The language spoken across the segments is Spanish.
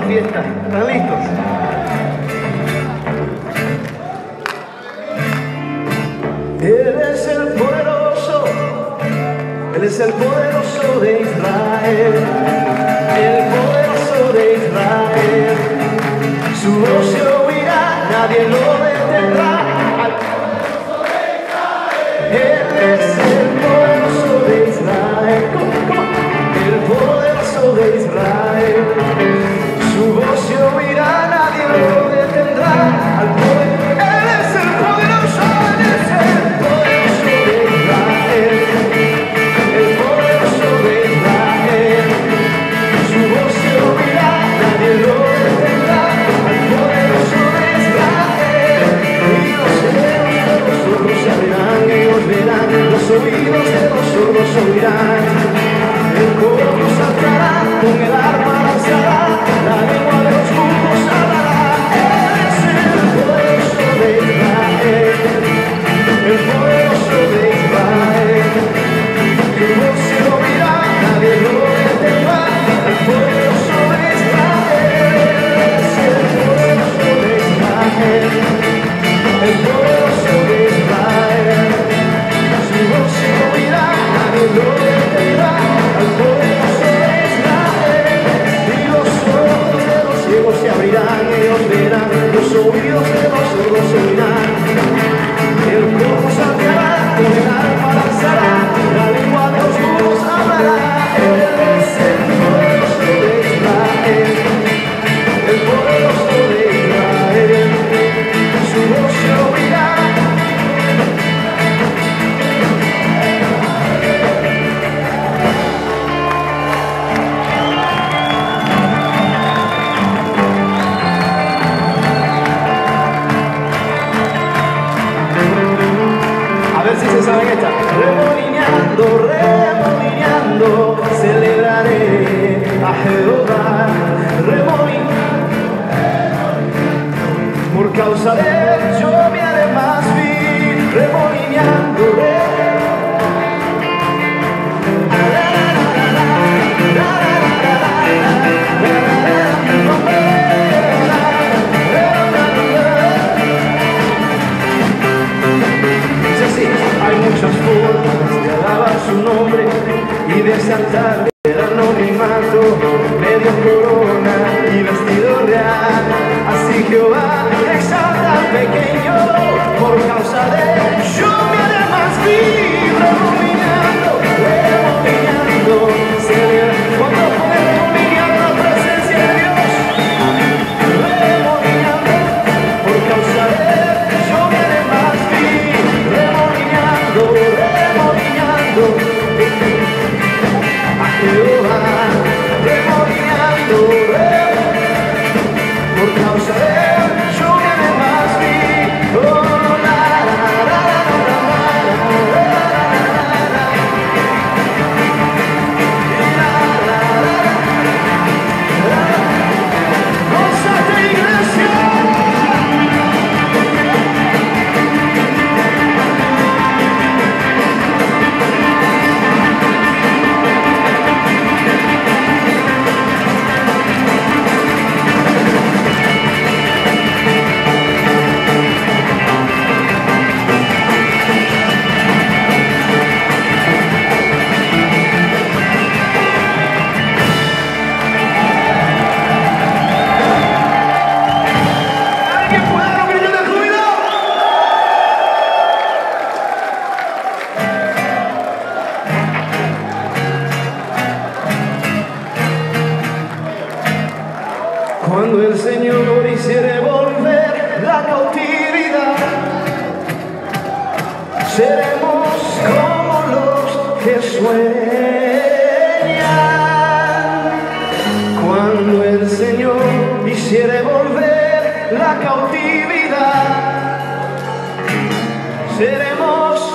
fiesta. ¿Están listos? Él es el poderoso, Él es el poderoso de Israel, el poderoso de Israel. Su voz se oirá, nadie lo detendrá. Él es el poderoso de Israel, el poderoso de Israel. Su voz se oirá, nadie lo detendrá. Al poder, Él es el poderoso, Él es el poderoso de Israel, el poderoso de Israel. Su voz se oirá, nadie lo detendrá. Al poderoso de Israel. Y los sordos se abrirán, ellos verán, los oídos de los sordos oirán. El coro saltará, con el arma lanzará, la lengua de los mudos hablará. Él es el poderoso de Israel, el poderoso de Israel. Su voz se oirá, nadie lo detendrá. El poderoso de Israel es el poderoso de Israel, el poderoso de Israel. Su voz se oirá, nadie lo detendrá. Al poderoso de Israel. Y los ojos de los ciegos se abrirán, ellos verán, los oídos de los sordos oirán. El coro saltará, con el arma lanzará, la lengua de los mudos hablará. Él es el poderoso de Israel, el poderoso de Israel. Su voz se oirá. A ver si se saben esta. Remolineando, remolineando, celebraré a Jehová. Remolineando, por causa de él yo me haré más vil. Remolineando, hay muchas formas de alabar su nombre y de exaltar el anonimato, medio corona y vestido real. Así Jehová exalta al pequeño, por causa de él yo me haré más vil. Remolineando, remolineando, cuando puede remolinear la presencia de Dios. Remolineando, por causa de él yo me haré más vil. Remolineando, remolineando a Jehová, remolineando, por causa de él yo me haré más vil. Oh, la, la, la, gózate, iglesia. ¿Alguien puede dar un grito de júbilo? Cuando el Señor hiciere volver la cautividad, seremos como los que sueñan. Cuando el Señor hiciere volver la cautividad, seremos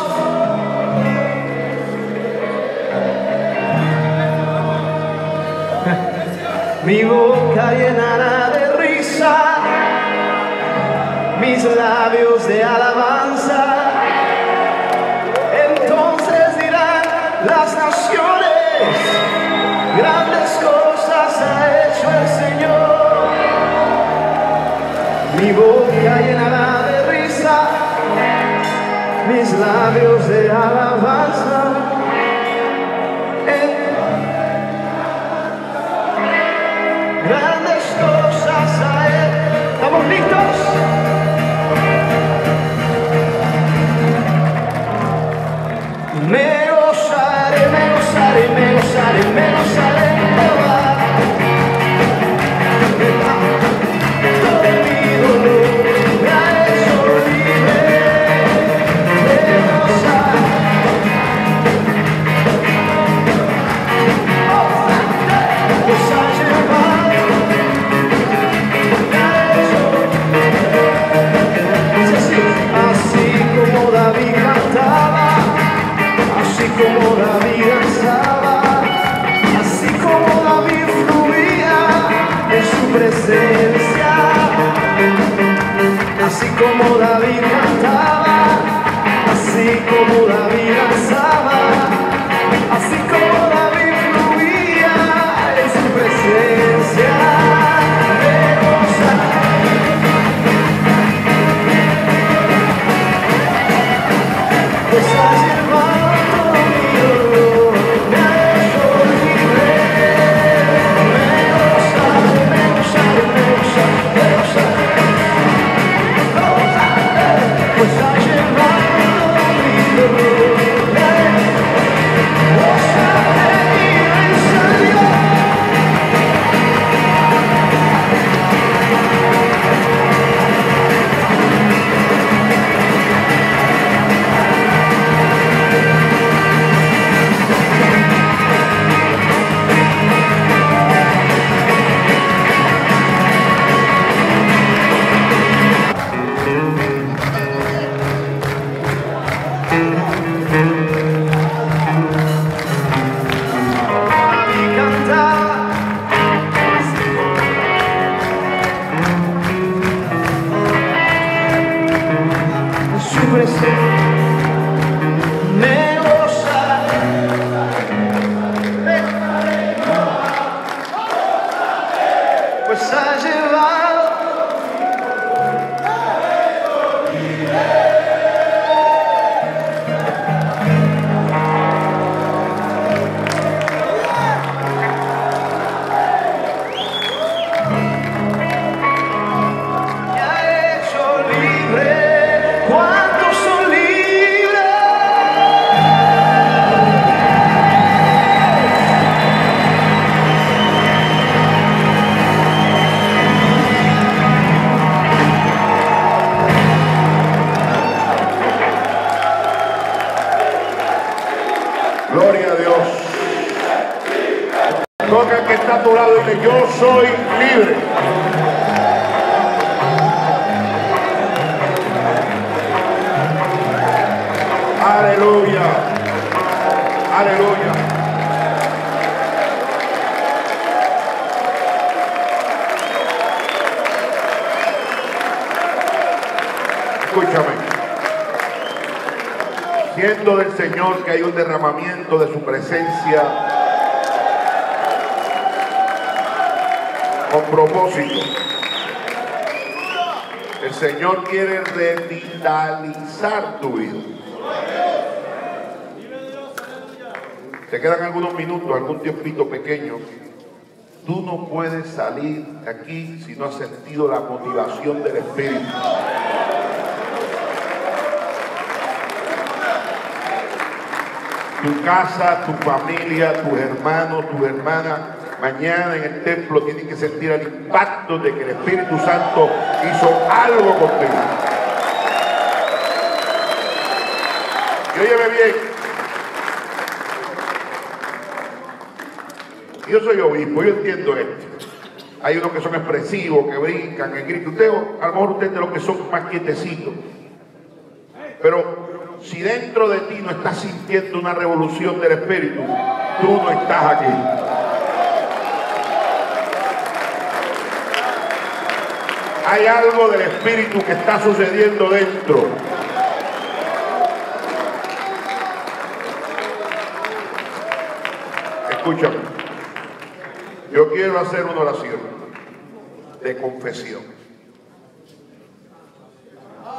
mi boca llenará de risa, mis labios de alabanza. Entonces dirán las naciones, grandes cosas ha hecho el Señor. llenará de risa mis labios de alabanza. Grandes cosas a Él. ¿Estamos listos? Me gozaré, me gozaré, me gozaré, me gozaré en Jehová. Todo mi dolor me ha hecho libre. Me gozaré. Pues ha llevado, me ha hecho. Dice así como David cantaba. Así como David danzaba, así como David fluía en su presencia, así como David cantaba, así como David danzaba, así como David fluía en su presencia. Pues ha llevado todo mi dolor, me ha hecho libre. Me gozaré, me gozaré, me gozaré, me gozaré. Pues ha llevado todo mi dolor, me ha hecho gozaré y venceré. Y cantaba en su presencia. Me gozaré, pues ha llevado. Me ha hecho libre. ¿Cuántos son libres? Gloria a Dios. Toca el que está a tu lado y que yo soy libre. Aleluya. Aleluya. Escúchame. Siento del Señor que hay un derramamiento de su presencia con propósito. El Señor quiere revitalizar tu vida. Te quedan algunos minutos, algún tiempito pequeño. Tú no puedes salir de aquí si no has sentido la motivación del Espíritu. Tu casa, tu familia, tus hermanos, tus hermanas, mañana en el templo tienen que sentir el impacto de que el Espíritu Santo hizo algo contigo. Y óyeme bien, yo soy obispo, yo entiendo esto. Hay unos que son expresivos, que brincan, que gritan. Usted, a lo mejor ustedes de los que son más quietecitos. Pero si dentro de ti no estás sintiendo una revolución del Espíritu, tú no estás aquí. Hay algo del Espíritu que está sucediendo dentro. Escúchame. Yo quiero hacer una oración de confesión.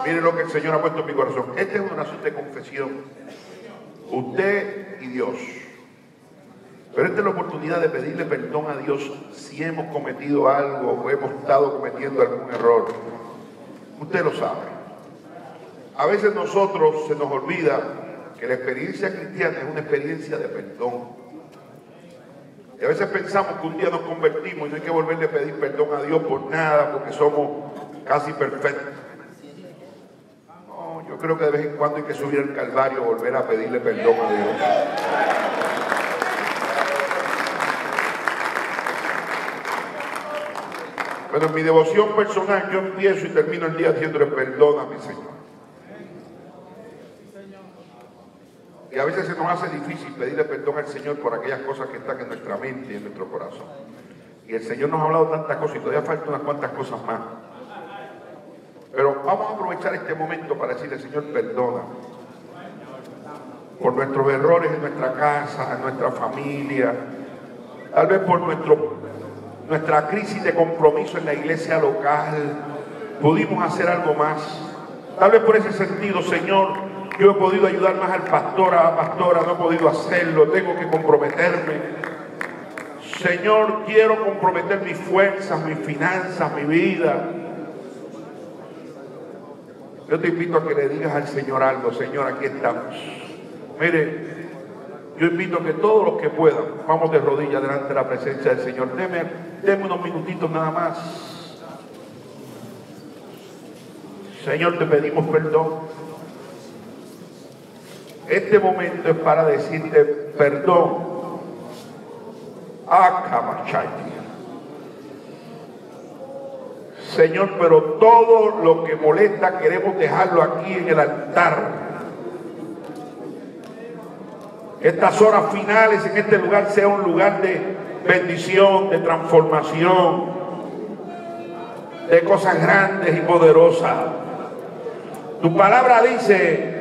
Mire lo que el Señor ha puesto en mi corazón. Esta es una oración de confesión. Usted y Dios. Pero esta es la oportunidad de pedirle perdón a Dios si hemos cometido algo o hemos estado cometiendo algún error. Usted lo sabe. A veces nosotros se nos olvida que la experiencia cristiana es una experiencia de perdón. Y a veces pensamos que un día nos convertimos y no hay que volverle a pedir perdón a Dios por nada porque somos casi perfectos. No, yo creo que de vez en cuando hay que subir al Calvario y volver a pedirle perdón a Dios. Bueno, en mi devoción personal yo empiezo y termino el día diciéndole perdóname, Señor. Y a veces se nos hace difícil pedirle perdón al Señor por aquellas cosas que están en nuestra mente y en nuestro corazón. Y el Señor nos ha hablado tantas cosas y todavía faltan unas cuantas cosas más. Pero vamos a aprovechar este momento para decirle, Señor, perdona por nuestros errores en nuestra casa, en nuestra familia, tal vez por nuestra crisis de compromiso en la iglesia local. Pudimos hacer algo más. Tal vez por ese sentido, Señor, yo he podido ayudar más al pastor, a la pastora, no he podido hacerlo, tengo que comprometerme. Señor, quiero comprometer mis fuerzas, mis finanzas, mi vida. Yo te invito a que le digas al Señor algo. Señor, aquí estamos. Mire, yo invito a que todos los que puedan, vamos de rodillas delante de la presencia del Señor. Deme unos minutitos nada más. Señor, te pedimos perdón. Este momento es para decirte perdón. Señor, pero todo lo que molesta queremos dejarlo aquí en el altar. Estas horas finales en este lugar sea un lugar de bendición, de transformación, de cosas grandes y poderosas. Tu palabra dice: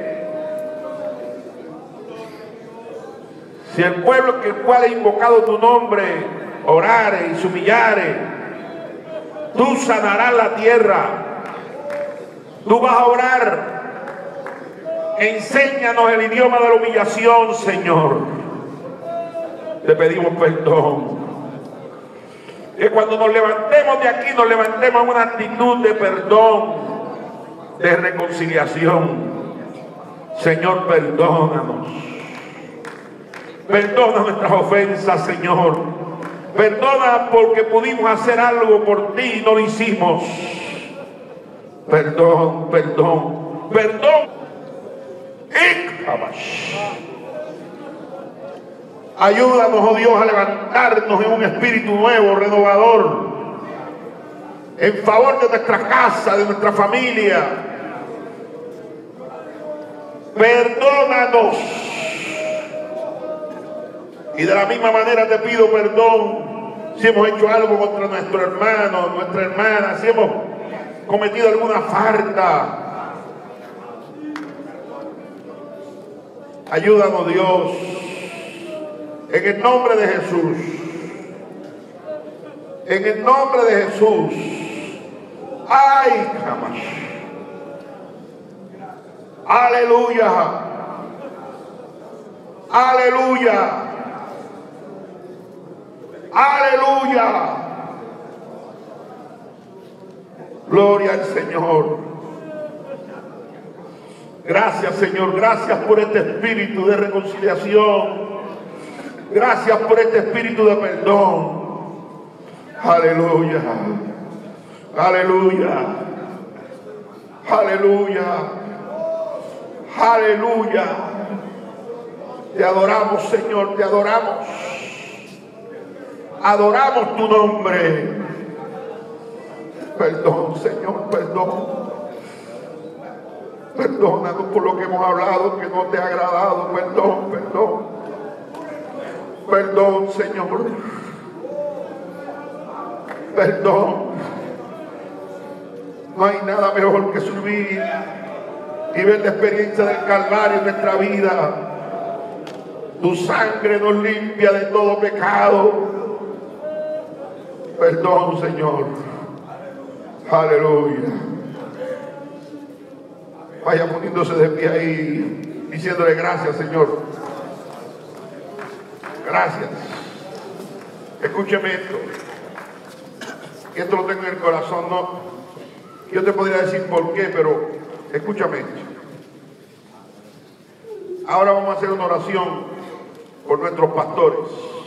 si el pueblo que el cual he invocado tu nombre orare y se humillare, tú sanarás la tierra. Tú vas a orar. Enséñanos el idioma de la humillación, Señor. Te pedimos perdón. Que cuando nos levantemos de aquí, nos levantemos en una actitud de perdón, de reconciliación. Señor, perdónanos. Perdona nuestras ofensas, Señor. Perdona porque pudimos hacer algo por ti y no lo hicimos. Perdón, perdón, perdón. Ayúdanos, oh Dios, a levantarnos en un espíritu nuevo, renovador, en favor de nuestra casa, de nuestra familia. Perdónanos. Y de la misma manera te pido perdón si hemos hecho algo contra nuestro hermano, nuestra hermana, si hemos cometido alguna falta. Ayúdanos, Dios, en el nombre de Jesús. En el nombre de Jesús. ¡Ay, jamás! ¡Aleluya! ¡Aleluya! ¡Aleluya! Gloria al Señor. Gracias, Señor. Gracias por este espíritu de reconciliación. Gracias por este espíritu de perdón. Aleluya. Aleluya. Aleluya. Aleluya. Te adoramos, Señor. Te adoramos. Adoramos tu nombre. Perdón, Señor, perdón. Perdónanos por lo que hemos hablado que no te ha agradado. Perdón, perdón. Perdón, Señor. Perdón. No hay nada mejor que subir y ver la experiencia del Calvario en nuestra vida. Tu sangre nos limpia de todo pecado. Perdón, Señor. Aleluya. Vaya poniéndose de pie ahí, diciéndole gracias, Señor. Gracias. Escúcheme esto. Esto lo tengo en el corazón, no. Yo te podría decir por qué, pero escúchame esto. Ahora vamos a hacer una oración por nuestros pastores.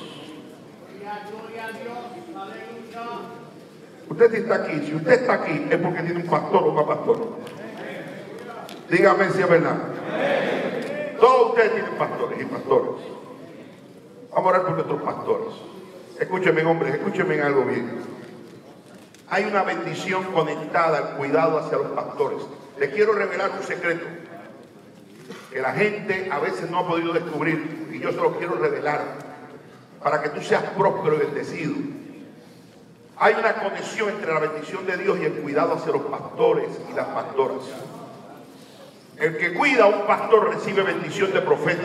Usted está aquí, si usted está aquí es porque tiene un pastor o una pastora. Dígame si es verdad. Todos ustedes tienen pastores y pastores. Vamos a orar por nuestros pastores. Escúchenme, hombres, escúchenme en algo bien. Hay una bendición conectada al cuidado hacia los pastores. Les quiero revelar un secreto que la gente a veces no ha podido descubrir y yo se lo quiero revelar para que tú seas próspero y bendecido. Hay una conexión entre la bendición de Dios y el cuidado hacia los pastores y las pastoras. El que cuida a un pastor recibe bendición de profeta.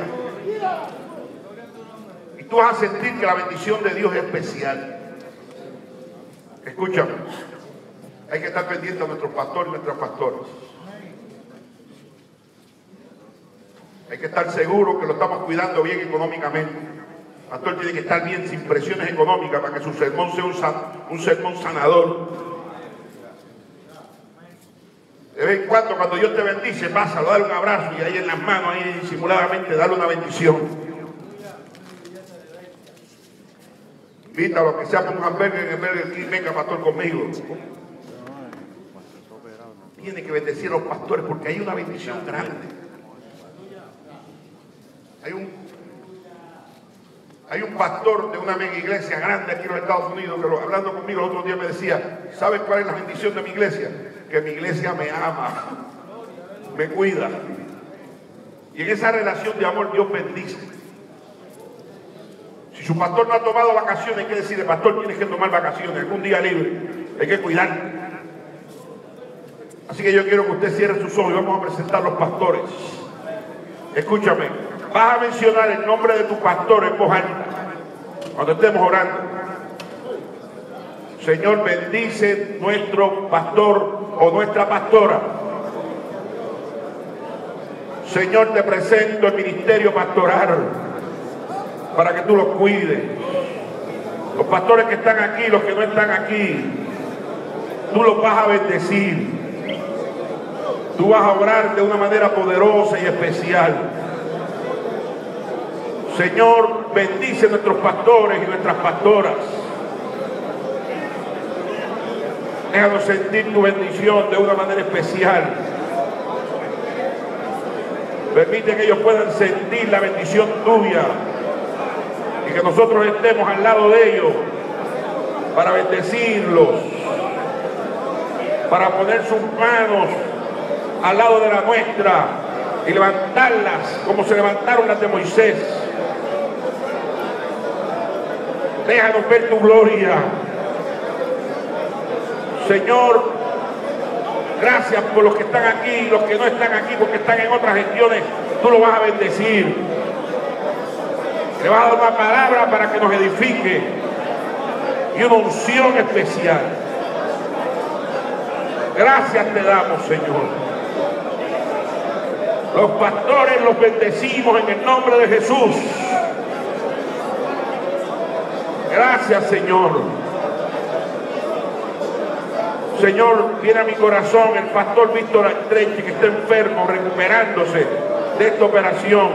Y tú vas a sentir que la bendición de Dios es especial. Escúchame, hay que estar pendiente a nuestros pastores y nuestras pastoras. Hay que estar seguro que lo estamos cuidando bien económicamente. El pastor tiene que estar bien sin presiones económicas para que su sermón sea un sermón sanador. De vez en cuando Dios te bendice, pásalo, dale un abrazo y ahí en las manos, ahí disimuladamente, dale una bendición. Invítalo a que sea por un hamburger en el Burger King, venga pastor conmigo. Tiene que bendecir a los pastores porque hay una bendición grande. Hay un pastor de una mega iglesia grande aquí en los Estados Unidos que hablando conmigo el otro día me decía, ¿sabes cuál es la bendición de mi iglesia? Que mi iglesia me ama, me cuida. Y en esa relación de amor Dios bendice. Si su pastor no ha tomado vacaciones, hay que decirle, pastor, tienes que tomar vacaciones, algún día libre, hay que cuidar. Así que yo quiero que usted cierre sus ojos y vamos a presentar los pastores. Escúchame, vas a mencionar el nombre de tu pastor en voz alta cuando estemos orando. Señor, bendice nuestro pastor o nuestra pastora. Señor, te presento el ministerio pastoral para que tú los cuides. Los pastores que están aquí, los que no están aquí, tú los vas a bendecir. Tú vas a obrar de una manera poderosa y especial. Señor, bendice nuestros pastores y nuestras pastoras. Déjanos sentir tu bendición de una manera especial. Permite que ellos puedan sentir la bendición tuya y que nosotros estemos al lado de ellos para bendecirlos, para poner sus manos al lado de la nuestra y levantarlas como se levantaron las de Moisés. Déjanos ver tu gloria. Señor, gracias por los que están aquí y los que no están aquí porque están en otras gestiones. Tú los vas a bendecir. Le vas a dar una palabra para que nos edifique y una unción especial. Gracias te damos, Señor. Los pastores los bendecimos en el nombre de Jesús. Gracias, Señor. Señor, viene a mi corazón el pastor Víctor Astrechi, que está enfermo, recuperándose de esta operación.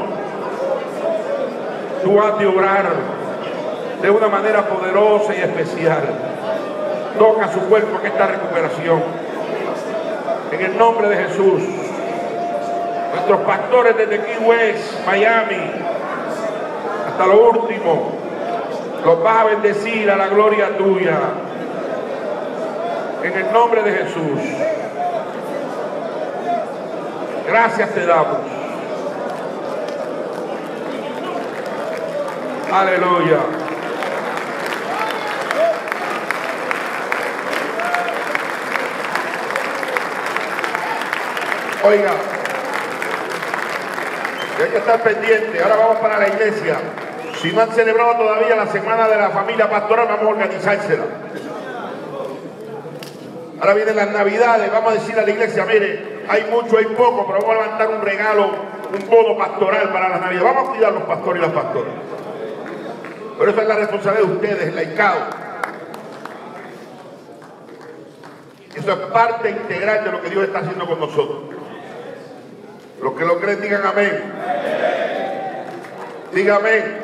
Tú has de obrar de una manera poderosa y especial. Toca su cuerpo en esta recuperación. En el nombre de Jesús. Nuestros pastores desde Key West, Miami, hasta lo último, los vas a bendecir a la gloria tuya. En el nombre de Jesús. Gracias te damos. Aleluya. Oiga, hay que estar pendiente. Ahora vamos para la iglesia. Si no han celebrado todavía la semana de la familia pastoral, vamos a organizársela. Ahora vienen las Navidades, vamos a decir a la iglesia, mire, hay mucho, hay poco, pero vamos a levantar un regalo, un bono pastoral para las Navidades. Vamos a cuidar a los pastores y las pastoras. Pero esa es la responsabilidad de ustedes, el laicado. Eso es parte integral de lo que Dios está haciendo con nosotros. Los que lo creen, digan amén. Digan amén.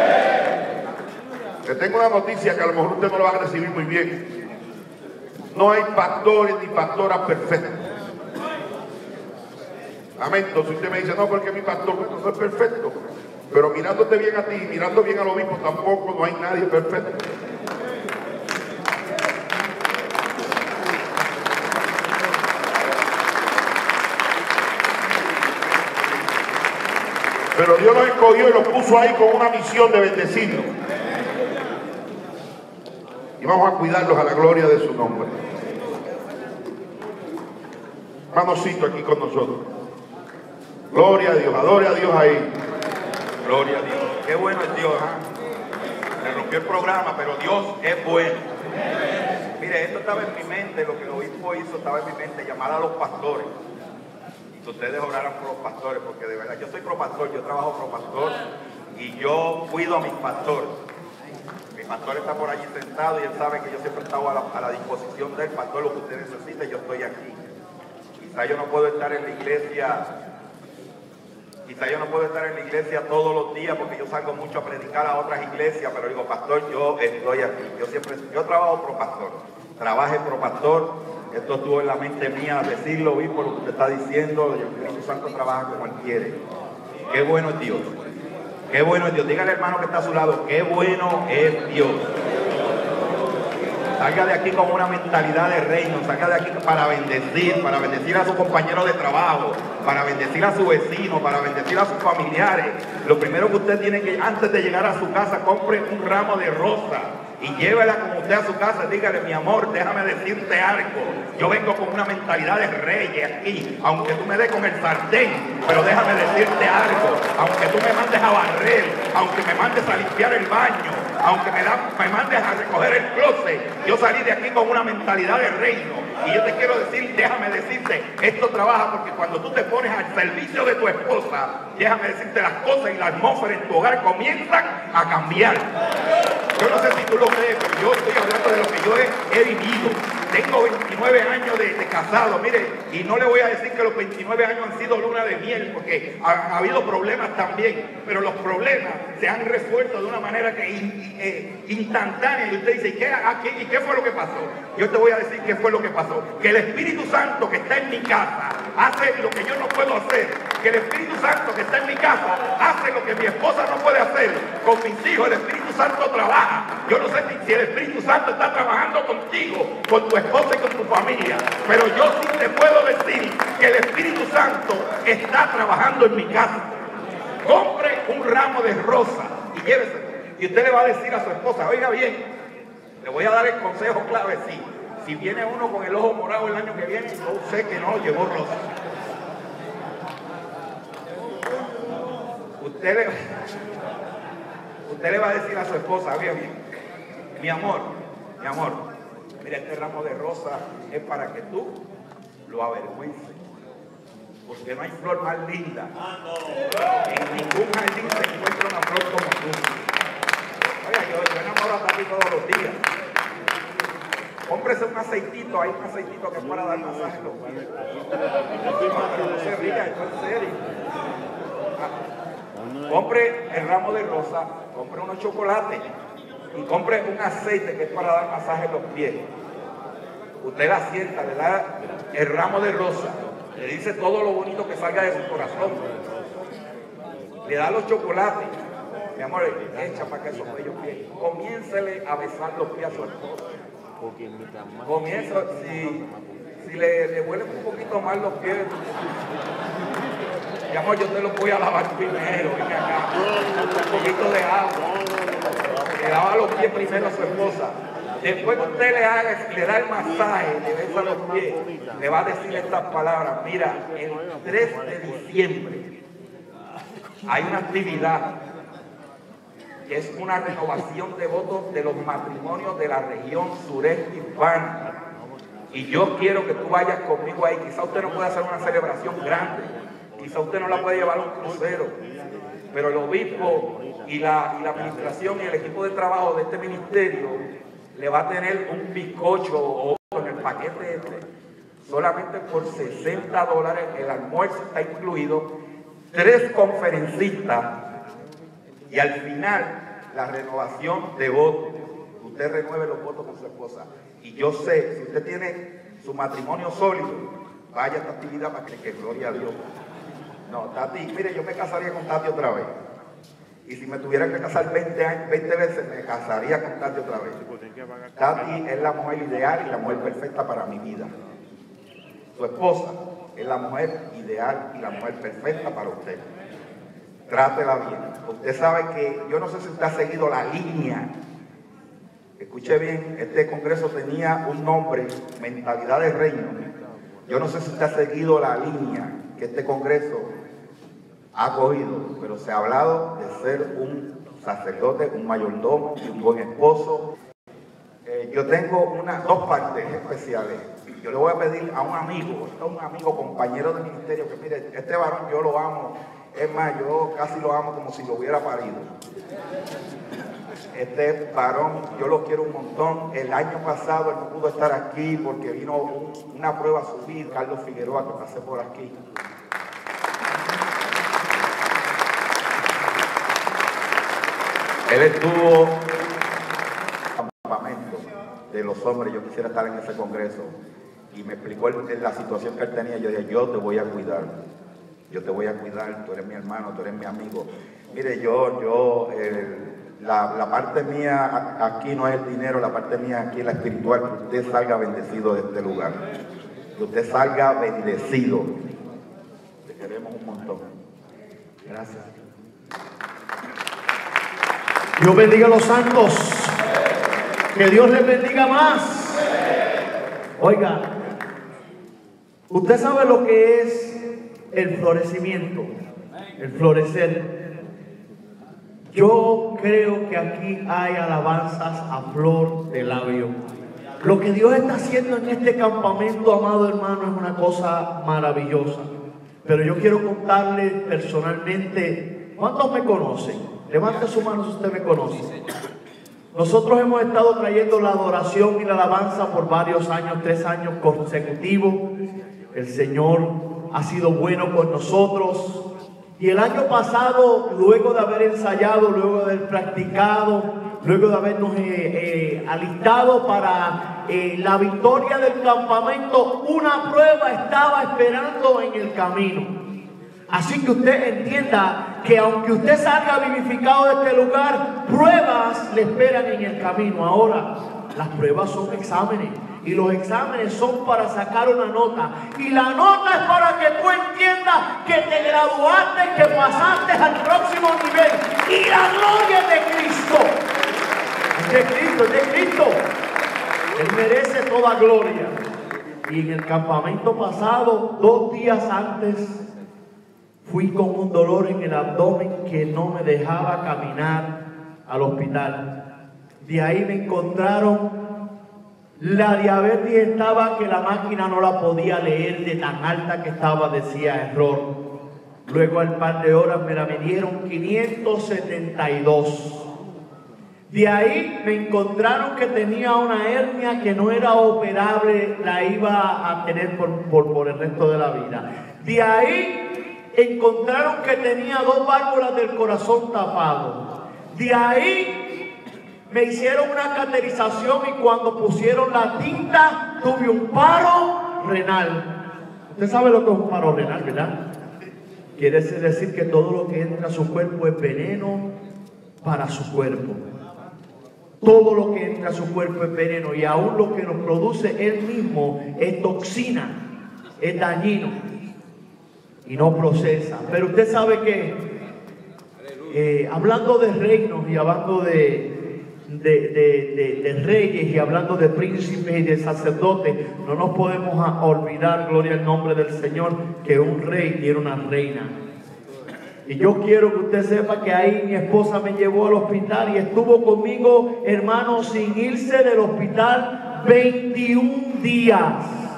Les tengo una noticia que a lo mejor usted no lo va a recibir muy bien. No hay pastores ni pastoras perfectas. Amén. Entonces usted me dice, no, porque mi pastor no es perfecto. Pero mirándote bien a ti, mirando bien al obispo, tampoco no hay nadie perfecto. Pero Dios los escogió y los puso ahí con una misión de bendecirlos. Y vamos a cuidarlos a la gloria de su nombre. Manocito aquí con nosotros. Gloria a Dios, adore a Dios ahí. Gloria a Dios. Qué bueno es Dios, ¿eh? Le rompió el programa, pero Dios es bueno. Mire, esto estaba en mi mente, lo que el obispo hizo estaba en mi mente, llamar a los pastores. Que ustedes oraran por los pastores, porque de verdad, yo soy propastor, yo trabajo propastor y yo cuido a mis pastores. Mi pastor está por allí sentado y él sabe que yo siempre he estado a la disposición del pastor, lo que usted necesite, yo estoy aquí. Quizá yo no puedo estar en la iglesia, todos los días porque yo salgo mucho a predicar a otras iglesias, pero digo, pastor, yo estoy aquí. Yo trabajo pro pastor, trabaje pro pastor. Esto estuvo en la mente mía decirlo, vi por lo que usted está diciendo, el Espíritu Santo trabaja como Él quiere. Qué bueno es Dios. Qué bueno es Dios. Dígale, hermano que está a su lado, qué bueno es Dios. Salga de aquí con una mentalidad de reino, salga de aquí para bendecir a su compañero de trabajo, para bendecir a su vecino, para bendecir a sus familiares. Lo primero que usted tiene que, antes de llegar a su casa, compre un ramo de rosa y llévela con usted a su casa. Dígale, mi amor, déjame decirte algo. Yo vengo con una mentalidad de reyes aquí, aunque tú me des con el sartén, pero déjame decirte algo. Aunque tú me mandes a barrer, aunque me mandes a limpiar el baño, aunque me mandes a recoger el closet, yo salí de aquí con una mentalidad de reino. Y yo te quiero decir, déjame decirte, esto trabaja porque cuando tú te pones al servicio de tu esposa, déjame decirte, las cosas y la atmósfera en tu hogar comienzan a cambiar. Yo no sé si tú lo crees, pero yo estoy hablando de lo que yo he vivido. Tengo 29 años de casado, mire, y no le voy a decir que los 29 años han sido luna de miel, porque ha habido problemas también, pero los problemas se han resuelto de una manera que instantánea. Y usted dice, ¿y qué fue lo que pasó? Yo te voy a decir qué fue lo que pasó. Que el Espíritu Santo que está en mi casa hace lo que yo no puedo hacer. Que el Espíritu Santo que está en mi casa hace lo que mi esposa no puede hacer. Con mis hijos el Espíritu Santo trabaja. Yo no sé si el Espíritu Santo está trabajando contigo, con tu esposa y con tu familia, pero yo sí te puedo decir que el Espíritu Santo está trabajando en mi casa. Compre un ramo de rosa y lléveselo. Y usted le va a decir a su esposa, oiga bien, le voy a dar el consejo clave, sí. Si viene uno con el ojo morado el año que viene, yo sé que no llevó rosa. Usted le va a decir a su esposa, oiga bien, mi amor, mira, este ramo de rosa es para que tú lo avergüences. Porque no hay flor más linda. En ningún jardín se encuentra una flor como tú. Oiga, yo enamoro a Tati todos los días. Cómprese un aceitito, hay un aceitito que es para dar masaje a los pies. No se ría, esto es serio. Compre el ramo de rosa, compre unos chocolates y compre un aceite que es para dar masaje en los pies. Usted la sienta, le da el ramo de rosa, le dice todo lo bonito que salga de su corazón, le da los chocolates. Mi amor, echa para que esos bellos pies. Comiéncele a besar los pies a su esposa. Comienza, si le huelen un poquito mal los pies, mi amor, yo te los voy a lavar primero. Ven acá, un poquito de agua. Le lava los pies primero a su esposa. Después que usted le da el masaje, le besa los pies, le va a decir estas palabras. Mira, el 3 de diciembre hay una actividad que es una renovación de votos de los matrimonios de la región sureste hispana. Y yo quiero que tú vayas conmigo ahí. Quizá usted no pueda hacer una celebración grande, quizá usted no la puede llevar a un crucero, pero el obispo y la administración y el equipo de trabajo de este ministerio le va a tener un bizcocho o con el paquete solamente por $60. El almuerzo está incluido, 3 conferencistas y al final la renovación de votos. Usted renueve los votos con su esposa. Y yo sé, si usted tiene su matrimonio sólido, vaya a esta actividad para que gloria a Dios. No, Tati, mire, yo me casaría con Tati otra vez. Y si me tuviera que casar 20 veces, me casaría con Tati otra vez. Tati es la mujer ideal y la mujer perfecta para mi vida. Su esposa es la mujer ideal y la mujer perfecta para usted. Trátela bien. Usted sabe que, yo no sé si usted ha seguido la línea. Escuche bien, este congreso tenía un nombre, Mentalidad de Reino. Yo no sé si usted ha seguido la línea que este congreso ha cogido, pero se ha hablado de ser un sacerdote, un mayordomo y un buen esposo. Yo tengo dos partes especiales. Yo le voy a pedir a un amigo, compañero de ministerio, que mire, este varón yo lo amo. Es más, yo casi lo amo como si lo hubiera parido. Este varón, yo lo quiero un montón. El año pasado él no pudo estar aquí porque vino una prueba a su vida, Carlos Figueroa, que pasé por aquí. Él estuvo en el campamento de los hombres. Yo quisiera estar en ese congreso y me explicó la situación que él tenía. Yo dije, yo te voy a cuidar. Yo te voy a cuidar, tú eres mi hermano, tú eres mi amigo. Mire, la parte mía aquí no es el dinero, la parte mía aquí es la espiritual, que usted salga bendecido de este lugar. Que usted salga bendecido. Te queremos un montón. Gracias. Dios bendiga a los santos. Que Dios les bendiga más. Oiga, usted sabe lo que es el florecimiento, el florecer. Yo creo que aquí hay alabanzas a flor de labio. Lo que Dios está haciendo en este campamento, amado hermano, es una cosa maravillosa. Pero yo quiero contarle personalmente, ¿cuántos me conocen? Levante su mano si usted me conoce. Nosotros hemos estado trayendo la adoración y la alabanza por varios años, 3 años consecutivos. El Señor ha sido bueno con nosotros. Y el año pasado, luego de haber ensayado, luego de haber practicado, luego de habernos alistado para la victoria del campamento, una prueba estaba esperando en el camino. Así que usted entienda que aunque usted salga vivificado de este lugar, pruebas le esperan en el camino. Ahora, las pruebas son exámenes. Y los exámenes son para sacar una nota. Y la nota es para que tú entiendas que te graduaste, que pasaste al próximo nivel. Y la gloria es de Cristo. Es de Cristo, es de Cristo. Él merece toda gloria. Y en el campamento pasado, 2 días antes, fui con un dolor en el abdomen que no me dejaba caminar al hospital. De ahí me encontraron. La diabetes estaba que la máquina no la podía leer de tan alta que estaba, decía error. Luego al par de horas me la midieron 572. De ahí me encontraron que tenía una hernia que no era operable, la iba a tener por el resto de la vida. De ahí encontraron que tenía 2 válvulas del corazón tapadas. De ahí me hicieron una cateterización y cuando pusieron la tinta tuve un paro renal. Usted sabe lo que es un paro renal, ¿verdad? Quiere decir que todo lo que entra a su cuerpo es veneno para su cuerpo. Todo lo que entra a su cuerpo es veneno y aún lo que nos produce él mismo es toxina, es dañino y no procesa. Pero usted sabe que hablando de reinos y hablando de reyes y hablando de príncipes y de sacerdotes, no nos podemos olvidar, gloria al nombre del Señor, que un rey tiene una reina. Y yo quiero que usted sepa que ahí mi esposa me llevó al hospital y estuvo conmigo, hermano, sin irse del hospital 21 días.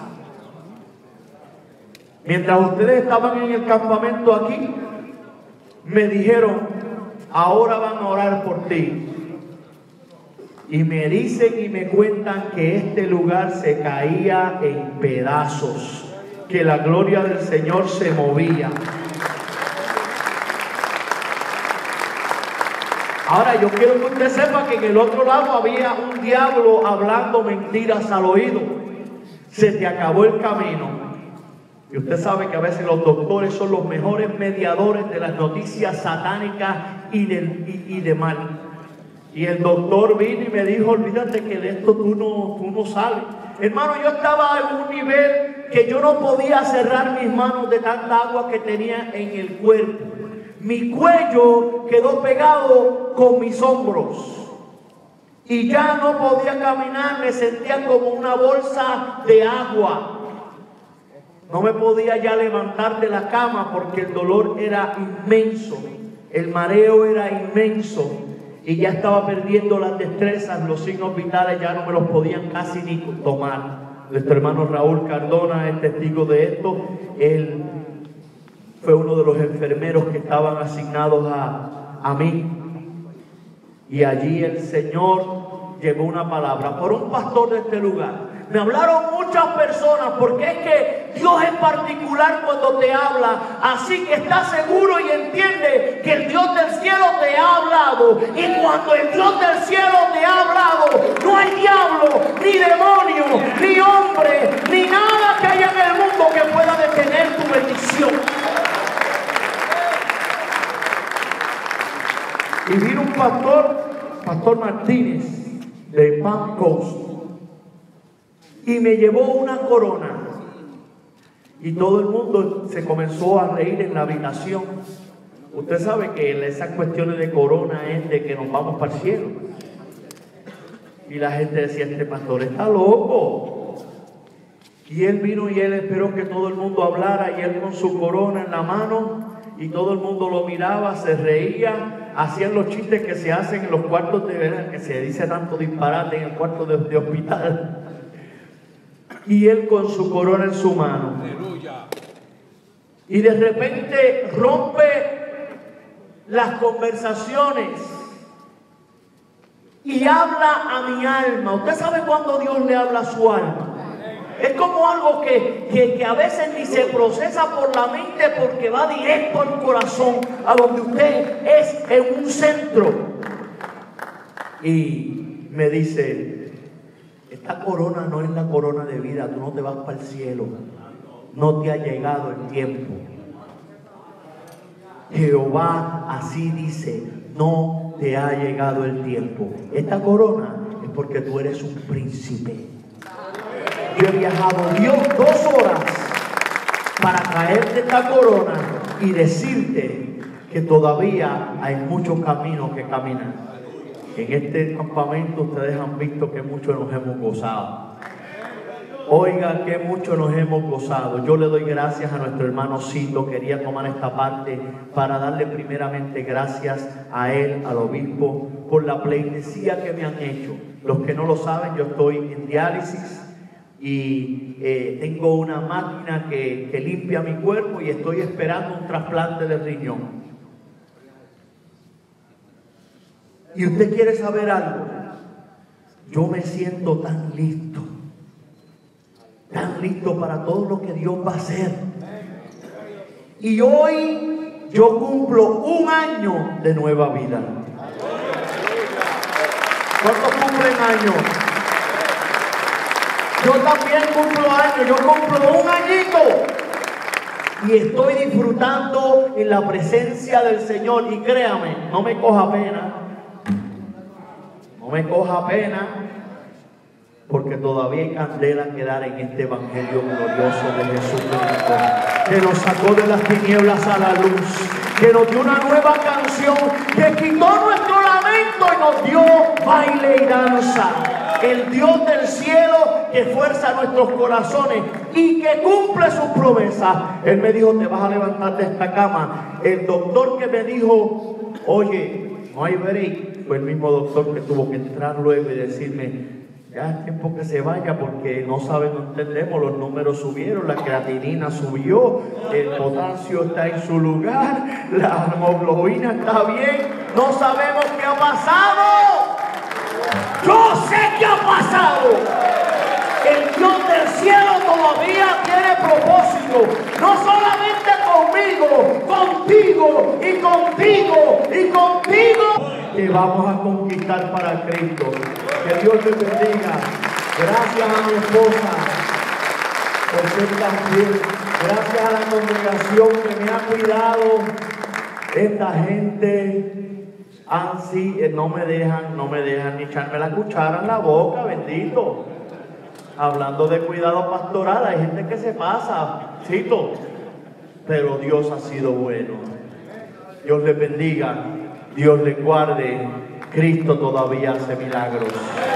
Mientras ustedes estaban en el campamento aquí, me dijeron, ahora van a orar por ti. Y me dicen y me cuentan que este lugar se caía en pedazos, que la gloria del Señor se movía. Ahora yo quiero que usted sepa que en el otro lado había un diablo hablando mentiras al oído. Se te acabó el camino. Y usted sabe que a veces los doctores son los mejores mediadores de las noticias satánicas y de mal. Y el doctor vino y me dijo, olvídate que de esto tú no sales. Hermano, yo estaba en un nivel que yo no podía cerrar mis manos de tanta agua que tenía en el cuerpo. Mi cuello quedó pegado con mis hombros. Y ya no podía caminar, me sentía como una bolsa de agua. No me podía ya levantar de la cama porque el dolor era inmenso. El mareo era inmenso. Y ya estaba perdiendo las destrezas, los signos vitales ya no me los podían casi ni tomar. Nuestro hermano Raúl Cardona es testigo de esto. Él fue uno de los enfermeros que estaban asignados a mí. Y allí el Señor llevó una palabra por un pastor de este lugar. Me hablaron muchas personas porque es que Dios es particular cuando te habla. Así que estás seguro y entiende que el Dios del cielo te ha hablado. Y cuando el Dios del cielo te ha hablado, no hay diablo, ni demonio, ni hombre, ni nada que haya en el mundo que pueda detener tu bendición. Y vino un pastor Martínez de Palm Coast, y me llevó una corona. Y todo el mundo se comenzó a reír en la habitación. Usted sabe que esas cuestiones de corona es de que nos vamos para el cielo. Y la gente decía, este pastor está loco. Y él vino y él esperó que todo el mundo hablara, y él con su corona en la mano, y todo el mundo lo miraba, se reía, hacían los chistes que se hacen en los cuartos de verano, que se dice tanto disparate en el cuarto de hospital. Y él con su corona en su mano. Aleluya. Y de repente rompe las conversaciones y habla a mi alma. Usted sabe cuando Dios le habla a su alma. Es como algo que a veces ni se procesa por la mente porque va directo al corazón, a donde usted es en un centro. Y me dice, esta corona no es la corona de vida, tú no te vas para el cielo. No te ha llegado el tiempo. Jehová así dice, no te ha llegado el tiempo. Esta corona es porque tú eres un príncipe. Yo he viajado 2 horas para traerte esta corona y decirte que todavía hay muchos caminos que caminar. En este campamento ustedes han visto que mucho nos hemos gozado. Oiga, que mucho nos hemos gozado. Yo le doy gracias a nuestro hermano Cito. Quería tomar esta parte para darle primeramente gracias a él, al obispo, por la pleitesía que me han hecho. Los que no lo saben, yo estoy en diálisis y tengo una máquina que limpia mi cuerpo y estoy esperando un trasplante de riñón. Y usted quiere saber algo, yo me siento tan listo para todo lo que Dios va a hacer. Y hoy yo cumplo 1 año de nueva vida. ¿Cuántos cumplen años? Yo también cumplo años, yo cumplo 1 añito. Y estoy disfrutando en la presencia del Señor. Y créame, no me coja pena. No me coja pena, porque todavía hay candela que dar en este evangelio glorioso de Jesucristo, que nos sacó de las tinieblas a la luz, que nos dio una nueva canción, que quitó nuestro lamento y nos dio baile y danza. El Dios del cielo que fuerza nuestros corazones y que cumple sus promesas. Él me dijo, te vas a levantar de esta cama. El doctor que me dijo, oye, no hay break, fue el mismo doctor que tuvo que entrar luego y decirme, Ya es tiempo que se vaya porque no saben, no entendemos, los números subieron, la creatinina subió, el potasio está en su lugar, la hemoglobina está bien, no sabemos qué ha pasado. Yo sé qué ha pasado. El Dios del cielo todavía tiene propósito, no solamente conmigo, contigo y contigo y contigo, que vamos a conquistar para Cristo. Que Dios te bendiga. Gracias a mi esposa por ser tan fiel. Gracias a la congregación que me ha cuidado. Esta gente así no me dejan ni echarme la cuchara en la boca, bendito. Hablando de cuidado pastoral, hay gente que se pasa, cito, pero Dios ha sido bueno. Dios les bendiga, Dios les guarde. Cristo todavía hace milagros.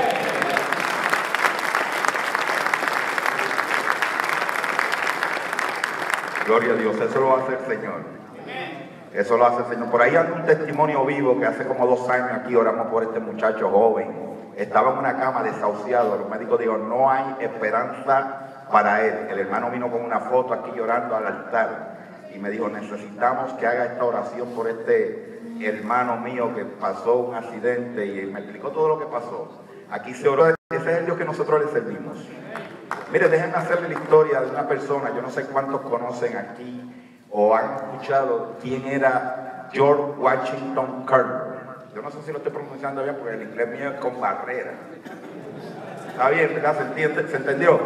Gloria a Dios, eso lo hace el Señor. Eso lo hace el Señor. Por ahí anda un testimonio vivo que hace como 2 años aquí oramos por este muchacho joven. Estaba en una cama desahuciado. Los médicos dijeron, no hay esperanza para él. El hermano vino con una foto aquí llorando al altar y me dijo, necesitamos que haga esta oración por este hermano mío que pasó un accidente, y me explicó todo lo que pasó. Aquí se oró. Ese es el Dios que nosotros le servimos. Mire, déjenme hacerle la historia de una persona. Yo no sé cuántos conocen aquí o han escuchado quién era George Washington Carver. Yo no sé si lo estoy pronunciando bien porque el inglés mío es con barrera. Está bien, ¿verdad? ¿Se entendió?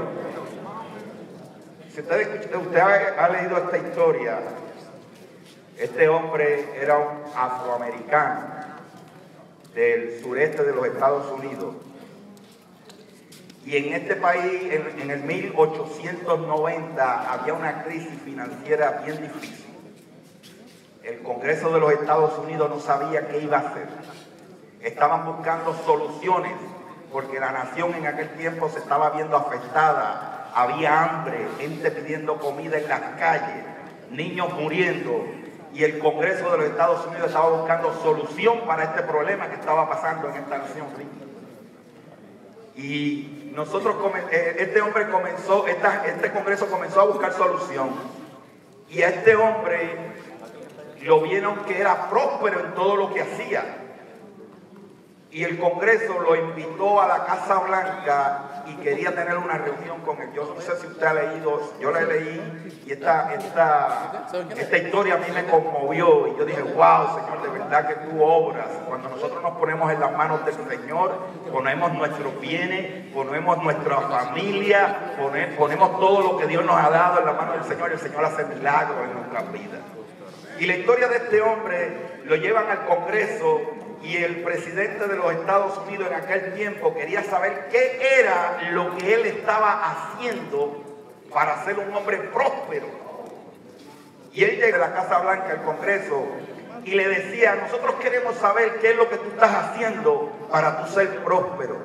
Si usted ha leído esta historia, este hombre era un afroamericano del sureste de los Estados Unidos. Y en este país, en el 1890, había una crisis financiera bien difícil. El Congreso de los Estados Unidos no sabía qué iba a hacer. Estaban buscando soluciones porque la nación en aquel tiempo se estaba viendo afectada. Había hambre, gente pidiendo comida en las calles, niños muriendo. Y el Congreso de los Estados Unidos estaba buscando solución para este problema que estaba pasando en esta nación rica. Y este hombre comenzó, este Congreso comenzó a buscar solución. Y a este hombre lo vieron que era próspero en todo lo que hacía. Y el Congreso lo invitó a la Casa Blanca y quería tener una reunión con él. Yo no sé si usted ha leído, yo la leí y esta historia a mí me conmovió. Y yo dije, wow, Señor, de verdad que tú obras. Cuando nosotros nos ponemos en las manos del Señor, ponemos nuestros bienes, ponemos nuestra familia, ponemos todo lo que Dios nos ha dado en las manos del Señor, y el Señor hace milagros en nuestras vidas. Y la historia de este hombre lo llevan al Congreso, y el presidente de los Estados Unidos en aquel tiempo quería saber qué era lo que él estaba haciendo para ser un hombre próspero. Y él llega a la Casa Blanca, al Congreso, y le decía, nosotros queremos saber qué es lo que tú estás haciendo para tú ser próspero.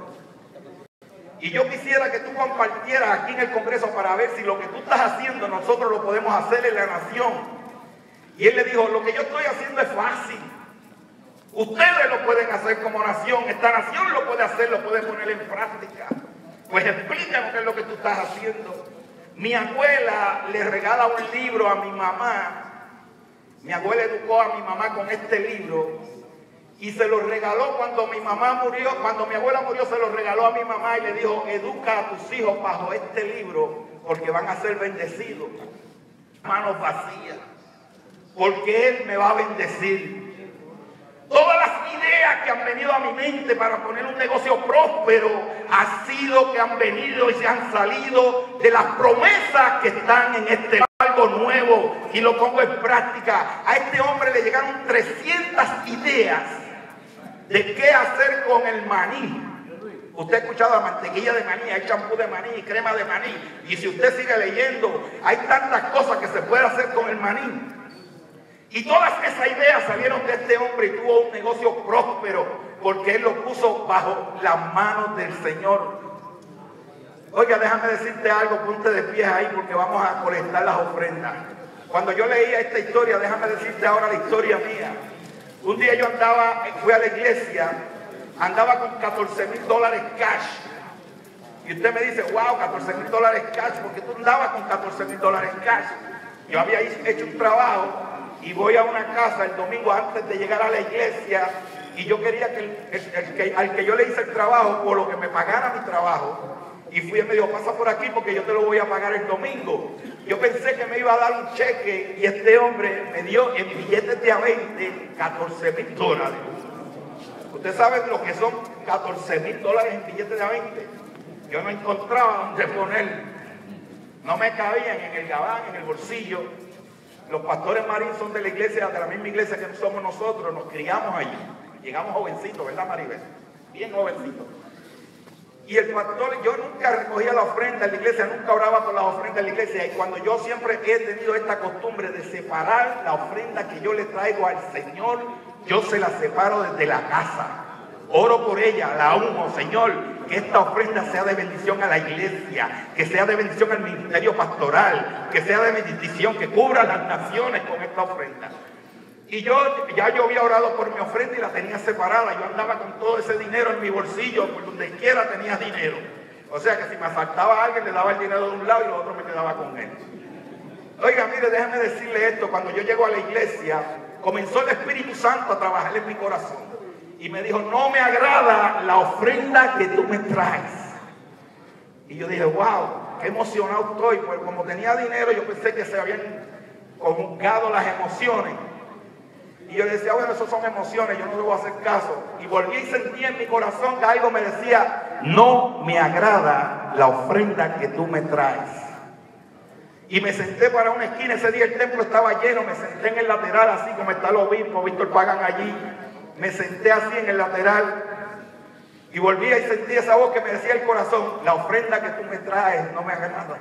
Y yo quisiera que tú compartieras aquí en el Congreso para ver si lo que tú estás haciendo nosotros lo podemos hacer en la nación. Y él le dijo, lo que yo estoy haciendo es fácil. Ustedes lo pueden hacer como nación, esta nación lo puede hacer, lo puede poner en práctica. Pues explícanos qué es lo que tú estás haciendo. Mi abuela le regala un libro a mi mamá. Mi abuela educó a mi mamá con este libro y se lo regaló cuando mi mamá murió. Cuando mi abuela murió, se lo regaló a mi mamá y le dijo, educa a tus hijos bajo este libro porque van a ser bendecidos. Manos vacías, porque Él me va a bendecir. Todas las ideas que han venido a mi mente para poner un negocio próspero ha sido que han venido y se han salido de las promesas que están en este algo nuevo, y lo pongo en práctica. A este hombre le llegaron 300 ideas de qué hacer con el maní. Usted ha escuchado la mantequilla de maní, hay champú de maní, crema de maní, y si usted sigue leyendo, hay tantas cosas que se puede hacer con el maní. Y todas esas ideas salieron de este hombre y tuvo un negocio próspero porque él lo puso bajo las manos del Señor. Oiga, déjame decirte algo, ponte de pie ahí porque vamos a colectar las ofrendas. Cuando yo leía esta historia, déjame decirte ahora la historia mía. Un día yo fui a la iglesia, andaba con $14,000 cash. Y usted me dice, wow, $14,000 cash, porque tú andabas con $14,000 cash. Yo había hecho un trabajo y voy a una casa el domingo antes de llegar a la iglesia y yo quería que al que yo le hice el trabajo, por lo que me pagara mi trabajo, y fui y me dijo, pasa por aquí porque yo te lo voy a pagar el domingo. Yo pensé que me iba a dar un cheque y este hombre me dio en billetes de a 20 $14,000. Usted sabe lo que son $14,000 en billetes de a 20. Yo no encontraba dónde poner, no me cabían en el gabán, en el bolsillo. Los pastores Marín son de la iglesia, de la misma iglesia que somos nosotros, nos criamos allí. Llegamos jovencitos, ¿verdad, Maribel? Bien jovencitos. Y el pastor, yo nunca recogía la ofrenda en la iglesia, nunca oraba por la ofrenda en la iglesia. Y cuando yo siempre he tenido esta costumbre de separar la ofrenda que yo le traigo al Señor, yo se la separo desde la casa. Oro por ella, la unjo, Señor, que esta ofrenda sea de bendición a la iglesia, que sea de bendición al ministerio pastoral, que sea de bendición, que cubra las naciones con esta ofrenda. Y yo había orado por mi ofrenda y la tenía separada. Yo andaba con todo ese dinero en mi bolsillo, por donde quiera tenía dinero. O sea que si me asaltaba a alguien, le daba el dinero de un lado y lo otro me quedaba con él. Oiga, mire, déjeme decirle esto. Cuando yo llego a la iglesia, comenzó el Espíritu Santo a trabajar en mi corazón. Y me dijo, no me agrada la ofrenda que tú me traes. Y yo dije, wow, qué emocionado estoy. Pues como tenía dinero, yo pensé que se habían conjugado las emociones. Y yo decía, bueno, eso son emociones, yo no debo hacer caso. Y volví y sentí en mi corazón que algo me decía, no me agrada la ofrenda que tú me traes. Y me senté para una esquina. Ese día el templo estaba lleno. Me senté en el lateral, así como está el obispo, Víctor Pagan allí. Me senté así en el lateral. Y volvía y sentí esa voz que me decía el corazón, la ofrenda que tú me traes no me agrada.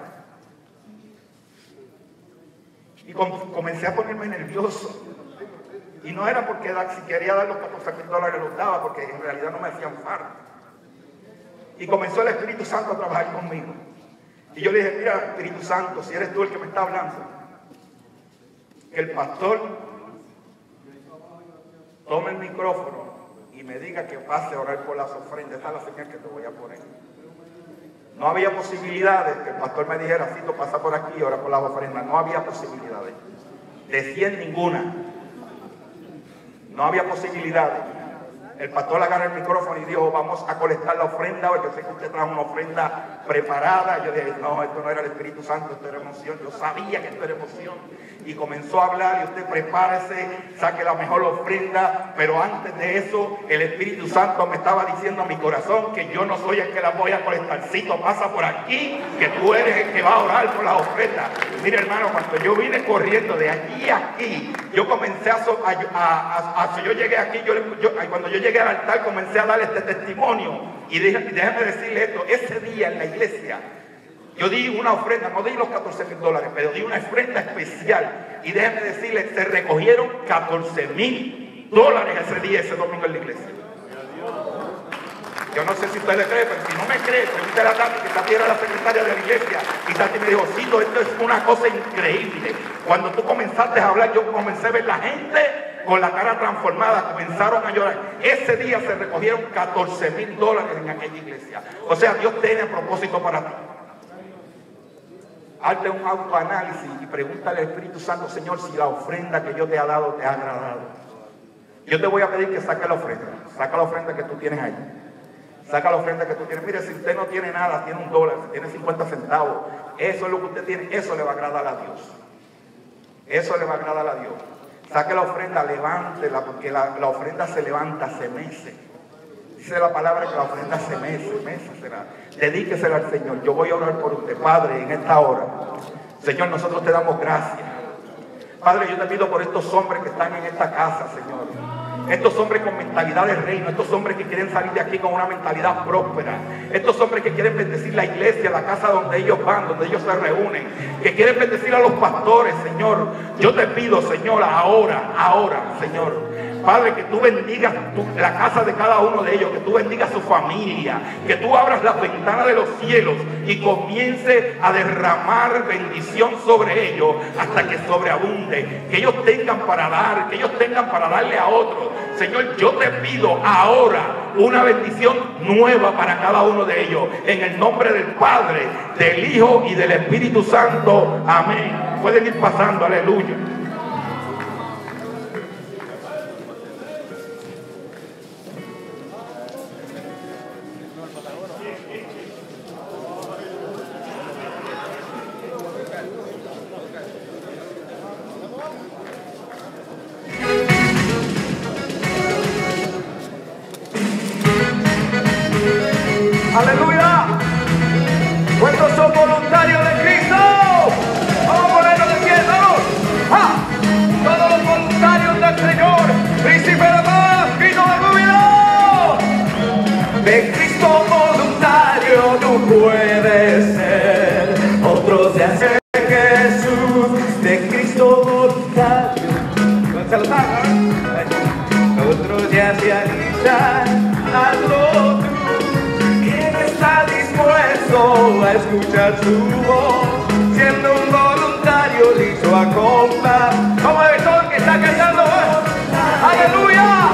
Y comencé a ponerme nervioso. Y no era porque si quería dar los $14,000 los daba, porque en realidad no me hacían falta. Y comenzó el Espíritu Santo a trabajar conmigo. Y yo le dije, mira, Espíritu Santo, si eres tú el que me está hablando, que el pastor tome el micrófono y me diga que pase a orar por las ofrendas. Esta es la señal que te voy a poner. No había posibilidades que el pastor me dijera, Cito, pasa por aquí y ora por las ofrendas. No había posibilidades. De 100 ninguna. No había posibilidades. El pastor agarra el micrófono y dijo, vamos a colectar la ofrenda. Yo sé que usted trajo una ofrenda preparada. Yo dije, no, esto no era el Espíritu Santo, esto era emoción. Yo sabía que esto era emoción. Y comenzó a hablar, y usted prepárese, saque la mejor ofrenda. Pero antes de eso, el Espíritu Santo me estaba diciendo a mi corazón que yo no soy el que la voy a colectar. Cito, pasa por aquí, que tú eres el que va a orar por las ofrendas. Mire, hermano, cuando yo vine corriendo de allí a aquí, yo comencé yo llegué aquí, cuando yo llegué al altar, comencé a dar este testimonio. Y déjeme decirle esto, ese día en la iglesia, yo di una ofrenda, no di los $14,000, pero di una ofrenda especial. Y déjenme decirles, se recogieron $14,000 ese día, ese domingo en la iglesia. Yo no sé si usted le cree, pero si no me cree, pregúntale a Tati, que Tati era la secretaria de la iglesia. Y Tati me dijo, Cito, esto es una cosa increíble. Cuando tú comenzaste a hablar, yo comencé a ver la gente con la cara transformada, comenzaron a llorar. Ese día se recogieron $14,000 en aquella iglesia. O sea, Dios tiene propósito para ti. Hazte un autoanálisis y pregúntale al Espíritu Santo, Señor, si la ofrenda que yo te he dado te ha agradado. Yo te voy a pedir que saque la ofrenda. Saca la ofrenda que tú tienes ahí. Saca la ofrenda que tú tienes. Mire, si usted no tiene nada, tiene $1, si tiene 50 centavos, eso es lo que usted tiene, eso le va a agradar a Dios. Eso le va a agradar a Dios. Saque la ofrenda, levántela, porque la ofrenda se levanta, se mece. Dice la palabra que la ofrenda se mece será. Dedíquesela al Señor. Yo voy a orar por usted, Padre, en esta hora. Señor, nosotros te damos gracias. Padre, yo te pido por estos hombres que están en esta casa, Señor. Estos hombres con mentalidad de reino, estos hombres que quieren salir de aquí con una mentalidad próspera, estos hombres que quieren bendecir la iglesia, la casa donde ellos van, donde ellos se reúnen, que quieren bendecir a los pastores, Señor. Yo te pido, Señor, ahora, Señor, Padre, que tú bendigas la casa de cada uno de ellos, que tú bendigas su familia, que tú abras las ventanas de los cielos y comience a derramar bendición sobre ellos hasta que sobreabunde, que ellos tengan para dar, que ellos tengan para darle a otros. Señor, yo te pido ahora una bendición nueva para cada uno de ellos, en el nombre del Padre, del Hijo y del Espíritu Santo. Amén. Pueden ir pasando, aleluya. Aleluya. ¿Cuántos son voluntarios de Cristo? Vamos a ponernos de pie, vamos. ¡Ah! Todos los voluntarios del Señor, príncipe de paz, vino de júbilo. De Cristo voluntario tú puedes ser. Otros se hacen Jesús. De Cristo voluntario. Otros ya se alistan. Hazlo tú. Está dispuesto a escuchar su voz, siendo un voluntario listo a comprar. Vamos a ver todo el que está cantando. ¡Aleluya!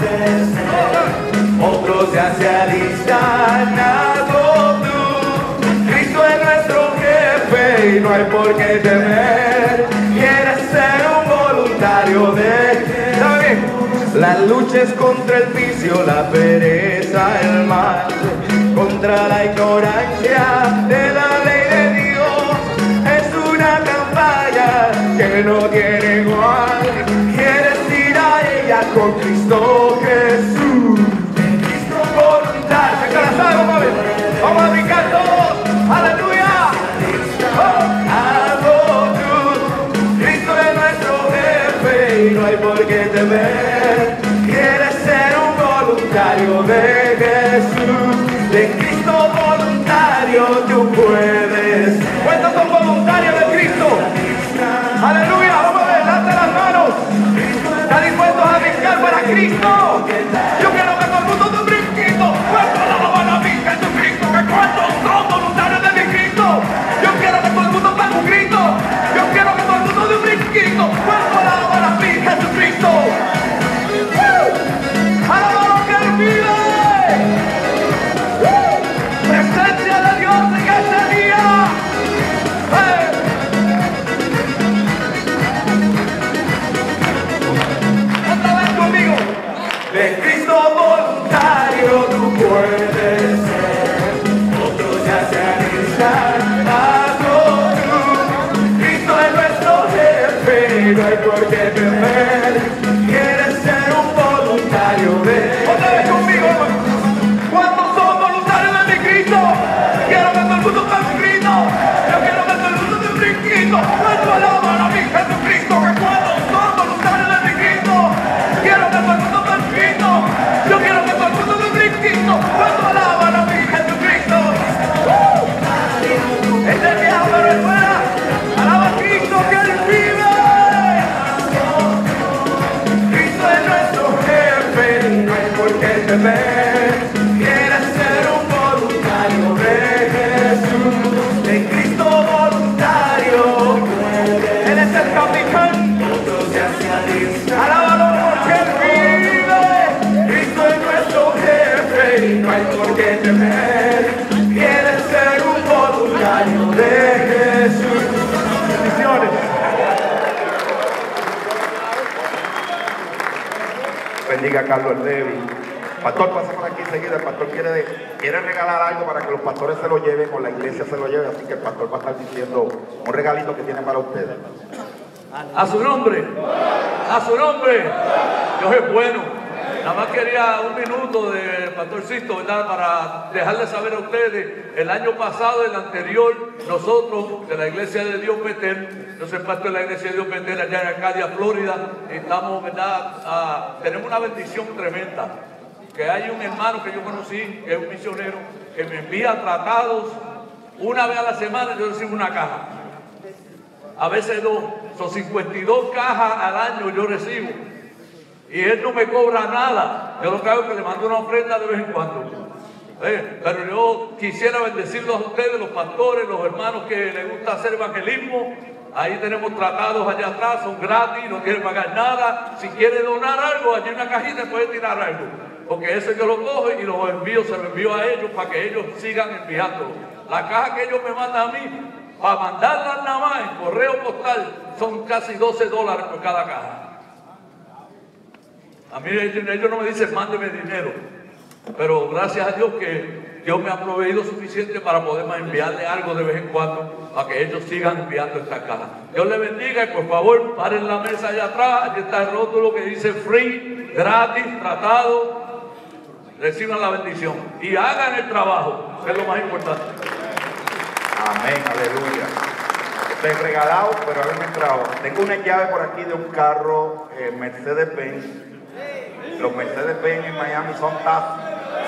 Otros ya se alistan, hazlo tú. Cristo es nuestro jefe y no hay por qué temer. Quieres ser un voluntario de... ¿Sabe bien? La lucha es contra el vicio, la pereza, el mal, contra la ignorancia de la ley de Dios. Es una campaña que no tiene igual. Quieres ir a ella con Cristo Jesús. Cristo voluntario. ¿Se la sabe? Vamos a ver. Vamos a brincar todos. ¡Aleluya! Hazlo tú. Cristo es nuestro jefe y no hay por qué temer. Quieres ser un voluntario de Jesús. De Cristo voluntario tú puedes. ¿Cuántos son voluntarios de Cristo? Aleluya, vamos a ver, levanta las manos. ¿Están dispuestos a brincar para Cristo? Yo quiero que todo el mundo dé un brinquito. ¿Cuántos alaban a mi Jesucristo? ¿Que cuántos son voluntarios de mi Cristo? Yo quiero que todo el mundo pegue un grito. Yo quiero que todo el mundo dé un brinquito. ¿Cuántos alaban a mi Jesucristo? ¡Alabado que Él vive! Presencia de Dios en este día. Otra vez conmigo. De Cristo voluntario tú puedes ser. Otros ya se alistan, hazlo tú. Cristo es nuestro jefe, no hay por qué temer. Quieres ser un voluntario de... Otra vez conmigo. ¿Cuántos son voluntarios de mi Cristo? Quiero que todo el mundo tenga un grito. Yo quiero que todo el mundo tenga un brinquito. ¿Cuántos alaban a mi Jesucristo? ¿Que cuántos son voluntarios de mi Cristo? Quiero que todo el mundo tenga un grito. Yo quiero que todo el mundo tenga un brinquito. ¿Cuántos alaban a mi Jesucristo? Este es viejo pero es fuera. Alaba a Cristo que Él vive. Cristo es nuestro jefe, no hay por qué temer. Quieres ser un voluntario de Jesús. De Cristo voluntario. Él es el capitán. Otros ya se alistan. Alábalo porque Él vive. Cristo es nuestro jefe y no hay por qué temer. Quieres ser un voluntario de Jesús. Bendiciones. Bendiga a Carlos Levi. Pastor, pasa por aquí enseguida. El pastor quiere regalar algo para que los pastores se lo lleven o la iglesia se lo lleve. Así que el pastor va a estar diciendo un regalito que tiene para ustedes. A su nombre, a su nombre. Dios es bueno. Nada más quería un minuto del pastor Sisto, ¿verdad? Para dejarles saber a ustedes, el año pasado, el anterior, nosotros de la Iglesia de Dios Betel, yo soy pastor de la Iglesia de Dios Betel allá en Arcadia, Florida, estamos, ¿verdad? Tenemos una bendición tremenda, que hay un hermano que yo conocí, que es un misionero, que me envía tratados una vez a la semana. Yo recibo una caja, a veces dos, son 52 cajas al año yo recibo. Y él no me cobra nada. Yo lo que hago es que le mando una ofrenda de vez en cuando. Pero yo quisiera bendecirlos a ustedes, los pastores, los hermanos que les gusta hacer evangelismo. Ahí tenemos tratados allá atrás, son gratis, no quieren pagar nada. Si quiere donar algo, allí en una cajita puede tirar algo. Porque eso yo lo cojo y lo envío, se lo envío a ellos para que ellos sigan enviándolo. La caja que ellos me mandan a mí, para mandarla nada más en correo postal, son casi $12 por cada caja. A mí ellos no me dicen, mándeme dinero. Pero gracias a Dios que Dios me ha proveído suficiente para poder enviarle algo de vez en cuando para que ellos sigan enviando esta caja. Dios les bendiga y por favor paren la mesa allá atrás. Allí está el rótulo que dice free, gratis, tratado. Reciban la bendición y hagan el trabajo, que es lo más importante. Amén, aleluya. Estoy regalado, pero haberme entrado. Tengo una llave por aquí de un carro Mercedes-Benz. Los Mercedes-Benz en Miami son taxis.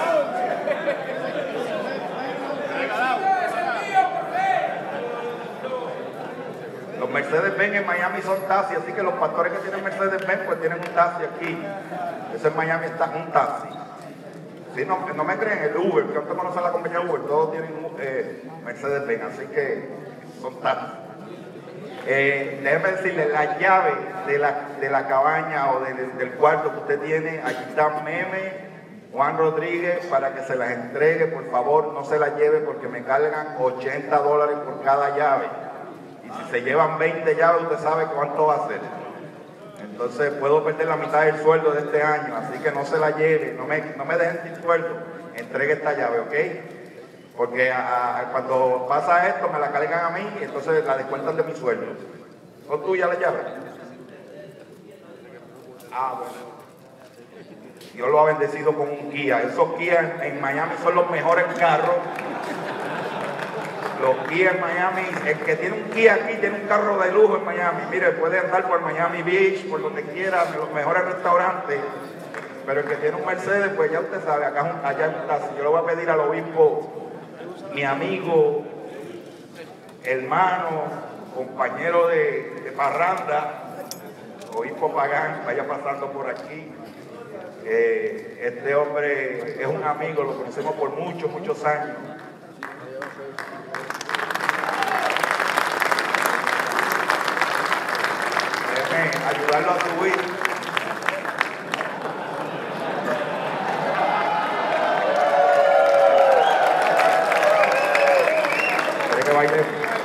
Los Mercedes-Benz en Miami son taxis, así que los pastores que tienen Mercedes-Benz pues tienen un taxi aquí. Eso en Miami está un taxi. Sí, no me creen, el Uber, que usted conoce la compañía Uber, todos tienen Mercedes-Benz, así que son taxis. Déjeme decirle, la llave de la cabaña o del cuarto que usted tiene, aquí está Meme Juan Rodríguez para que se las entregue. Por favor, no se las lleve porque me cargan $80 por cada llave. Y si se llevan 20 llaves, usted sabe cuánto va a ser. Entonces puedo perder la mitad del sueldo de este año, así que no se la lleve, no me dejen sin sueldo, entregue esta llave, ¿ok? Porque cuando pasa esto me la cargan a mí y entonces la descuentan de mi sueldo. ¿Son tuyas las llaves? Bueno. Dios lo ha bendecido con un Kia. Esos Kia en Miami son los mejores carros. Los Kia en Miami, el que tiene un Kia aquí tiene un carro de lujo en Miami. Mire, puede andar por Miami Beach, por donde quiera, los mejores restaurantes. Pero el que tiene un Mercedes, pues ya usted sabe, allá en un taxi. Yo le voy a pedir al obispo, mi amigo, hermano, compañero de parranda, obispo Pagán, vaya pasando por aquí. Este hombre es un amigo, lo conocemos por muchos años. Ayudarlo a subir. ¿Quiere que baile?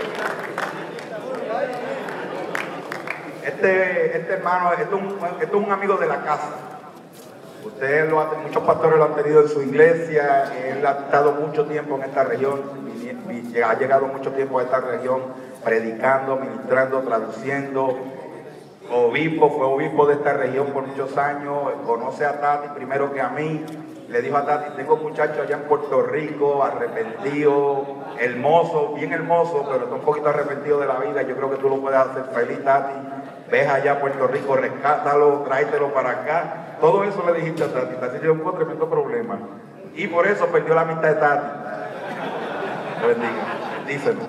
Este hermano, esto es un amigo de la casa. Muchos pastores lo han tenido en su iglesia. Él ha estado mucho tiempo en esta región y ha llegado mucho tiempo a esta región predicando, ministrando, traduciendo. Fue obispo de esta región por muchos años, conoce a Tati primero que a mí. Le dijo a Tati, tengo un muchacho allá en Puerto Rico, arrepentido, hermoso, bien hermoso, pero está un poquito arrepentido de la vida. Yo creo que tú lo puedes hacer feliz, Tati. Ves allá a Puerto Rico, rescátalo, tráetelo para acá. Todo eso le dijiste a Tati. Tati llevó un tremendo problema. Y por eso perdió la mitad de Tati. Te bendiga. Díselo.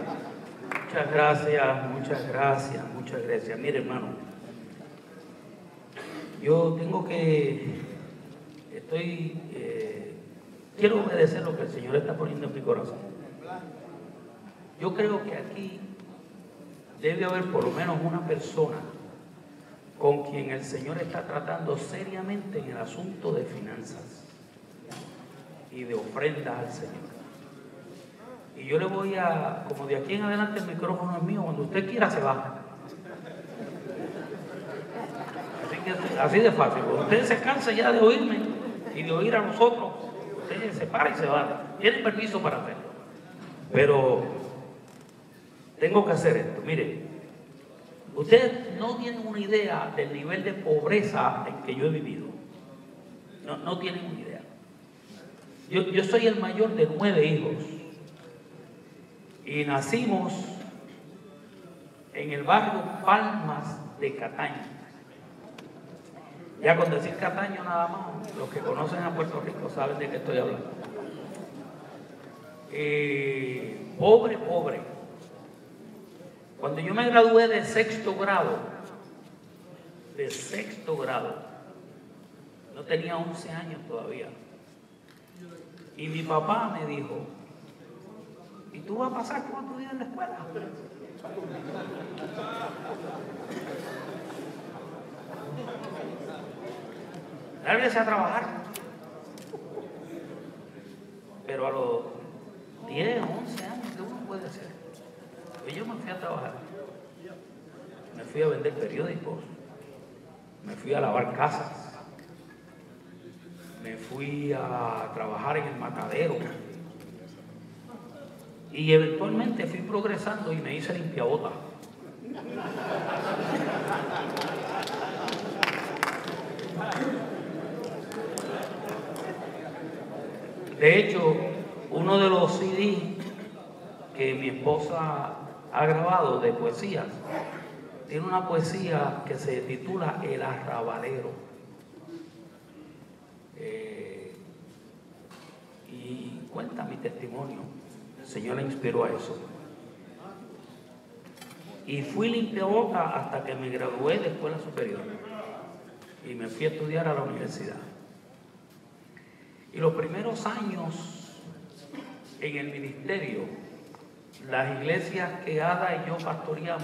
Muchas gracias. Mire, hermano. Yo quiero obedecer lo que el Señor está poniendo en mi corazón. Yo creo que aquí debe haber por lo menos una persona con quien el Señor está tratando seriamente en el asunto de finanzas y de ofrendas al Señor. Y yo le voy como de aquí en adelante el micrófono es mío, cuando usted quiera se baja. Así de fácil. Cuando usted se cansa ya de oírme y de oír a nosotros, usted se para y se va. Tiene permiso para hacerlo. Pero tengo que hacer esto. Mire, ustedes no tienen una idea del nivel de pobreza en que yo he vivido. No tienen una idea. Yo soy el mayor de 9 hijos. Y nacimos en el barrio Palmas de Cataño. Ya con decir Cataño nada más, los que conocen a Puerto Rico saben de qué estoy hablando. Pobre. Cuando yo me gradué de sexto grado, Yo tenía 11 años todavía. Y mi papá me dijo, ¿y tú vas a pasar 4 días en la escuela? Lárguese a trabajar. Pero a los 10, 11 años, ¿qué uno puede hacer? Pues yo me fui a trabajar. Me fui a vender periódicos. Me fui a lavar casas. Me fui a trabajar en el matadero. Y eventualmente fui progresando y me hice limpiabotas. De hecho, uno de los CD que mi esposa ha grabado de poesías, tiene una poesía que se titula El Arrabalero. Y cuenta mi testimonio. El Señor le inspiró a eso. Y fui limpiabotas hasta que me gradué de escuela superior. Y me fui a estudiar a la universidad. Y los primeros años en el ministerio, las iglesias que Ada y yo pastoreamos,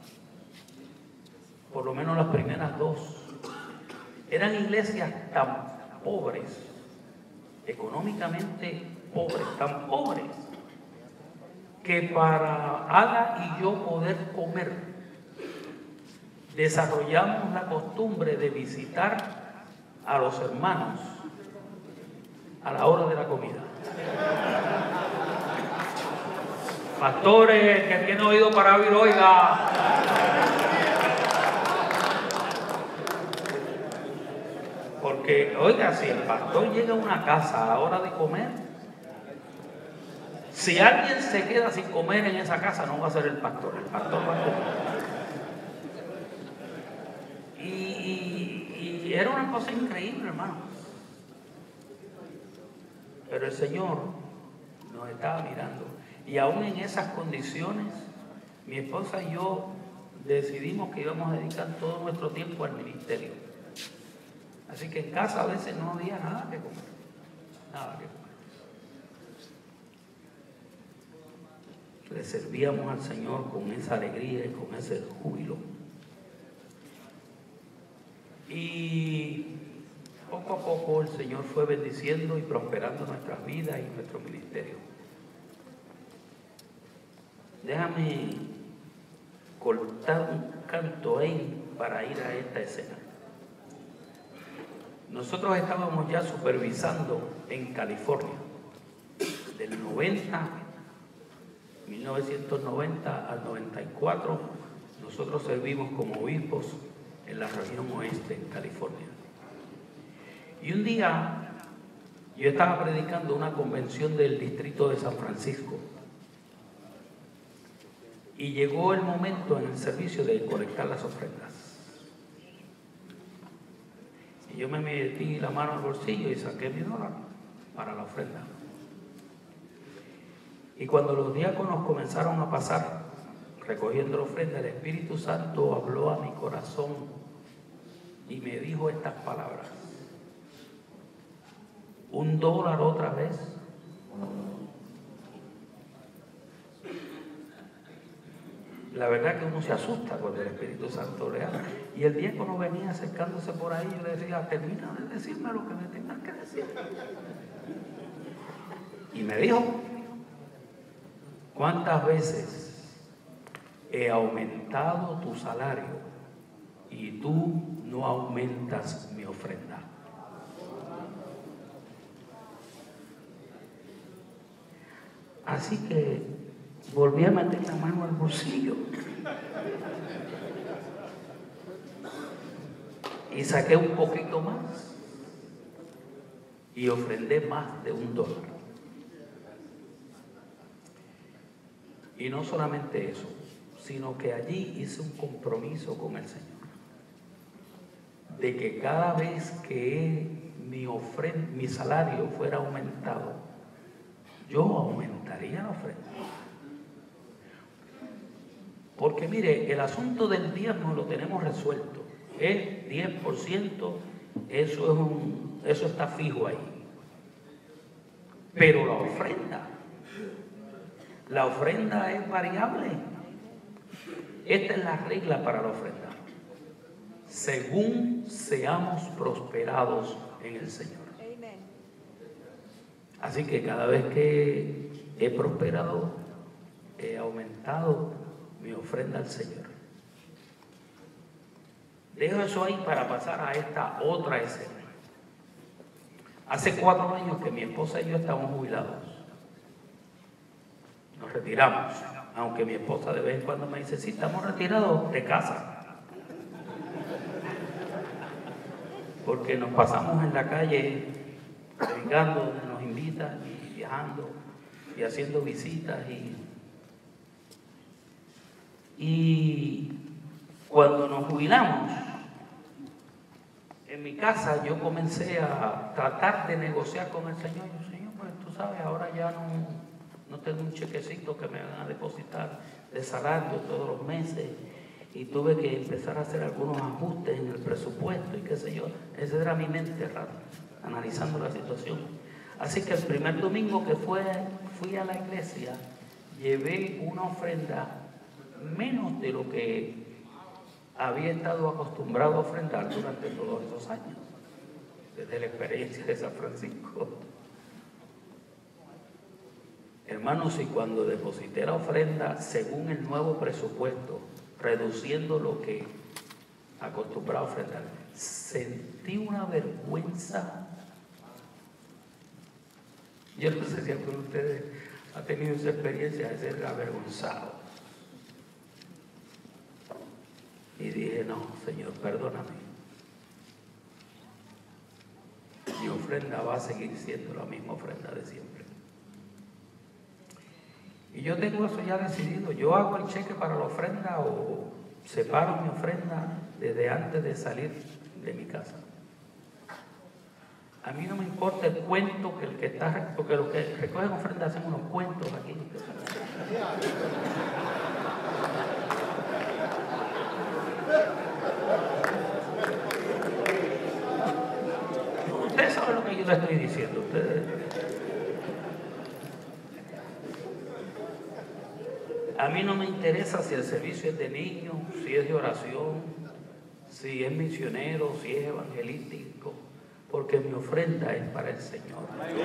por lo menos las primeras 2, eran iglesias tan pobres, económicamente pobres, tan pobres, que para Ada y yo poder comer, desarrollamos la costumbre de visitar a los hermanos a la hora de la comida. Pastores que tienen oído para oír, oiga. Porque, oiga, si el pastor llega a una casa a la hora de comer, si alguien se queda sin comer en esa casa, no va a ser el pastor va a comer. Y era una cosa increíble, hermano. Pero el Señor nos estaba mirando. Y aún en esas condiciones, mi esposa y yo decidimos que íbamos a dedicar todo nuestro tiempo al ministerio. Así que en casa a veces no había nada que comer. Nada que comer. Le servíamos al Señor con esa alegría y con ese júbilo. Y poco a poco el Señor fue bendiciendo y prosperando nuestras vidas y nuestro ministerio. Déjame cortar un canto ahí para ir a esta escena. Nosotros estábamos ya supervisando en California, del 1990 al 94, nosotros servimos como obispos en la región oeste en California. Y un día yo estaba predicando una convención del distrito de San Francisco y llegó el momento en el servicio de colectar las ofrendas. Y yo me metí la mano al bolsillo y saqué mi dólar para la ofrenda. Y cuando los diáconos comenzaron a pasar recogiendo la ofrenda, el Espíritu Santo habló a mi corazón y me dijo estas palabras: $1 otra vez. La verdad que uno se asusta cuando el Espíritu Santo le habla. Y el diácono venía acercándose por ahí y yo le decía: termina de decirme lo que me tengas que decir. Y me dijo: ¿cuántas veces he aumentado tu salario y tú no aumentas mi ofrenda? Así que volví a meter la mano al bolsillo y saqué un poquito más y ofrendé más de $1. Y no solamente eso, sino que allí hice un compromiso con el Señor de que cada vez que mi salario fuera aumentado, yo aumentaría la ofrenda. Porque mire, el asunto del diezmo lo tenemos resuelto. Es 10% eso está fijo ahí. Pero la ofrenda es variable. Esta es la regla para la ofrenda: según seamos prosperados en el Señor. Así que cada vez que he prosperado, he aumentado mi ofrenda al Señor. Dejo eso ahí para pasar a esta otra escena. Hace 4 años que mi esposa y yo estamos jubilados. Nos retiramos, aunque mi esposa de vez en cuando me dice: sí, estamos retirados de casa. Porque nos pasamos en la calle predicando donde nos invitan y viajando y haciendo visitas. Y cuando nos jubilamos, en mi casa yo comencé a tratar de negociar con el Señor. Yo, Señor, pues tú sabes, ahora ya no tengo un chequecito que me van a depositar de salario todos los meses, y tuve que empezar a hacer algunos ajustes en el presupuesto y qué sé yo. Esa era mi mente analizando la situación. Así que el primer domingo que fui a la iglesia, llevé una ofrenda menos de lo que había estado acostumbrado a ofrendar durante todos estos años, desde la experiencia de San Francisco. Hermanos, y cuando deposité la ofrenda según el nuevo presupuesto, reduciendo lo que acostumbraba a ofrendar, sentí una vergüenza. Yo no sé si alguno de ustedes ha tenido esa experiencia de ser avergonzado. Y dije: no, Señor, perdóname. Mi ofrenda va a seguir siendo la misma ofrenda de siempre. Y yo tengo eso ya decidido. Yo hago el cheque para la ofrenda o separo mi ofrenda desde antes de salir de mi casa. A mí no me importa el cuento que el que está, porque los que recogen ofrenda hacen unos cuentos aquí. Ustedes saben lo que yo les estoy diciendo. A mí no me interesa si el servicio es de niños, si es de oración, si es misionero, si es evangelístico, porque mi ofrenda es para el Señor.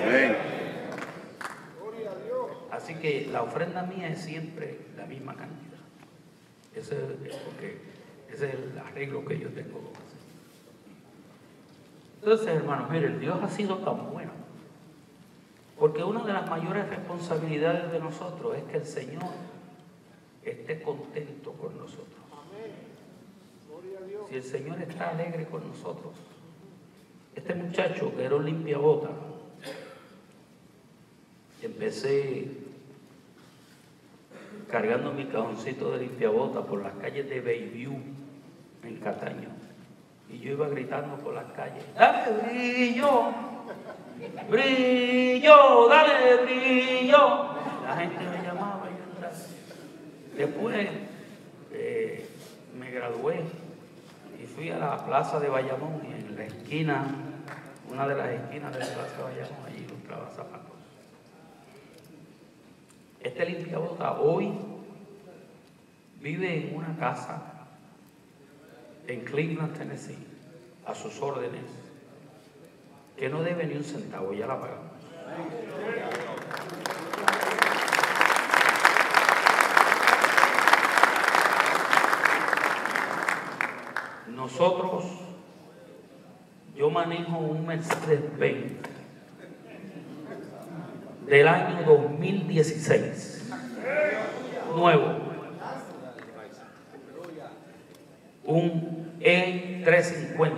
Así que la ofrenda mía es siempre la misma cantidad. Ese es el arreglo que yo tengo. Entonces, hermanos, miren, Dios ha sido tan bueno, porque una de las mayores responsabilidades de nosotros es que el Señor esté contento con nosotros. Si el Señor está alegre con nosotros. Este muchacho que era un limpiabota, empecé cargando mi cajoncito de limpiabota por las calles de Bayview en Cataño, y yo iba gritando por las calles: dale brillo, brillo, dale brillo. La gente me llamaba y yo entraba. Después me gradué y fui a la plaza de Bayamón, y en la esquina, una de las esquinas de la plaza de Bayamón, allí compraba zapatos. Este limpiabota hoy vive en una casa en Cleveland, Tennessee, a sus órdenes, que no debe ni un centavo, ya la pagamos. Nosotros, yo manejo un Mercedes-Benz del año 2016, nuevo, un E350.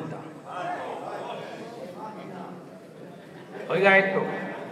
Oiga esto,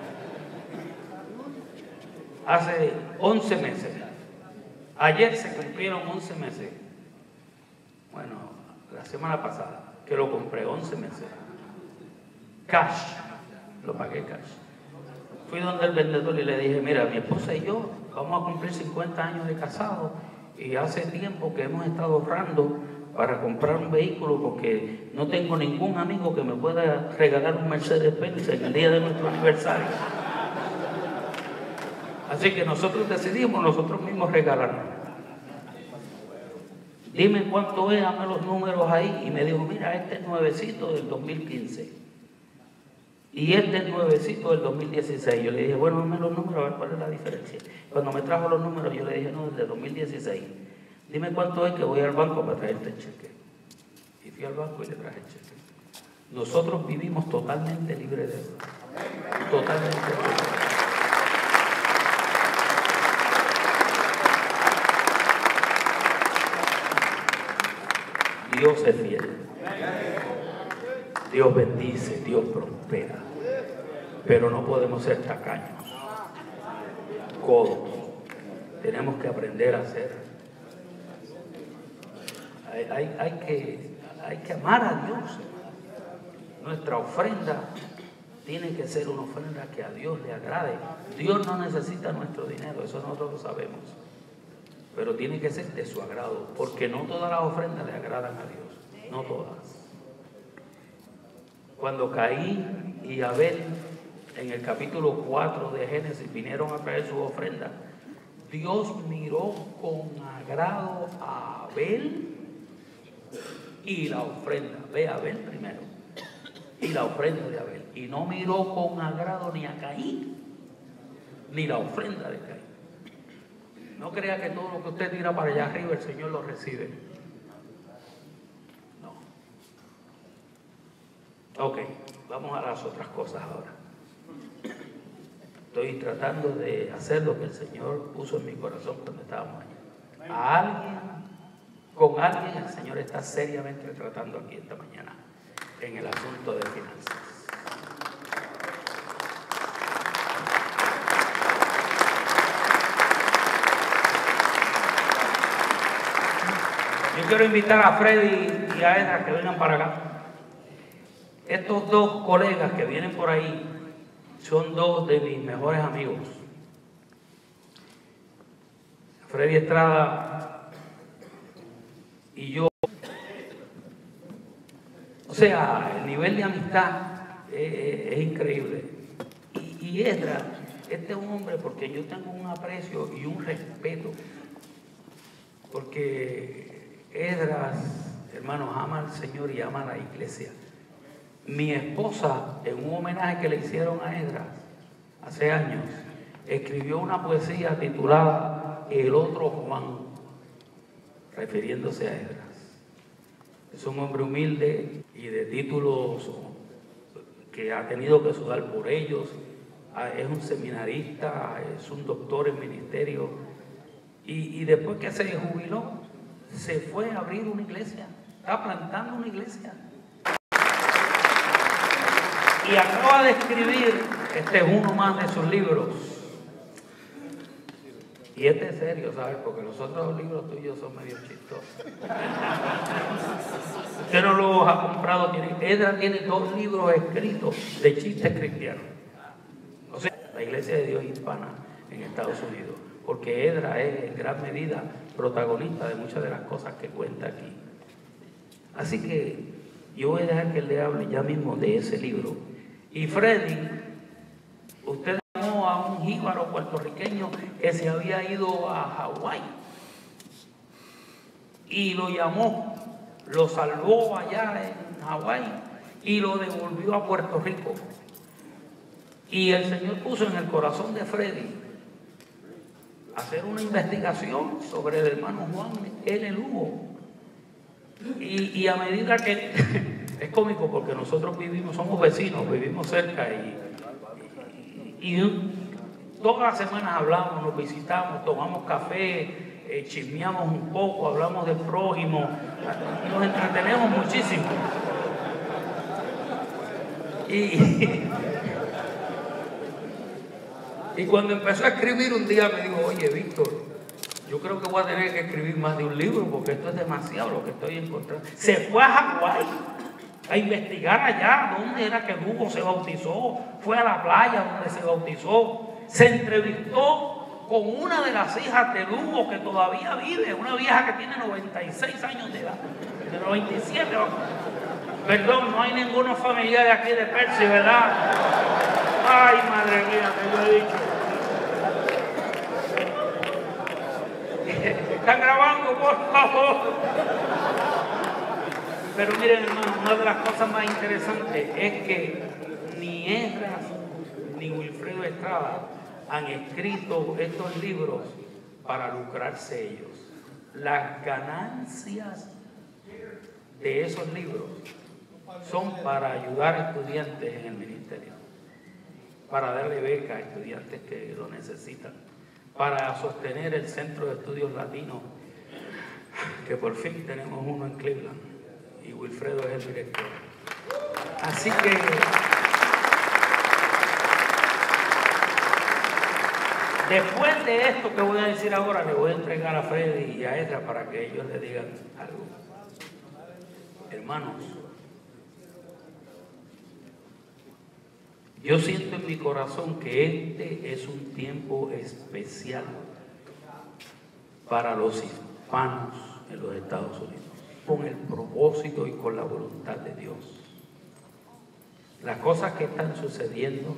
hace 11 meses, ayer se cumplieron 11 meses, bueno, la semana pasada, que lo compré, 11 meses, cash, lo pagué cash. Fui donde el vendedor y le dije: mira, mi esposa y yo vamos a cumplir 50 años de casado, y hace tiempo que hemos estado ahorrando para comprar un vehículo porque no tengo ningún amigo que me pueda regalar un Mercedes-Benz en el día de nuestro aniversario. Así que nosotros decidimos nosotros mismos regalarlo. Dime cuánto es, dame los números ahí. Y me dijo, mira, este es nuevecito del 2015. Y este es nuevecito del 2016. Yo le dije, bueno, dame los números, a ver cuál es la diferencia. Cuando me trajo los números, yo le dije, no, desde 2016. Dime cuánto es que voy al banco para traerte el cheque. Y fui al banco y le traje el cheque. Nosotros vivimos totalmente libres de deuda. Totalmente libres. Dios es fiel. Dios bendice, Dios prospera. Pero no podemos ser tacaños, codos. Tenemos que aprender a ser. Hay que amar a Dios. Nuestra ofrenda tiene que ser una ofrenda que a Dios le agrade. Dios no necesita nuestro dinero, eso nosotros lo sabemos. Pero tiene que ser de su agrado, porque no todas las ofrendas le agradan a Dios, no todas. Cuando Caín y Abel, en el capítulo 4 de Génesis, vinieron a traer sus ofrendas, Dios miró con agrado a Abel y la ofrenda. Ve a Abel primero y la ofrenda de Abel. Y no miró con agrado ni a Caín, ni la ofrenda de Caín. No crea que todo lo que usted tira para allá arriba el Señor lo recibe. No. Ok, vamos a las otras cosas ahora. Estoy tratando de hacer lo que el Señor puso en mi corazón cuando estábamos allá. Con alguien el Señor está seriamente tratando aquí esta mañana en el asunto de finanzas. Yo quiero invitar a Freddy y a Edra que vengan para acá. Estos dos colegas que vienen por ahí son dos de mis mejores amigos. Freddy Estrada y yo. O sea, el nivel de amistad es increíble. Y Edra, este es un hombre porque yo tengo un aprecio y un respeto. Porque Edras, hermanos, ama al Señor y ama a la iglesia. Mi esposa, en un homenaje que le hicieron a Edras hace años, escribió una poesía titulada El otro Juan, refiriéndose a Edras. Es un hombre humilde y de títulos que ha tenido que sudar por ellos. Es un seminarista, es un doctor en ministerio. Y después que se jubiló, se fue a abrir una iglesia. Está plantando una iglesia. Y acaba de escribir, este es uno más de sus libros. Y este es serio, ¿sabes? Porque los otros libros tuyos son medio chistosos. Usted no los ha comprado. Edra tiene 2 libros escritos de chistes cristianos. O sea, la Iglesia de Dios Hispana en Estados Unidos. Porque Edra es en gran medida protagonista de muchas de las cosas que cuenta aquí. Así que yo voy a dejar que él le hable ya mismo de ese libro. Y Freddy, usted llamó a un jíbaro puertorriqueño que se había ido a Hawái. Y lo llamó, lo salvó allá en Hawái y lo devolvió a Puerto Rico. Y el Señor puso en el corazón de Freddy hacer una investigación sobre el hermano Juan L. Lugo. Y a medida que es cómico porque nosotros somos vecinos, vivimos cerca y todas las semanas hablamos, nos visitamos, tomamos café, chismeamos un poco, hablamos del prójimo, nos entretenemos muchísimo. Y cuando empezó a escribir un día me dijo, oye Víctor, yo creo que voy a tener que escribir más de un libro porque esto es demasiado lo que estoy encontrando. Se fue a Hawái a investigar allá dónde era que Lugo se bautizó, fue a la playa donde se bautizó, se entrevistó con una de las hijas de Lugo que todavía vive, una vieja que tiene 96 años de edad. De 97, perdón, no hay ninguno familiar de aquí de Percy, ¿verdad? Ay, madre mía, que yo he dicho. ¿Están grabando, por favor? Pero miren, hermano, una de las cosas más interesantes es que ni Esdras ni Wilfredo Estrada han escrito estos libros para lucrarse ellos. Las ganancias de esos libros son para ayudar a estudiantes en el ministerio, para darle beca a estudiantes que lo necesitan, para sostener el Centro de Estudios Latinos, que por fin tenemos uno en Cleveland y Wilfredo es el director. Así que después de esto que voy a decir ahora, le voy a entregar a Freddy y a Edra para que ellos le digan algo. Hermanos, yo siento en mi corazón que este es un tiempo especial para los hispanos en los Estados Unidos, con el propósito y con la voluntad de Dios. Las cosas que están sucediendo,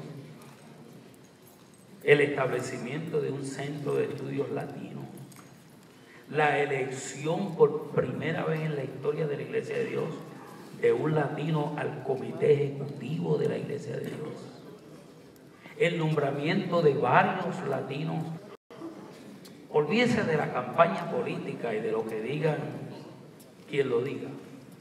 el establecimiento de un centro de estudios latinos, la elección por primera vez en la historia de la Iglesia de Dios de un latino al comité ejecutivo de la Iglesia de Dios, el nombramiento de varios latinos. Olvídese de la campaña política y de lo que digan quien lo diga.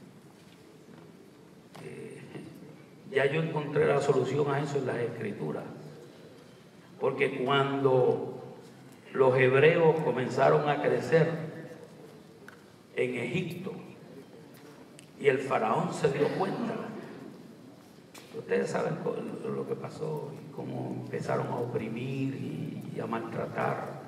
Ya yo encontré la solución a eso en las Escrituras. Porque cuando los hebreos comenzaron a crecer en Egipto y el faraón se dio cuenta, ustedes saben lo que pasó y cómo empezaron a oprimir y a maltratar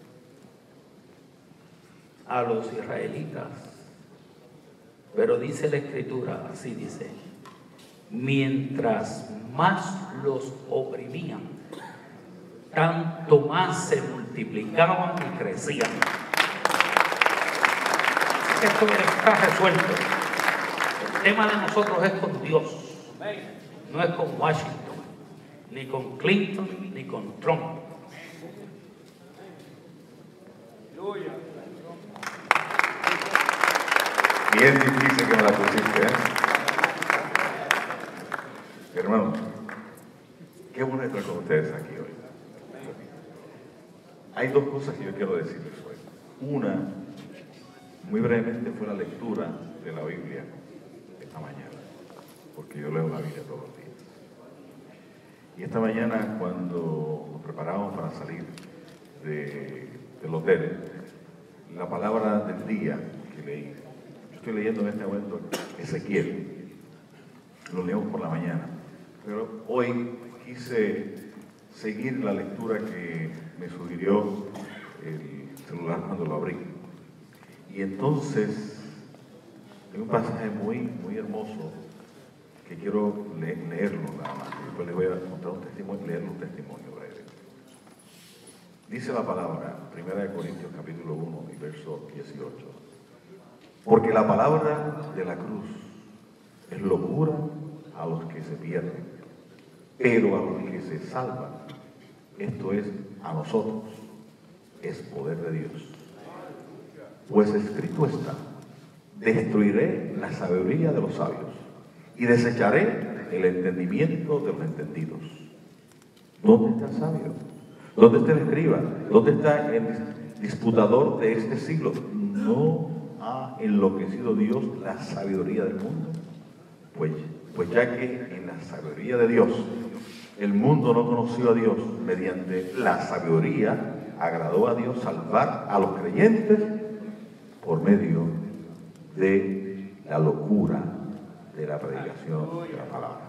a los israelitas. Pero dice la Escritura, así dice: mientras más los oprimían, tanto más se multiplicaban y crecían. Esto está resuelto. El tema de nosotros es con Dios, no es con Washington, ni con Clinton, ni con Trump. Bien difícil que me la pusiste, ¿eh? Hermano, qué bueno estar con ustedes aquí hoy. Hay dos cosas que yo quiero decirles hoy. Una, muy brevemente, fue la lectura de la Biblia esta mañana, porque yo leo la Biblia todos los días. Y esta mañana, cuando nos preparábamos para salir del hotel, la palabra del día que leí, yo estoy leyendo en este momento Ezequiel, lo leo por la mañana, pero hoy quise seguir la lectura que me sugirió el celular cuando lo abrí. Y entonces hay un pasaje muy hermoso que quiero leerlo nada más. Después les voy a contar un testimonio, leerle un testimonio breve. Dice la palabra, 1 Corintios capítulo 1 y verso 18. Porque la palabra de la cruz es locura a los que se pierden, pero a los que se salvan, esto es, a nosotros, es poder de Dios. Pues escrito está: destruiré la sabiduría de los sabios y desecharé el entendimiento de los entendidos. ¿Dónde está el sabio? ¿Dónde está el escriba? ¿Dónde está el disputador de este siglo? ¿No ha enloquecido Dios la sabiduría del mundo? Pues ya que en la sabiduría de Dios el mundo no conoció a Dios, mediante la sabiduría agradó a Dios salvar a los creyentes por medio de la locura de la predicación de la palabra.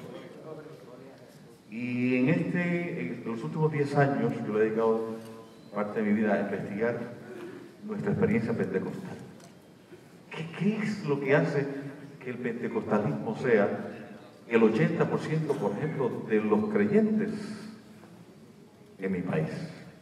Y en los últimos 10 años yo le he dedicado parte de mi vida a investigar nuestra experiencia pentecostal. ¿Qué es lo que hace que el pentecostalismo sea el 80%, por ejemplo, de los creyentes en mi país?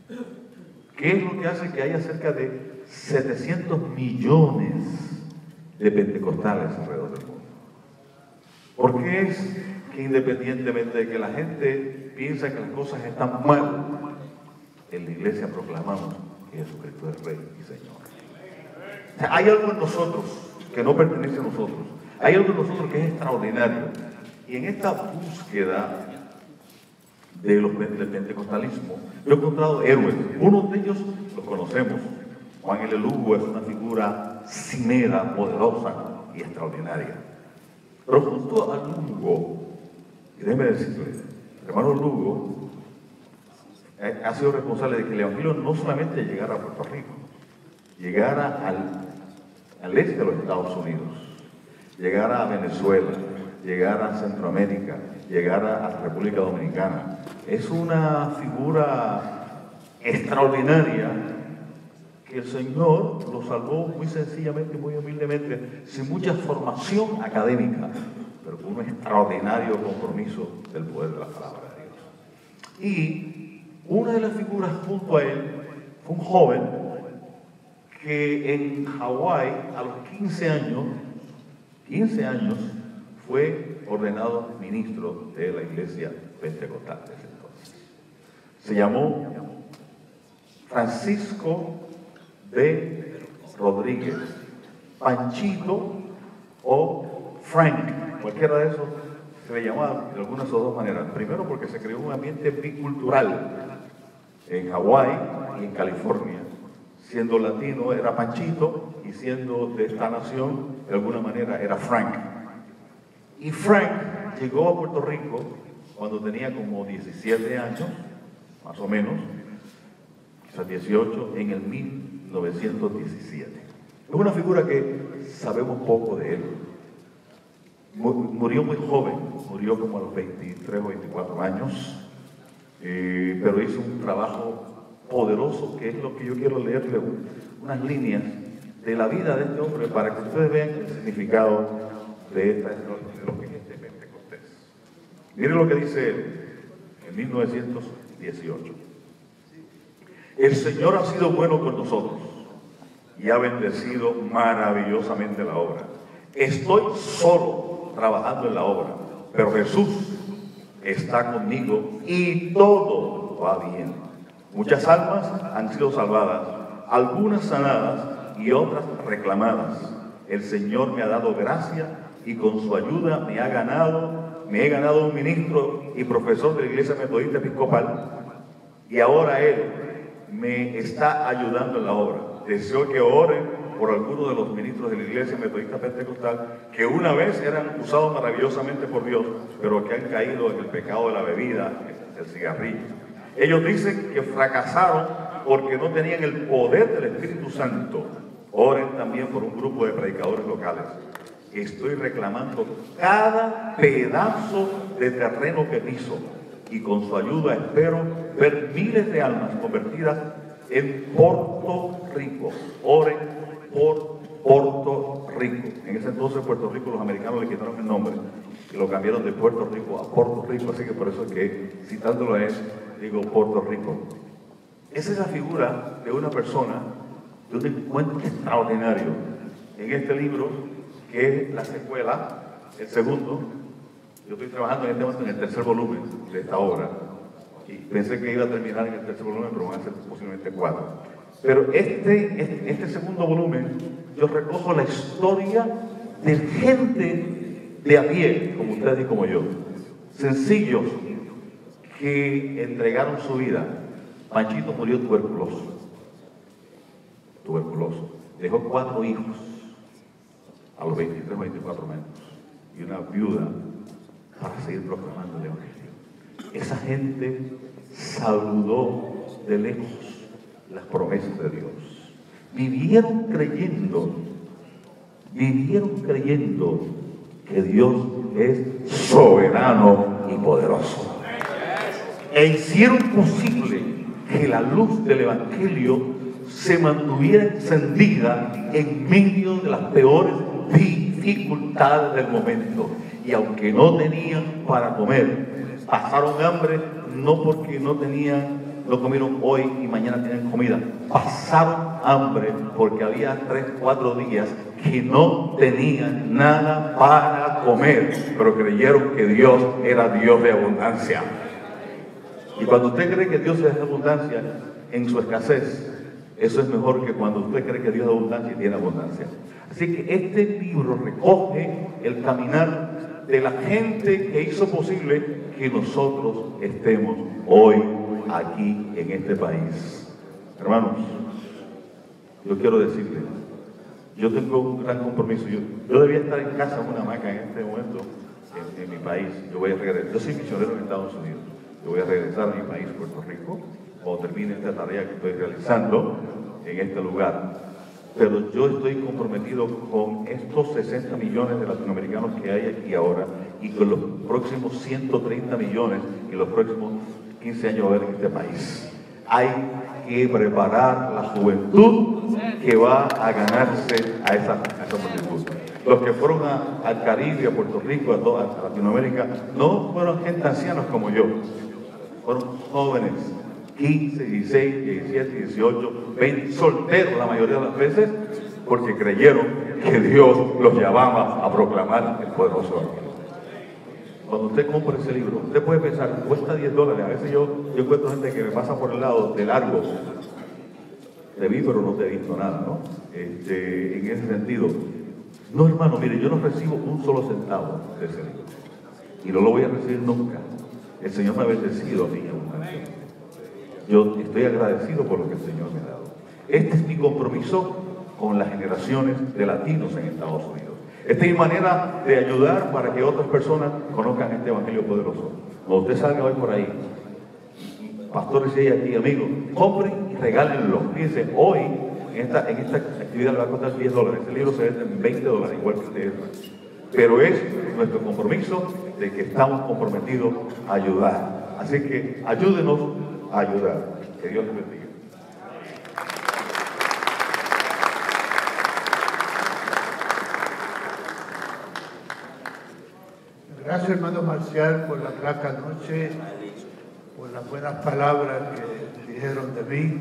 ¿Qué es lo que hace que haya cerca de 700 millones de pentecostales alrededor del mundo. ¿Por qué es que independientemente de que la gente piensa que las cosas están mal, en la iglesia proclamamos que Jesucristo es Rey y Señor? O sea, hay algo en nosotros que no pertenece a nosotros. Hay algo en nosotros que es extraordinario. Y en esta búsqueda del pentecostalismo, yo he encontrado héroes. Uno de ellos los conocemos. Juan L. Lugo es una figura cimera, poderosa y extraordinaria. Pero junto a Lugo, y déjeme decirle, el hermano Lugo ha sido responsable de que el Evangelio no solamente llegara a Puerto Rico, llegara al este de los Estados Unidos, llegara a Venezuela, llegara a Centroamérica, llegara a la República Dominicana. Es una figura extraordinaria que el Señor lo salvó muy sencillamente, muy humildemente, sin mucha formación académica, pero con un extraordinario compromiso del poder de la palabra de Dios. Y una de las figuras junto a él fue un joven que en Hawái a los 15 años fue ordenado ministro de la iglesia pentecostal de ese entonces. Se llamó Francisco de Rodríguez, Panchito o Frank, cualquiera de esos se le llamaba de algunas o dos maneras. Primero porque se creó un ambiente bicultural en Hawái y en California. Siendo latino era Panchito y siendo de esta nación de alguna manera era Frank. Y Frank llegó a Puerto Rico cuando tenía como 17 años, más o menos, quizás 18, en el 1917. Es una figura que sabemos poco de él. Murió muy joven, murió como a los 23 o 24 años, pero hizo un trabajo poderoso, que es lo que yo quiero leerle unas líneas de la vida de este hombre para que ustedes vean el significado de lo que es este Pentecostés. Miren lo que dice él en 1918. El Señor ha sido bueno con nosotros y ha bendecido maravillosamente la obra. Estoy solo trabajando en la obra, pero Jesús está conmigo y todo va bien. Muchas almas han sido salvadas, algunas sanadas y otras reclamadas. El Señor me ha dado gracia y con su ayuda me he ganado un ministro y profesor de la Iglesia Metodista Episcopal, y ahora Él me está ayudando en la obra. Deseo que oren por algunos de los ministros de la Iglesia Metodista Pentecostal que una vez eran usados maravillosamente por Dios, pero que han caído en el pecado de la bebida, el cigarrillo. Ellos dicen que fracasaron porque no tenían el poder del Espíritu Santo. Oren también por un grupo de predicadores locales. Estoy reclamando cada pedazo de terreno que piso y con su ayuda espero ver miles de almas convertidas en Puerto Rico. Oren por Puerto Rico. En ese entonces Puerto Rico los americanos le quitaron el nombre y lo cambiaron de Puerto Rico a Puerto Rico, así que por eso es que citándolo a él digo Puerto Rico. Esa es la figura de una persona, de un encuentro extraordinario en este libro, que es la secuela, el segundo. Yo estoy trabajando en este momento en el tercer volumen de esta obra y pensé que iba a terminar en el tercer volumen, pero van a ser posiblemente 4. Pero este segundo volumen, yo recojo la historia de gente de a pie, como ustedes y como yo, sencillos, que entregaron su vida. Panchito murió tuberculoso. Dejó 4 hijos a los 23 o 24 años y una viuda para seguir proclamando el Evangelio. Esa gente saludó de lejos las promesas de Dios. Vivieron creyendo que Dios es soberano y poderoso. E hicieron posible que la luz del Evangelio se mantuviera encendida en medio de las peores dificultades del momento. Y aunque no tenían para comer, pasaron hambre, no porque no comieron hoy y mañana tienen comida. Pasaron hambre porque había 3 o 4 días que no tenían nada para comer, pero creyeron que Dios era Dios de abundancia. Y cuando usted cree que Dios es de abundancia en su escasez, eso es mejor que cuando usted cree que Dios es de abundancia y tiene abundancia. Así que este libro recoge el caminar de la gente que hizo posible que nosotros estemos hoy aquí en este país. Hermanos, yo quiero decirles, yo tengo un gran compromiso. Yo debía estar en casa en una hamaca en este momento, en mi país. Yo voy a regresar. Yo soy misionero en Estados Unidos. Yo voy a regresar a mi país, Puerto Rico, cuando termine esta tarea que estoy realizando en este lugar. Pero yo estoy comprometido con estos 60 millones de latinoamericanos que hay aquí ahora y con los próximos 130 millones en los próximos 15 años a ver en este país. Hay que preparar la juventud que va a ganarse a esa multitud. Los que fueron al Caribe, a Puerto Rico, a Latinoamérica, no fueron gente ancianos como yo, fueron jóvenes, 15, 16, 17, 18, 20, solteros la mayoría de las veces, porque creyeron que Dios los llamaba a proclamar el poderoso evangelio. Cuando usted compra ese libro, usted puede pensar, cuesta $10. A veces yo encuentro gente que me pasa por el lado de largo. Te vi, pero no te he visto nada, ¿no? En ese sentido. No, hermano, mire, yo no recibo un solo centavo de ese libro. Y no lo voy a recibir nunca. El Señor me ha bendecido a mí abundantemente. Yo estoy agradecido por lo que el Señor me ha dado. Este es mi compromiso con las generaciones de latinos en Estados Unidos. Esta es mi manera de ayudar para que otras personas conozcan este evangelio poderoso. Cuando usted salga hoy por ahí, pastores y aquí, amigos, compren y regálenlo. Fíjense, hoy en esta actividad le va a costar $10. Este libro se vende en $20, igual que ustedes. Pero es nuestro compromiso de que estamos comprometidos a ayudar. Así que ayúdenos a ayudar. Que Dios les bendiga. Gracias, hermano Marcial, por la flaca noche, por las buenas palabras que dijeron de mí.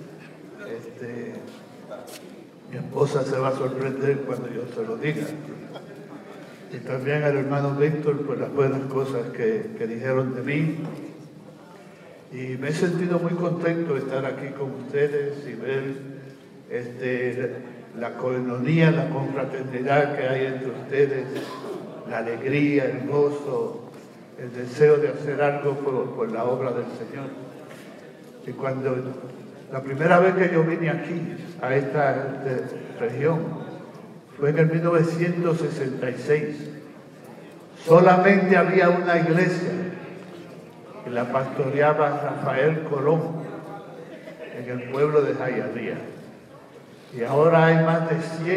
Mi esposa se va a sorprender cuando yo se lo diga. Y también al hermano Víctor por las buenas cosas que dijeron de mí. Y me he sentido muy contento de estar aquí con ustedes y ver la coinonía, la confraternidad que hay entre ustedes, la alegría, el gozo, el deseo de hacer algo por la obra del Señor. Y cuando la primera vez que yo vine aquí, a esta región, fue en el 1966. Solamente había una iglesia que la pastoreaba Rafael Colón en el pueblo de Jayalía. Y ahora hay más de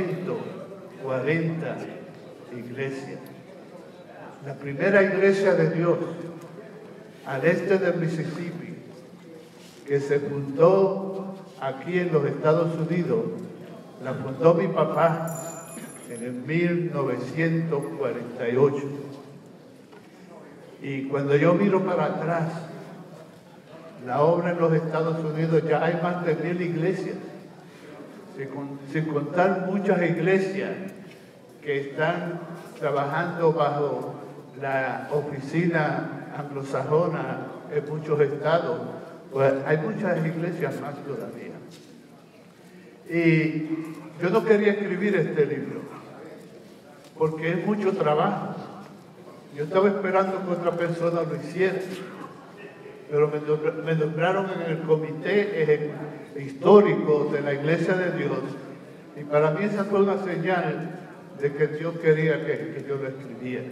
140 iglesias. La primera iglesia de Dios al este de Mississippi, que se fundó aquí en los Estados Unidos, la fundó mi papá en el 1948. Y cuando yo miro para atrás, la obra en los Estados Unidos, ya hay más de 1000 iglesias, sin contar muchas iglesias que están trabajando bajo la oficina anglosajona en muchos estados. Pues hay muchas iglesias más todavía. Y yo no quería escribir este libro, porque es mucho trabajo. Yo estaba esperando que otra persona lo hiciera, pero me nombraron en el comité histórico de la Iglesia de Dios, y para mí esa fue una señal de que Dios quería que yo lo escribiera.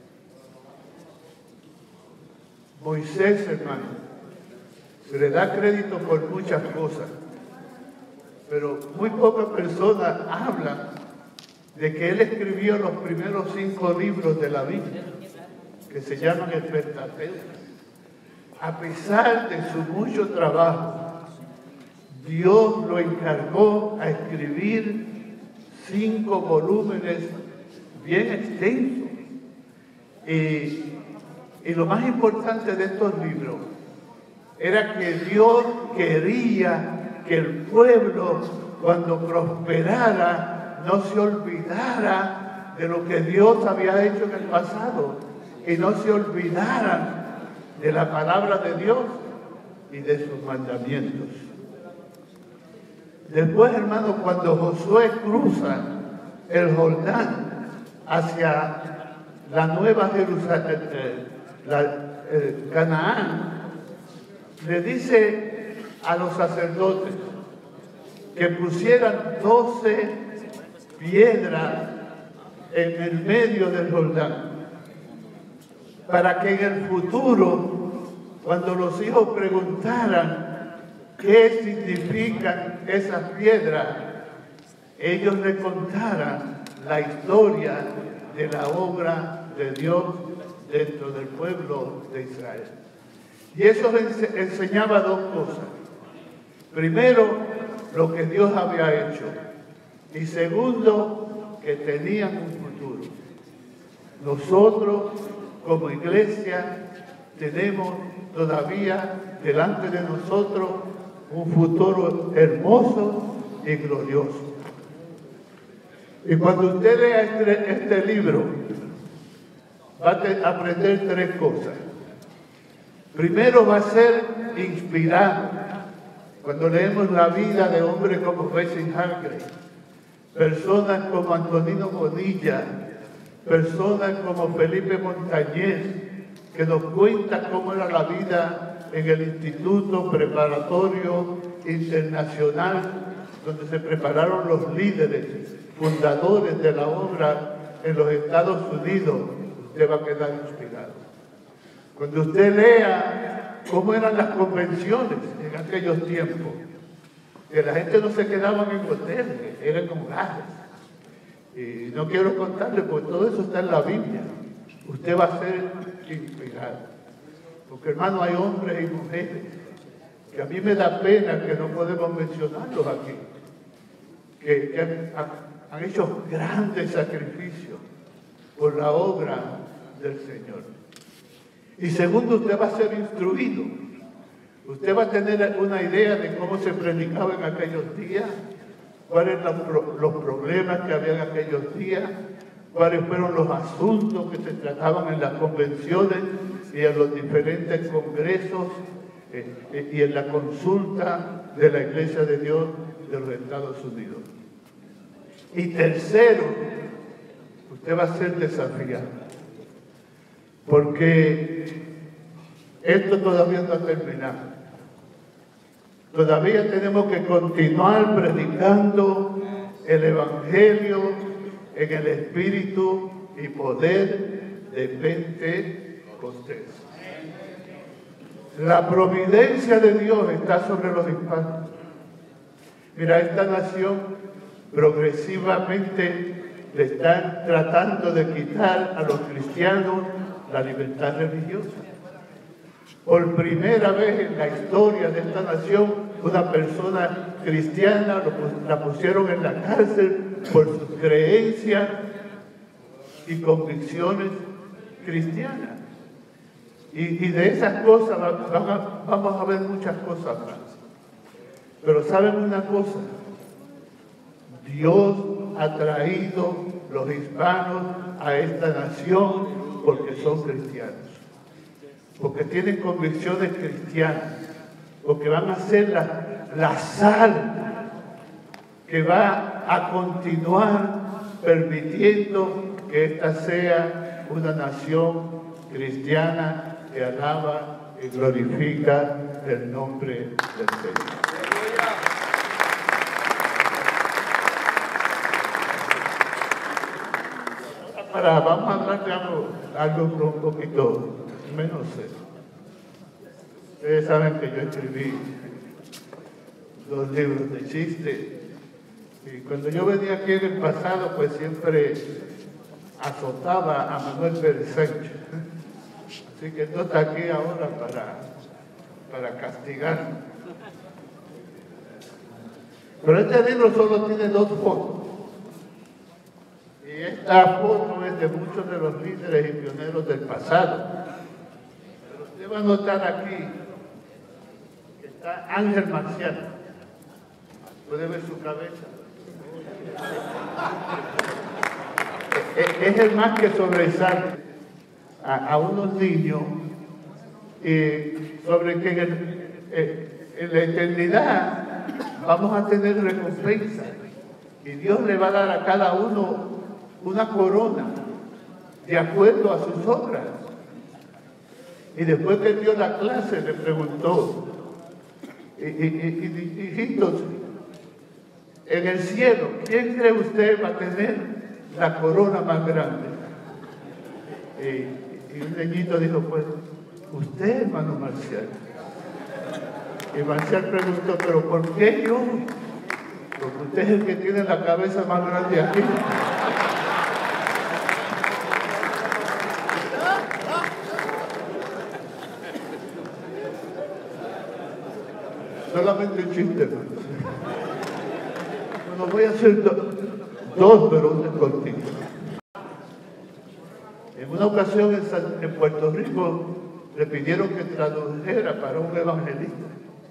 Moisés, hermano, se le da crédito por muchas cosas, pero muy pocas personas hablan de que él escribió los primeros 5 libros de la Biblia, que se llaman el Pentateuco. A pesar de su mucho trabajo, Dios lo encargó a escribir 5 volúmenes bien extensos. Y lo más importante de estos libros era que Dios quería que el pueblo, cuando prosperara, no se olvidara de lo que Dios había hecho en el pasado y no se olvidaran de la palabra de Dios y de sus mandamientos. Después, hermano, cuando Josué cruza el Jordán hacia la nueva Jerusalén, Canaán, le dice a los sacerdotes que pusieran 12 piedras en el medio del Jordán, para que en el futuro, cuando los hijos preguntaran qué significan esas piedras, ellos le contaran la historia de la obra de Dios dentro del pueblo de Israel. Y eso les enseñaba dos cosas. Primero, lo que Dios había hecho. Y segundo, que tenían un futuro. Nosotros, como iglesia, tenemos todavía delante de nosotros un futuro hermoso y glorioso. Y cuando usted lea este libro, va a aprender tres cosas. Primero, va a ser inspirado. Cuando leemos la vida de hombres como Bessie Hargrave, personas como Antonino Bonilla, personas como Felipe Montañez, que nos cuentan cómo era la vida en el Instituto Preparatorio Internacional, donde se prepararon los líderes, fundadores de la obra en los Estados Unidos, usted va a quedar inspirado. Cuando usted lea cómo eran las convenciones en aquellos tiempos, que la gente no se quedaba en hoteles, eran en hogares. Y no quiero contarle, porque todo eso está en la Biblia. Usted va a ser inspirado. Porque, hermano, hay hombres y mujeres que a mí me da pena que no podemos mencionarlos aquí, que han hecho grandes sacrificios por la obra del Señor. Y segundo, usted va a ser instruido. Usted va a tener una idea de cómo se predicaba en aquellos días, cuáles eran los problemas que había en aquellos días, cuáles fueron los asuntos que se trataban en las convenciones y en los diferentes congresos y en la consulta de la Iglesia de Dios de los Estados Unidos. Y tercero, usted va a ser desafiado, porque esto todavía no ha terminado. Todavía tenemos que continuar predicando el Evangelio en el espíritu y poder de Pentecostés. La providencia de Dios está sobre los hispanos. Mira, esta nación progresivamente le están tratando de quitar a los cristianos la libertad religiosa. Por primera vez en la historia de esta nación, una persona cristiana la pusieron en la cárcel por sus creencias y convicciones cristianas. Y de esas cosas vamos a ver muchas cosas más. Pero ¿saben una cosa? Dios ha traído los hispanos a esta nación porque son cristianos, porque tienen convicciones cristianas, porque van a ser la sal que va a continuar permitiendo que esta sea una nación cristiana que alaba y glorifica el nombre del Señor. Vamos a hablar de algo un poquito menos serio. Ustedes saben que yo escribí 2 libros de chistes, y cuando yo venía aquí en el pasado, pues siempre azotaba a Manuel Pérez Sánchez. Así que no está aquí ahora para castigarme. Pero este libro solo tiene 2 fotos. Y esta foto es de muchos de los líderes y pioneros del pasado. Pero usted va a notar aquí que está Ángel Marciano. ¿Puede ver su cabeza? Es el más que sobresale a unos niños sobre que en la eternidad vamos a tener recompensa y Dios le va a dar a cada uno una corona de acuerdo a sus obras. Y después que dio la clase le preguntó, hijitos, en el cielo, ¿quién cree usted va a tener la corona más grande? Y un niñito dijo, pues, usted, hermano Marcial. Y Marcial preguntó, ¿pero por qué yo? Porque usted es el que tiene la cabeza más grande aquí. Solamente un chiste, hermano. Bueno, voy a hacer dos, pero uno es cortito. En una ocasión en Puerto Rico le pidieron que tradujera para un evangelista.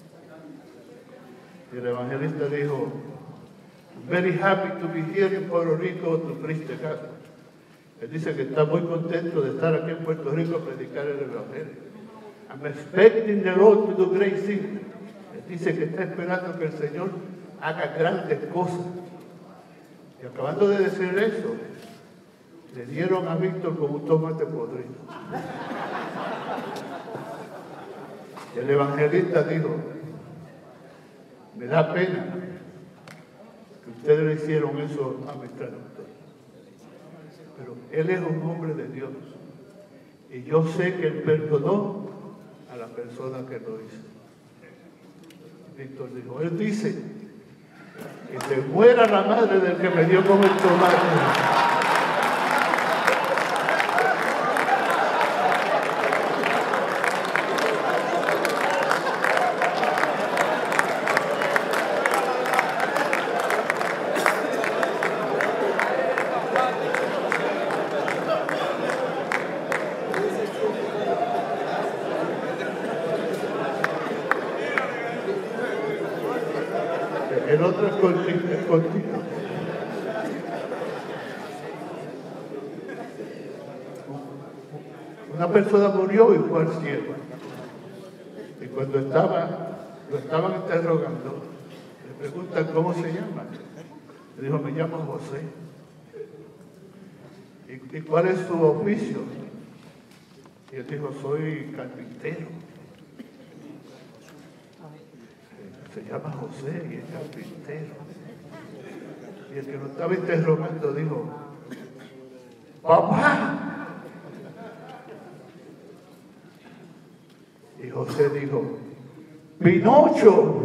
Y el evangelista dijo, very happy to be here in Puerto Rico to preach the gospel. Él dice que está muy contento de estar aquí en Puerto Rico a predicar el evangelio. I'm expecting the Lord to do great things. Él dice que está esperando que el Señor haga grandes cosas. Y acabando de decir eso, le dieron a Víctor como un tomate podrido. El evangelista dijo, me da pena que ustedes le hicieron eso a mi traductor. Pero él es un hombre de Dios. Y yo sé que él perdonó a la persona que lo hizo. Víctor dijo, él dice que se muera la madre del que me dio con el tomate. El otro es cortito. Una persona murió y fue al cielo. Y cuando lo estaban interrogando, le preguntan cómo se llama. Le dijo, me llamo José. ¿Y cuál es su oficio? Y él dijo, soy carpintero. Se llama José y es carpintero. Y el que lo estaba interrogando dijo, ¡papá! Y José dijo, ¡Pinocho!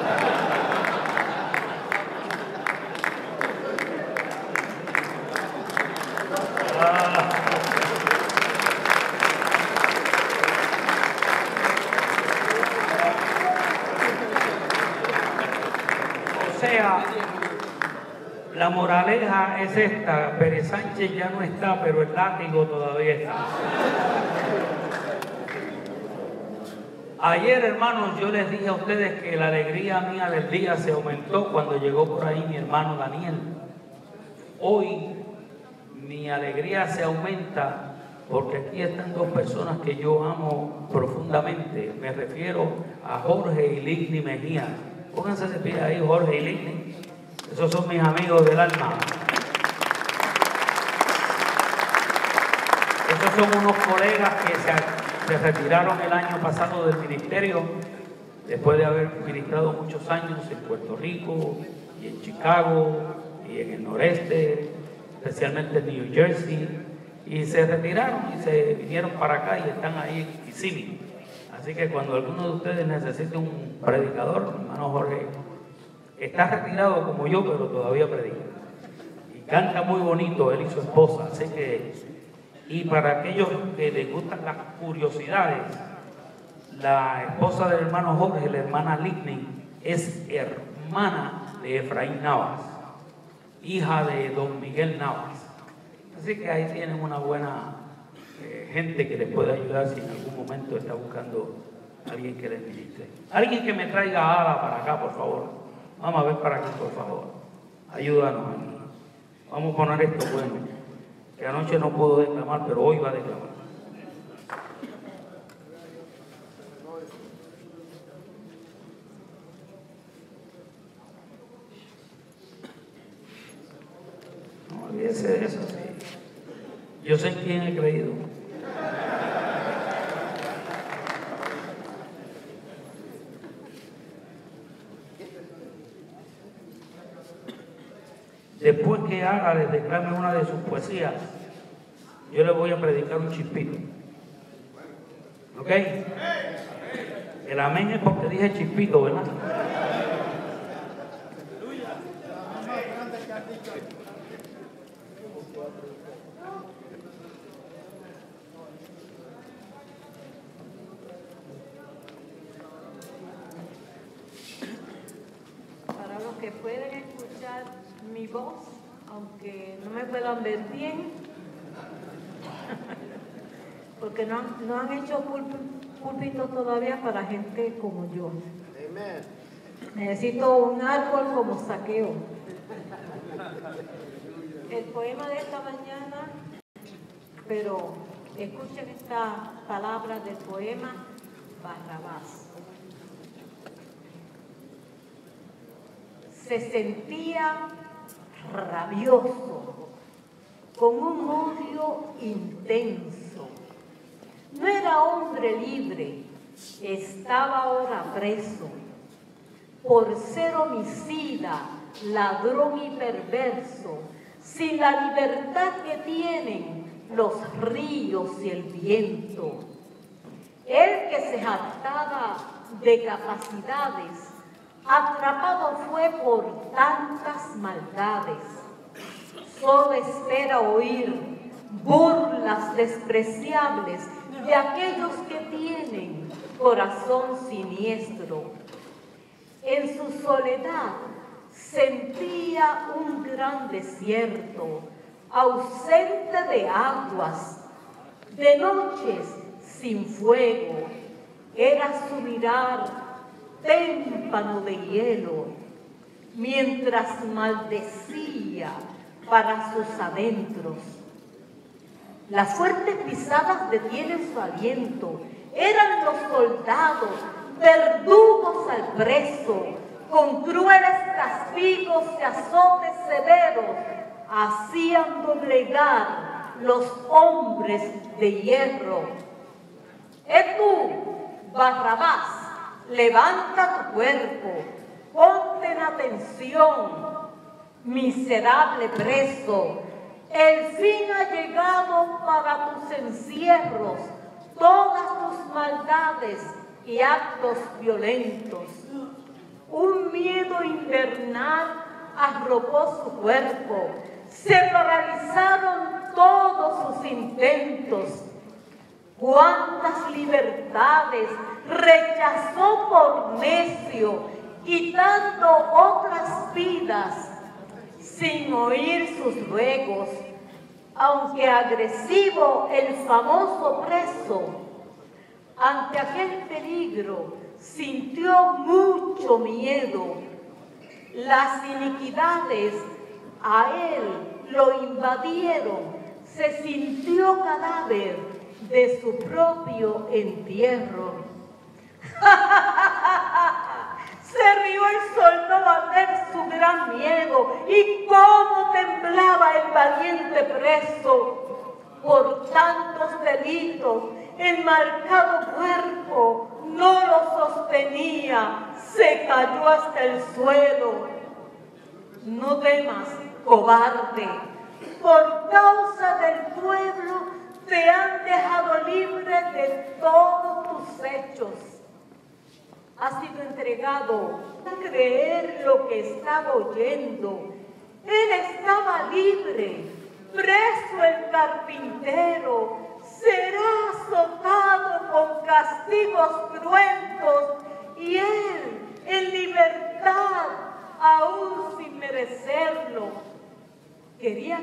La moraleja es esta, Pérez Sánchez ya no está, pero el látigo todavía está. Ayer, hermanos, yo les dije a ustedes que la alegría mía del día se aumentó cuando llegó por ahí mi hermano Daniel. Hoy mi alegría se aumenta porque aquí están dos personas que yo amo profundamente. Me refiero a Jorge y Ligny Mejía. Pónganse de pie ahí, Jorge y Ligny. Esos son mis amigos del alma. Esos son unos colegas que se retiraron el año pasado del ministerio, después de haber ministrado muchos años en Puerto Rico, y en Chicago, y en el noreste, especialmente en New Jersey, y se retiraron y se vinieron para acá y están ahí en Kissimmee. Así que cuando alguno de ustedes necesite un predicador, mi hermano Jorge está retirado como yo, pero todavía predica. Y canta muy bonito, él y su esposa. Así que, y para aquellos que les gustan las curiosidades, la esposa del hermano Jorge, la hermana Ligny, es hermana de Efraín Navas, hija de don Miguel Navas. Así que ahí tienen una buena gente que les puede ayudar si en algún momento está buscando a alguien que les ministre. Alguien que me traiga a Ada para acá, por favor. Vamos a ver para aquí, por favor. Ayúdanos. Vamos a poner esto bueno. Que anoche no pudo declamar, pero hoy va a declamar. No olvídese de eso, sí. Yo sé en quién he creído. Después que Ara les declame una de sus poesías, yo les voy a predicar un chispito. ¿Ok? El amén es porque dije chispito, ¿verdad? Para los que pueden escuchar mi voz, aunque no me puedan ver bien, porque no han hecho púlpitos todavía para gente como yo. Necesito un árbol como Saqueo. El poema de esta mañana, pero escuchen esta palabra del poema Barrabás. Se sentía rabioso, con un odio intenso. No era hombre libre, estaba ahora preso, por ser homicida, ladrón y perverso, sin la libertad que tienen los ríos y el viento. Él que se jactaba de capacidades, atrapado fue por tantas maldades. Solo espera oír burlas despreciables de aquellos que tienen corazón siniestro. En su soledad sentía un gran desierto, ausente de aguas, de noches sin fuego. Era su mirar témpano de hielo, mientras maldecía para sus adentros. Las fuertes pisadas detienen su aliento. Eran los soldados, verdugos al preso, con crueles castigos y azotes severos, hacían doblegar los hombres de hierro. Tú, Barrabás, levanta tu cuerpo, ponte en atención, miserable preso. El fin ha llegado para tus encierros, todas tus maldades y actos violentos. Un miedo invernal arropó su cuerpo, se paralizaron todos sus intentos. Cuántas libertades rechazó por necio, quitando otras vidas sin oír sus ruegos. Aunque agresivo el famoso preso, ante aquel peligro sintió mucho miedo. Las iniquidades a él lo invadieron, se sintió cadáver de su propio entierro. Se rió el soldado al ver su gran miedo y cómo temblaba el valiente preso. Por tantos delitos, el marcado cuerpo no lo sostenía, se cayó hasta el suelo. No temas, cobarde, por causa del pueblo te han dejado libre de todos tus hechos. Ha sido entregado a creer lo que estaba oyendo. Él estaba libre, preso el carpintero, será azotado con castigos cruentos y él en libertad, aún sin merecerlo. Quería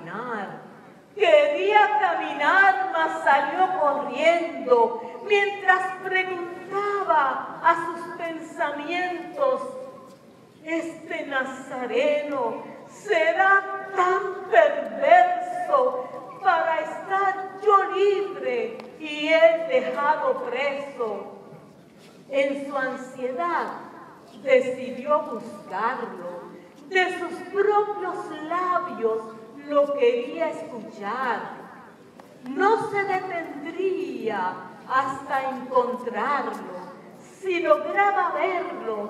caminar, mas salió corriendo, mientras preguntaba a sus pensamientos: este nazareno será tan perverso para estar yo libre y él dejado preso. En su ansiedad decidió buscarlo. De sus propios labios lo quería escuchar. No se detendría hasta encontrarlo. Si lograba verlo,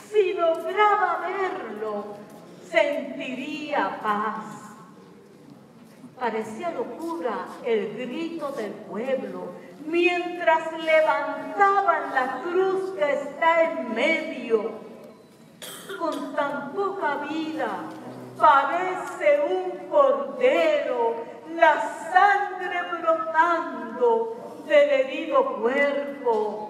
sentiría paz. Parecía locura el grito del pueblo, mientras levantaban la cruz que está en medio. Con tan poca vida, parece un cordero, la sangre brotando del herido cuerpo.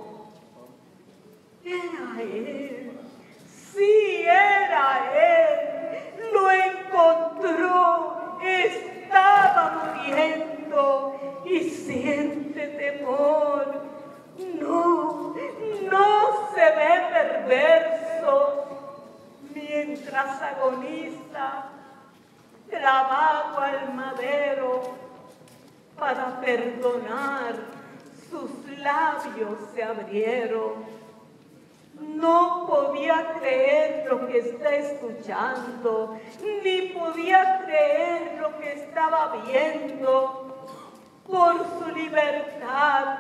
Era él, sí era él, lo encontró, estaba muriendo y siente temor. No se ve perverso. Mientras agoniza, clavado al madero para perdonar, sus labios se abrieron. No podía creer lo que está escuchando, ni podía creer lo que estaba viendo. Por su libertad,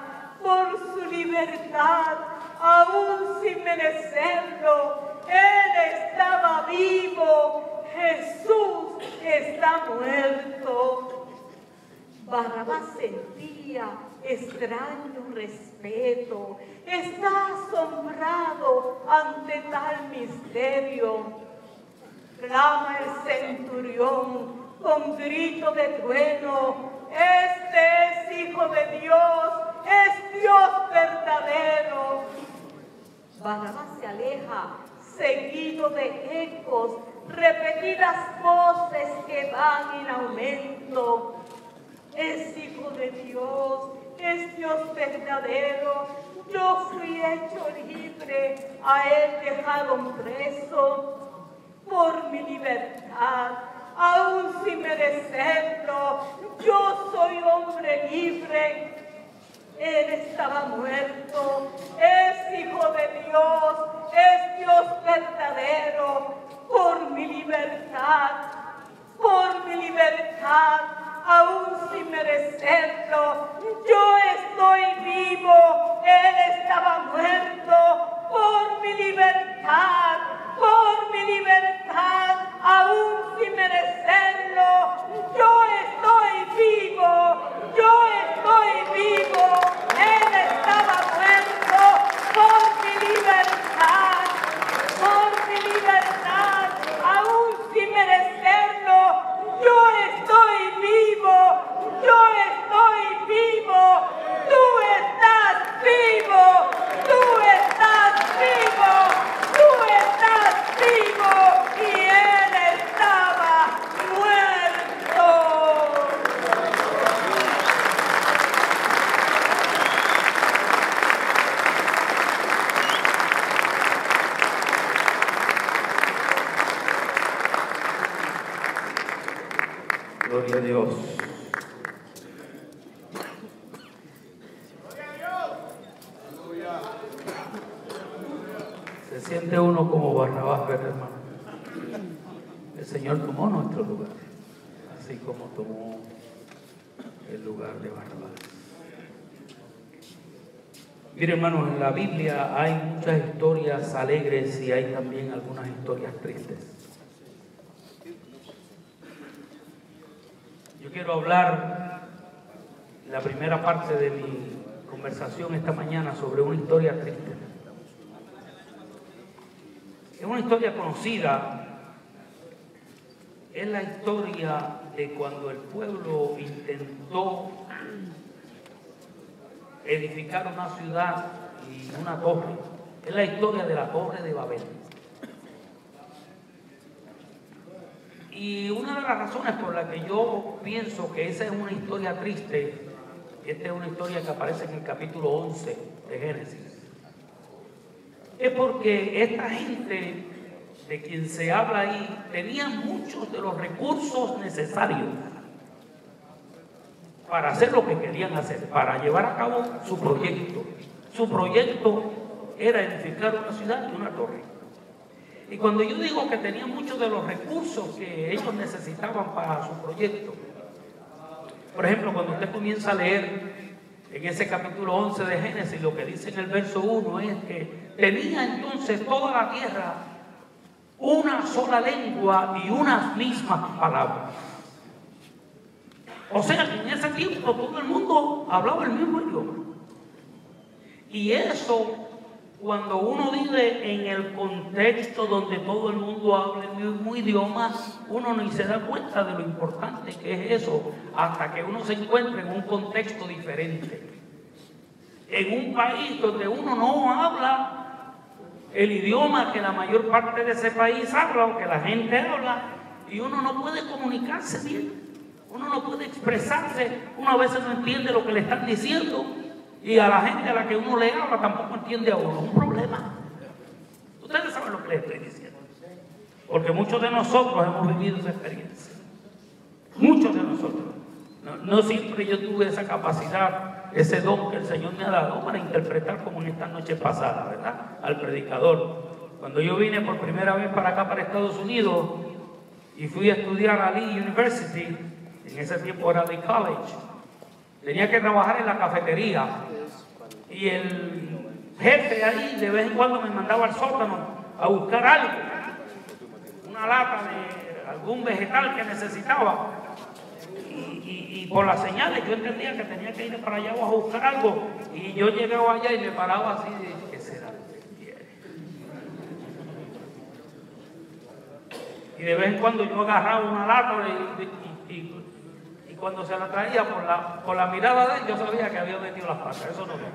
aún sin merecerlo, él estaba vivo, Jesús está muerto. Barrabás sentía extraño respeto, está asombrado ante tal misterio. Clama el centurión con grito de trueno: este es Hijo de Dios, es Dios verdadero. Barrabás se aleja, seguido de ecos, repetidas voces que van en aumento. Es Hijo de Dios, es Dios verdadero. Yo fui hecho libre, a él dejaron preso. Por mi libertad, aún sin merecerlo, yo soy hombre libre. Él estaba muerto, es Hijo de Dios, es Dios verdadero. Por mi libertad, aún sin merecerlo, yo estoy vivo, él estaba muerto. Por mi libertad, aún sin merecerlo, yo estoy vivo, él estaba muerto. Por mi libertad, aún sin merecerlo, yo estoy vivo, tú estás vivo, y él estaba muerto. Gloria a Dios. Se siente uno como Barrabás, ¿verdad, hermano? El Señor tomó nuestro lugar, así como tomó el lugar de Barrabás. Mire, hermanos, en la Biblia hay muchas historias alegres y hay también algunas historias tristes. Yo quiero hablar la primera parte de mi conversación esta mañana sobre una historia triste. Es una historia conocida. Es la historia de cuando el pueblo intentó edificar una ciudad y una torre. Es la historia de la Torre de Babel. Y una de las razones por las que yo pienso que esa es una historia triste, esta es una historia que aparece en el capítulo 11 de Génesis, es porque esta gente de quien se habla ahí, tenían muchos de los recursos necesarios para hacer lo que querían hacer, para llevar a cabo su proyecto. Su proyecto era edificar una ciudad y una torre. Y cuando yo digo que tenían muchos de los recursos que ellos necesitaban para su proyecto, por ejemplo, cuando usted comienza a leer en ese capítulo 11 de Génesis, lo que dice en el verso 1 es que tenía entonces toda la tierra una sola lengua y unas mismas palabras. O sea que en ese tiempo todo el mundo hablaba el mismo idioma. Y eso, cuando uno vive en el contexto donde todo el mundo habla el mismo idioma, uno ni se da cuenta de lo importante que es eso, hasta que uno se encuentra en un contexto diferente. En un país donde uno no habla el idioma que la mayor parte de ese país habla o que la gente habla, y uno no puede comunicarse bien. Uno no puede expresarse, uno a veces no entiende lo que le están diciendo y a la gente a la que uno le habla tampoco entiende a uno. Es un problema. Ustedes saben lo que les estoy diciendo. Porque muchos de nosotros hemos vivido esa experiencia. Muchos de nosotros. No siempre yo tuve esa capacidad, ese don que el Señor me ha dado para interpretar como en esta noche pasada, ¿verdad? Al predicador. Cuando yo vine por primera vez para acá, para Estados Unidos, y fui a estudiar a Lee University, en ese tiempo era Lee College, tenía que trabajar en la cafetería y el jefe ahí de vez en cuando me mandaba al sótano a buscar algo, una lata de algún vegetal que necesitaba, y por las señales yo entendía que tenía que ir para allá abajo a buscar algo, y yo llegaba allá y me paraba así de ¿qué será? Y de vez en cuando yo agarraba una lata y cuando se la traía por la mirada de él, yo sabía que había metido las patas. Eso no es.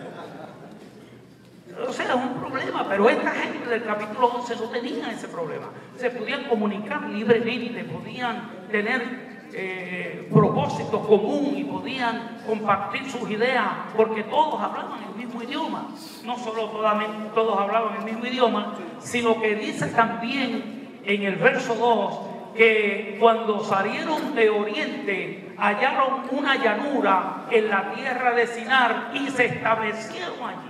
O sea, es un problema, pero esta gente del capítulo 11 no tenía ese problema. Se podían comunicar libremente, podían tener propósito común y podían compartir sus ideas, porque todos hablaban el mismo idioma. No solo todos hablaban el mismo idioma, sino que dice también en el verso 2 que cuando salieron de oriente hallaron una llanura en la tierra de Sinar y se establecieron allí.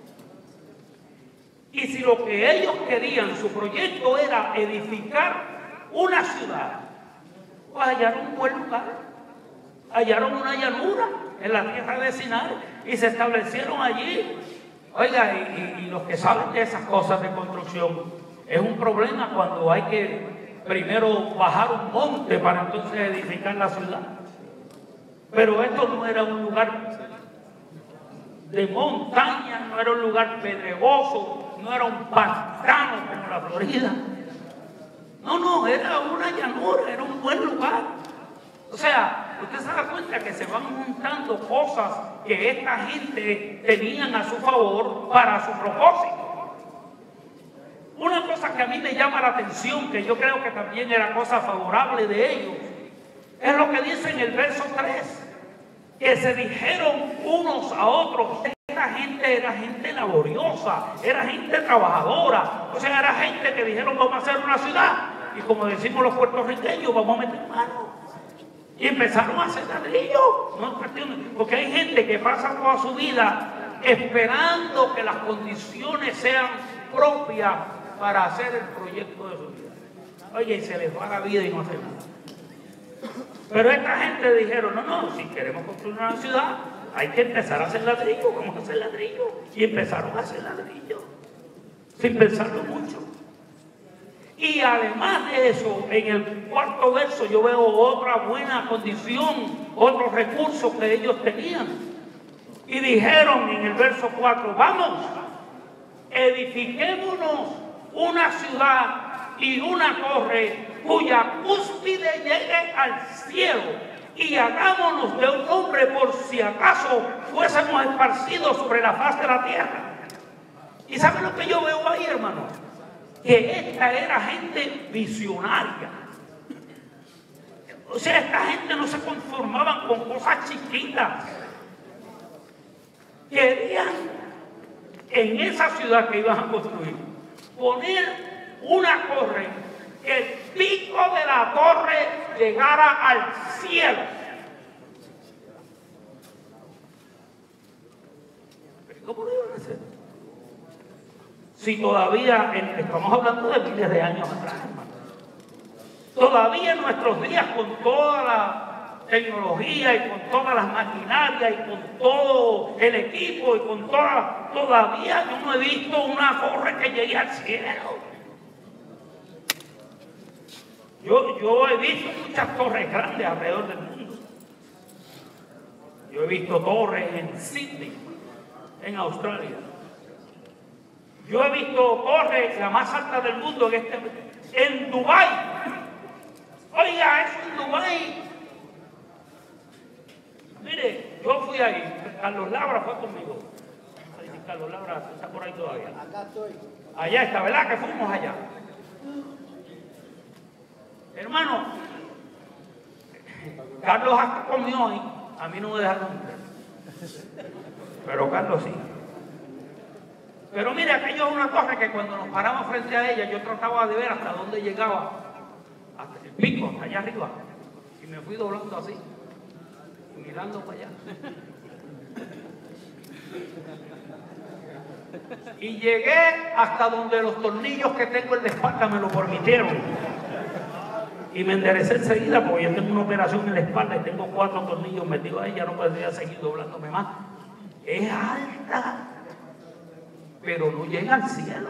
Y si lo que ellos querían, su proyecto era edificar una ciudad, pues hallaron un buen lugar, hallaron una llanura en la tierra de Sinar y se establecieron allí. Oiga, y los que saben de esas cosas de construcción, es un problema cuando hay que primero bajar un monte para entonces edificar la ciudad. Pero esto no era un lugar de montaña, no era un lugar pedregoso, no era un pantano como la Florida. No, era una llanura, era un buen lugar. O sea, usted se da cuenta que se van juntando cosas que esta gente tenían a su favor para su propósito. Una cosa que a mí me llama la atención, que yo creo que también era cosa favorable de ellos, es lo que dice en el verso 3, que se dijeron unos a otros. Esta gente era gente laboriosa, era gente trabajadora, o sea, era gente que dijeron vamos a hacer una ciudad, y como decimos los puertorriqueños, vamos a meter mano. Y empezaron a hacer ladrillo, ¿no? Porque hay gente que pasa toda su vida esperando que las condiciones sean propias para hacer el proyecto de su vida. Oye, y se les va la vida y no hace nada. Pero esta gente dijeron, no, si queremos construir una ciudad, hay que empezar a hacer ladrillo, vamos a hacer ladrillo. Y empezaron a hacer ladrillo, sin pensarlo mucho. Y además de eso, en el cuarto verso yo veo otra buena condición, otros recursos que ellos tenían. Y dijeron en el verso 4, vamos, edifiquémonos una ciudad y una torre cuya cúspide llegue al cielo, y hagámonos de un nombre por si acaso fuésemos esparcidos sobre la faz de la tierra. ¿Y saben lo que yo veo ahí, hermano? Que esta era gente visionaria. O sea, esta gente no se conformaban con cosas chiquitas. Querían en esa ciudad que iban a construir poner una torre, que el pico de la torre llegara al cielo. ¿Cómo lo iban a hacer? Si todavía, estamos hablando de miles de años atrás, hermano. Todavía en nuestros días, con toda la tecnología y con todas las maquinarias y con todo el equipo y con todavía yo no he visto una torre que llegue al cielo. Yo he visto muchas torres grandes alrededor del mundo. Yo he visto torres en Sydney, en Australia. Yo he visto torres, la más alta del mundo, en Dubái. Oiga, eso en Dubái. Mire, yo fui ahí. Carlos Labra fue conmigo. No sé si Carlos Labra está por ahí todavía. Acá estoy. Allá está, ¿verdad? Que fuimos allá. Hermano, Carlos hasta comió ahí. A mí no me dejaron entrar. Pero Carlos sí. Pero mire, aquello es una torre que cuando nos paramos frente a ella, yo trataba de ver hasta dónde llegaba, hasta el pico, hasta allá arriba. Y me fui doblando así, mirando para allá. Y llegué hasta donde los tornillos que tengo en la espalda me lo permitieron. Y me enderecé enseguida porque yo tengo una operación en la espalda y tengo 4 tornillos metidos ahí, ya no podría seguir doblándome más. Es alta, pero no llega al cielo.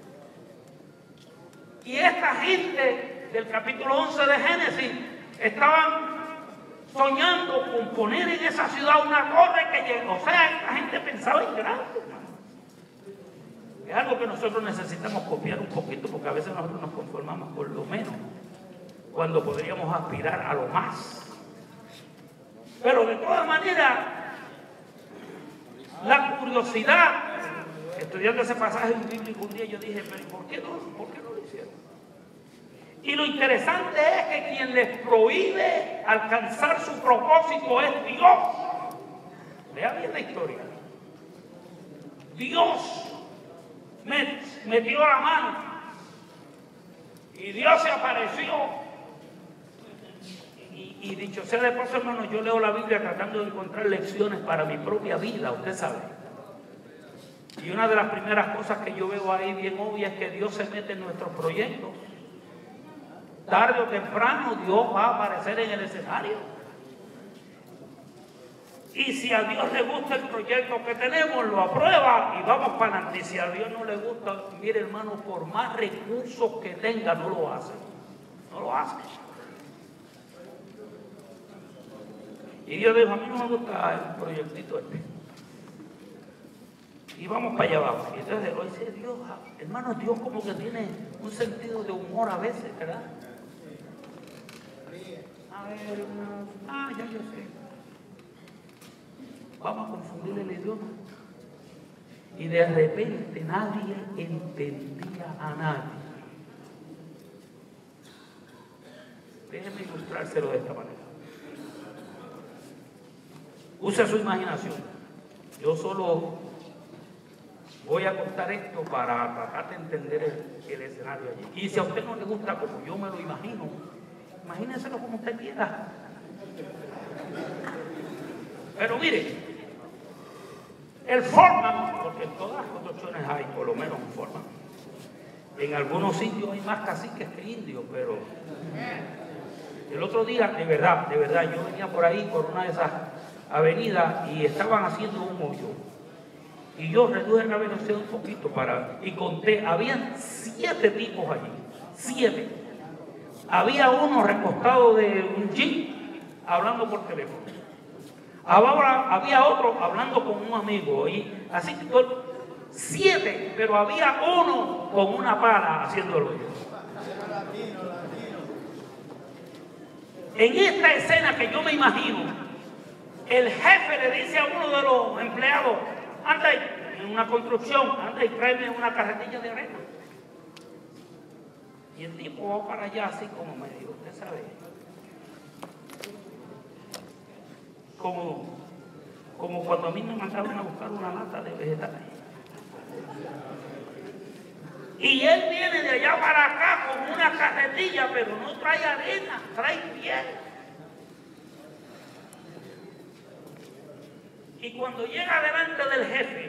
Y esta gente del capítulo 11 de Génesis estaban soñando con poner en esa ciudad una torre que llegue. O sea, esta gente pensaba en grande. Es algo que nosotros necesitamos copiar un poquito, porque a veces nosotros nos conformamos con lo menos, cuando podríamos aspirar a lo más. Pero de todas maneras, la curiosidad, estudiando ese pasaje bíblico un día, yo dije, pero ¿por qué no lo hicieron? Y lo interesante es que quien les prohíbe alcanzar su propósito es Dios. Vea bien la historia. Dios metió la mano y Dios se apareció. Y dicho sea de paso, hermano, yo leo la Biblia tratando de encontrar lecciones para mi propia vida, usted sabe. Y una de las primeras cosas que yo veo ahí bien obvia es que Dios se mete en nuestros proyectos. Tarde o temprano Dios va a aparecer en el escenario. Y si a Dios le gusta el proyecto que tenemos, lo aprueba y vamos para adelante. Y si a Dios no le gusta, mire hermano, por más recursos que tenga, no lo hace. No lo hace. Y Dios dijo, a mí no me gusta el proyectito este. Y vamos para allá abajo. Y entonces, oye, Dios, hermano, Dios como que tiene un sentido de humor a veces, ¿verdad? A ver, ya yo sé. Vamos a confundir el idioma. Y de repente nadie entendía a nadie. Déjenme ilustrárselo de esta manera. Use su imaginación. Yo solo voy a contar esto para tratar de entender el escenario allí. Y si a usted no le gusta como yo me lo imagino, imagínenselo como usted quiera. Pero mire, el foreman, porque en todas las construcciones hay por lo menos un foreman. En algunos sitios hay más caciques que indios, pero el otro día, de verdad, yo venía por ahí, por una de esas avenidas, y estaban haciendo un hoyo. Y yo reduje la velocidad un poquito y conté, habían 7 tipos allí, 7. Había uno recostado de un jeep hablando por teléfono. Ahora había otro hablando con un amigo, y así 7, pero había uno con una pala haciendo el hoyo. En esta escena que yo me imagino, el jefe le dice a uno de los empleados, anda en una construcción, anda y tráeme una carretilla de arena. Y el tipo va para allá así como medio, usted sabe, como cuando a mí me mandaban a buscar una lata de vegetales. Y él viene de allá para carretilla, pero no trae arena, trae piedra. Y cuando llega delante del jefe,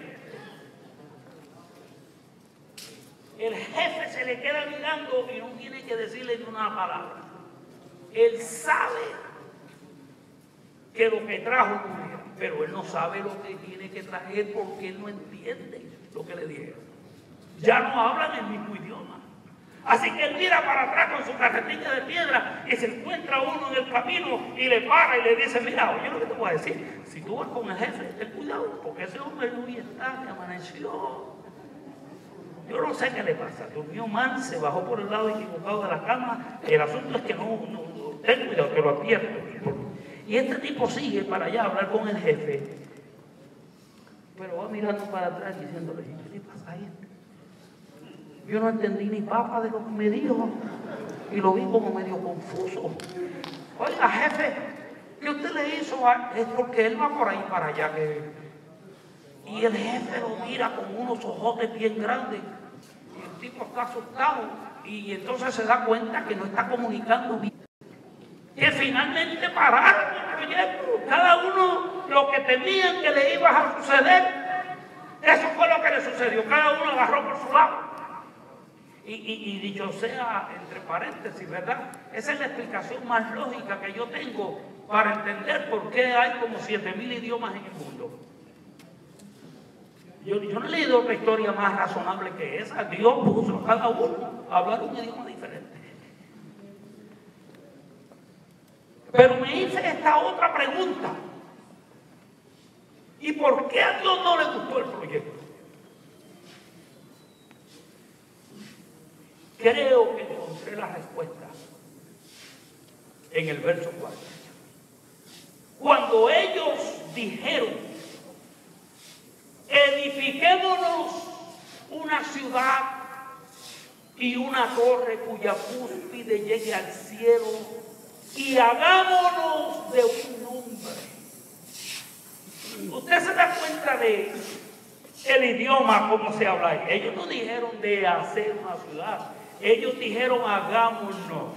el jefe se le queda mirando y no tiene que decirle ni una palabra. Él sabe que lo que trajo no era, pero él no sabe lo que tiene que traer porque él no entiende lo que le dijeron. Ya no hablan el mismo idioma. Así que él mira para atrás con su carretilla de piedra y se encuentra uno en el camino y le para y le dice, mira, oye lo que te voy a decir, si tú vas con el jefe, ten cuidado, porque ese hombre hoy está, que amaneció. Yo no sé qué le pasa, durmió mal, se bajó por el lado equivocado de la cama. El asunto es que no ten cuidado, que lo advierto. Y este tipo sigue para allá a hablar con el jefe, pero va mirando para atrás diciéndole, ¿qué le pasa a este? Yo no entendí ni papa de lo que me dijo y lo vi como medio confuso. Oiga, jefe, ¿qué usted le hizo? Es porque él va por ahí para allá. Y el jefe lo mira con unos ojotes bien grandes y el tipo está asustado y entonces se da cuenta que no está comunicando bien. Que finalmente pararon el proyecto, cada uno lo que temían que le iba a suceder, eso fue lo que le sucedió, cada uno agarró por su lado. Y dicho sea, entre paréntesis, ¿verdad? Esa es la explicación más lógica que yo tengo para entender por qué hay como 7.000 idiomas en el mundo. Yo no he leído otra historia más razonable que esa. Dios puso a cada uno a hablar un idioma diferente. Pero me hice esta otra pregunta. ¿Y por qué a Dios no le gustó el proyecto? Creo que encontré la respuesta en el verso 4. Cuando ellos dijeron, edifiquémonos una ciudad y una torre cuya cúspide llegue al cielo y hagámonos de un nombre. Usted se da cuenta de el idioma, cómo se habla ahí. Ellos no dijeron de hacer una ciudad. Ellos dijeron hagámonos.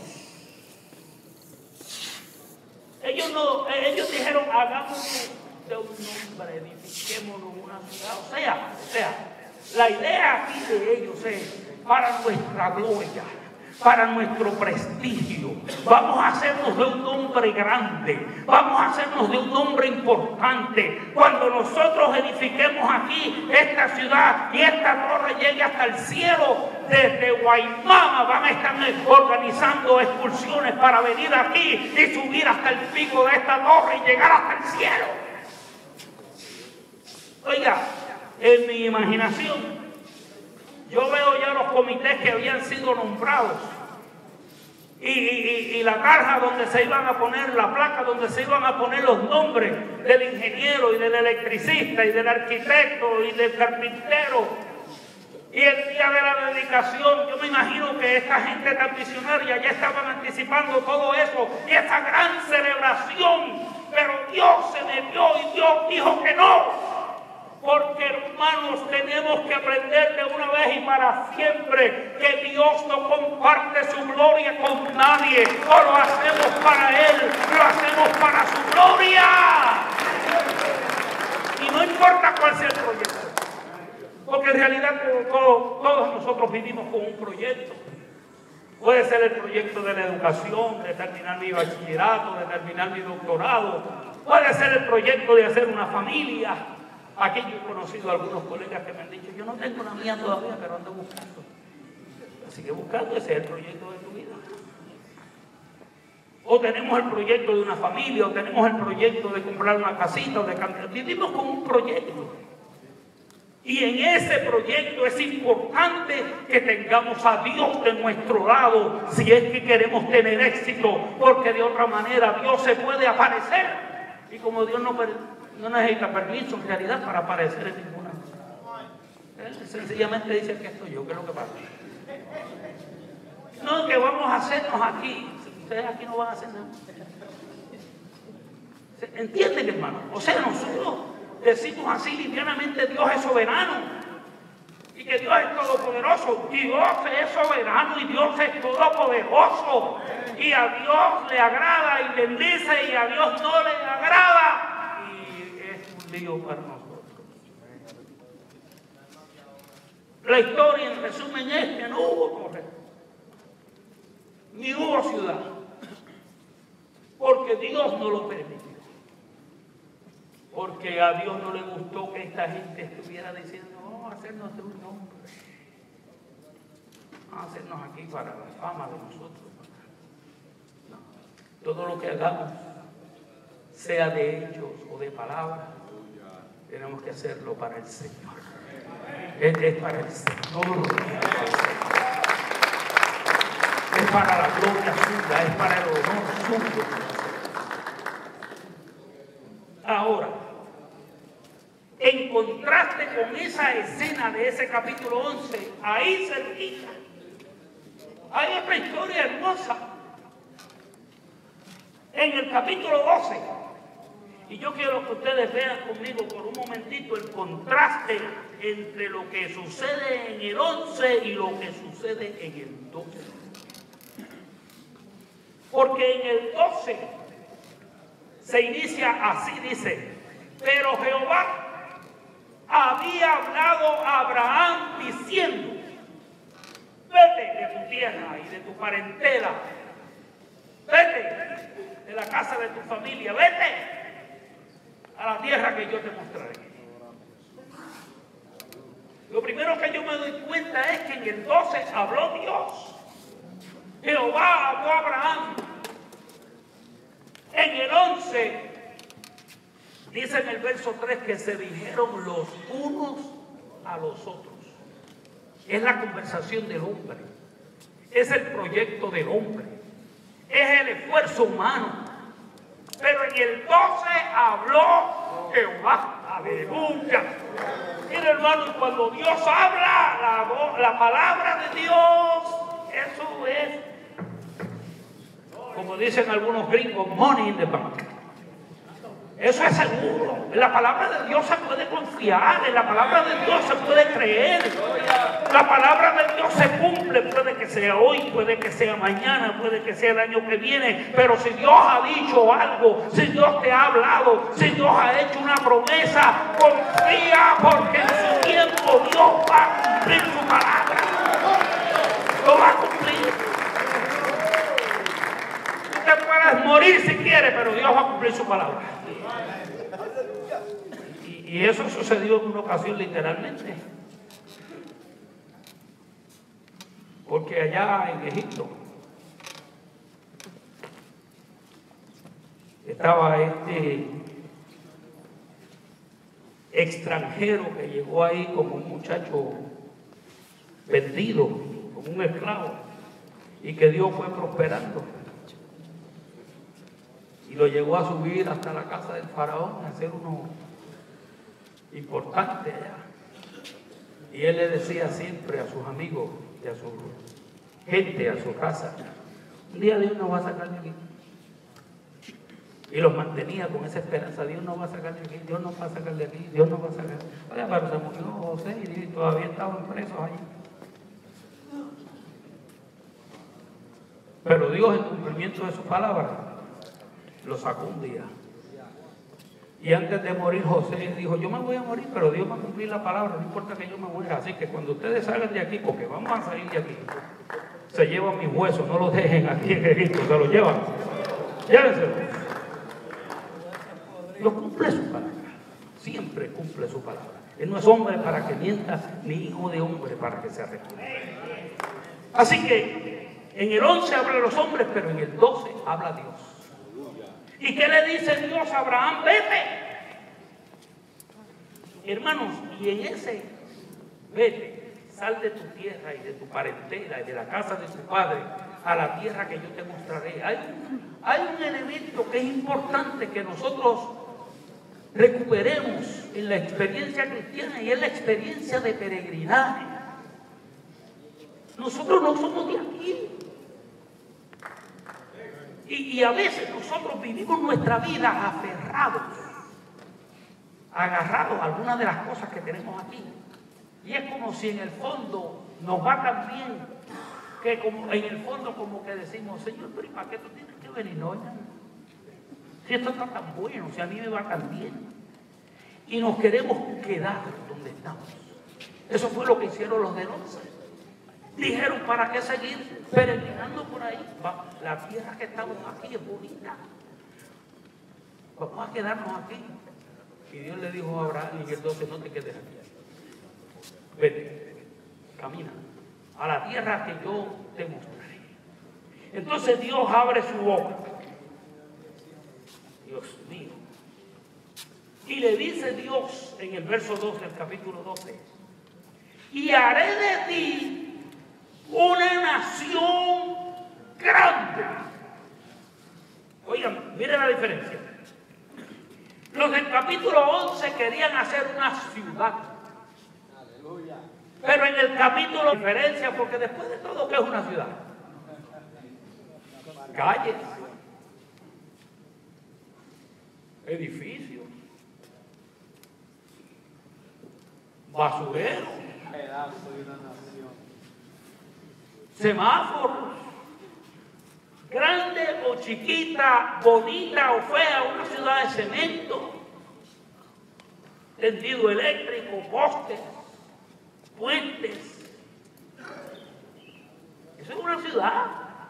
Ellos dijeron hagámonos de un nombre, edifiquémonos una ciudad. O sea, la idea aquí de ellos es para nuestra gloria, para nuestro prestigio. Vamos a hacernos de un nombre grande, vamos a hacernos de un nombre importante. Cuando nosotros edifiquemos aquí esta ciudad y esta torre llegue hasta el cielo, desde Guaymama van a estar organizando excursiones para venir aquí y subir hasta el pico de esta torre y llegar hasta el cielo. Oiga, en mi imaginación yo veo ya los comités que habían sido nombrados y la caja donde se iban a poner, la placa donde se iban a poner los nombres del ingeniero y del electricista y del arquitecto y del carpintero. Y el día de la dedicación, yo me imagino que esta gente tan visionaria ya estaban anticipando todo eso y esa gran celebración, pero Dios se metió y Dios dijo que no. Porque, hermanos, tenemos que aprender de una vez y para siempre que Dios no comparte su gloria con nadie. O lo hacemos para Él, lo hacemos para su gloria. Y no importa cuál sea el proyecto. Porque en realidad todos nosotros vivimos con un proyecto. Puede ser el proyecto de la educación, de terminar mi bachillerato, de terminar mi doctorado. Puede ser el proyecto de hacer una familia. Aquí yo he conocido a algunos colegas que me han dicho, yo no tengo una mía todavía, pero ando buscando. Así que buscando, ese es el proyecto de tu vida. O tenemos el proyecto de una familia, o tenemos el proyecto de comprar una casita, o de cambiar. Vivimos con un proyecto. Y en ese proyecto es importante que tengamos a Dios de nuestro lado, si es que queremos tener éxito, porque de otra manera Dios se puede aparecer. Y como Dios no necesita permiso en realidad para aparecer en ninguna cosa. Él sencillamente dice que estoy yo, ¿qué es lo que pasa? No, que vamos a hacernos aquí. Ustedes aquí no van a hacer nada. ¿Entienden, hermano? O sea, nosotros decimos así livianamente, Dios es soberano. Y que Dios es todopoderoso. Dios es soberano y Dios es todopoderoso. Y a Dios le agrada y bendice, y a Dios no le agrada. Y es un lío para nosotros. La historia, en resumen, es que no hubo torre, ni hubo ciudad, porque Dios no lo permitió. Porque a Dios no le gustó que esta gente estuviera diciendo, vamos a hacernos de un nombre, vamos a hacernos aquí para la fama de nosotros. No. Todo lo que hagamos, sea de hechos o de palabras, tenemos que hacerlo para el Señor. Es para el Señor. Es para la gloria suya, es para el honor suyo. Ahora, en contraste con esa escena de ese capítulo 11, ahí cerquita, hay otra historia hermosa. En el capítulo 12, y yo quiero que ustedes vean conmigo por un momentito el contraste entre lo que sucede en el 11 y lo que sucede en el 12. Porque en el 12 se inicia así, dice, pero Jehová había hablado a Abraham diciendo, vete de tu tierra y de tu parentela, vete de la casa de tu familia, vete a la tierra que yo te mostraré. Lo primero que yo me doy cuenta es que en el 12 habló Dios. Jehová habló a Abraham. En el 11 dice en el verso 3 que se dijeron los unos a los otros. Es la conversación del hombre. Es el proyecto del hombre. Es el esfuerzo humano. Pero en el 12 habló Jehová. Aleluya. Mira, hermano, cuando Dios habla, la palabra de Dios, eso es, como dicen algunos gringos, money in the bank. Eso es seguro. En la palabra de Dios se puede confiar, en la palabra de Dios se puede creer. La palabra de Dios se cumple, puede que sea hoy, puede que sea mañana, puede que sea el año que viene, pero si Dios ha dicho algo, si Dios te ha hablado, si Dios ha hecho una promesa, confía, porque en su tiempo Dios va a cumplir su palabra. Lo va a cumplir. Usted puede morir si quiere, pero Dios va a cumplir su palabra. Y eso sucedió en una ocasión literalmente. Porque allá en Egipto estaba este extranjero que llegó ahí como un muchacho vendido, como un esclavo, y que Dios fue prosperando. Y lo llevó a subir hasta la casa del faraón, a hacer uno importante allá. Y él le decía siempre a sus amigos y a su gente, a su casa, un día Dios nos va a sacar de aquí. Y los mantenía con esa esperanza, Dios nos va a sacar de aquí, Dios nos va a sacar de aquí, Dios nos va a sacar. Oye, pero se murió José y todavía estaban presos allí. Pero Dios, en cumplimiento de su palabra, lo sacó un día. Y antes de morir José dijo, yo me voy a morir, pero Dios va a cumplir la palabra, no importa que yo me muera. Así que cuando ustedes salgan de aquí, porque vamos a salir de aquí, se llevan mis huesos, no los dejen aquí en Egipto, se los llevan. Llévenselo. Dios cumple su palabra, siempre cumple su palabra. Él no es hombre para que mienta, ni hijo de hombre para que se arrepienta. Así que en el 11 hablan los hombres, pero en el 12 habla Dios. ¿Y qué le dice Dios a Abraham? Vete. Hermanos, y en ese vete, sal de tu tierra y de tu parentela y de la casa de tu padre a la tierra que yo te mostraré. Hay un elemento que es importante que nosotros recuperemos en la experiencia cristiana, y es la experiencia de peregrinaje. Nosotros no somos de aquí. Y a veces nosotros vivimos nuestra vida aferrados, agarrados a algunas de las cosas que tenemos aquí. Y es como si en el fondo nos va tan bien, que como, en el fondo como que decimos, Señor, pero ¿y para qué tú tienes que venir? No, si esto está tan bueno, si a mí me va tan bien. Y nos queremos quedar donde estamos. Eso fue lo que hicieron los de Lotz. Dijeron, ¿para qué seguir peregrinando por ahí? La tierra que estamos aquí es bonita. Vamos a quedarnos aquí. Y Dios le dijo a Abraham en el 12, no te quedes aquí. Vete, camina a la tierra que yo te mostraré. Entonces Dios abre su boca. Dios mío. Y le dice Dios en el verso 12 del capítulo 12, y haré de ti una nación grande. Oigan, miren la diferencia. Los del capítulo 11 querían hacer una ciudad. Pero en el capítulo diferencia, porque después de todo, ¿qué es una ciudad? Calles, edificios, basureros, semáforos, grande o chiquita, bonita o fea, una ciudad de cemento, tendido eléctrico, postes, puentes. Eso es una ciudad,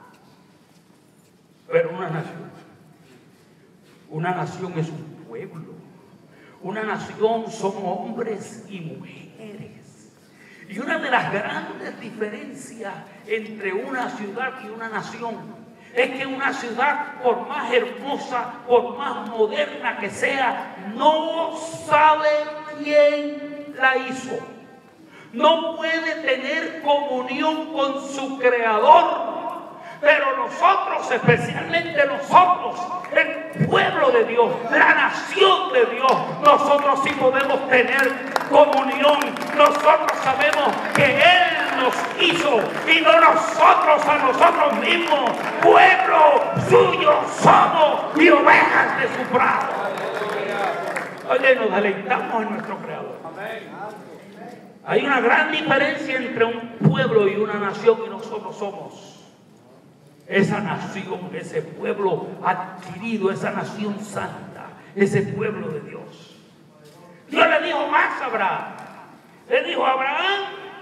pero una nación. Una nación es un pueblo. Una nación son hombres y mujeres. Y una de las grandes diferencias entre una ciudad y una nación es que una ciudad, por más hermosa, por más moderna que sea, no sabe quién la hizo. No puede tener comunión con su creador. Pero nosotros, especialmente nosotros, el pueblo de Dios, la nación de Dios, nosotros sí podemos tener comunión. Nosotros sabemos que Él nos hizo y no nosotros a nosotros mismos. Pueblo suyo somos y ovejas de su prado. Oye, nos deleitamos en nuestro creador. Hay una gran diferencia entre un pueblo y una nación, y nosotros somos esa nación, ese pueblo adquirido, esa nación santa, ese pueblo de Dios. Dios le dijo más a Abraham. Le dijo a Abraham,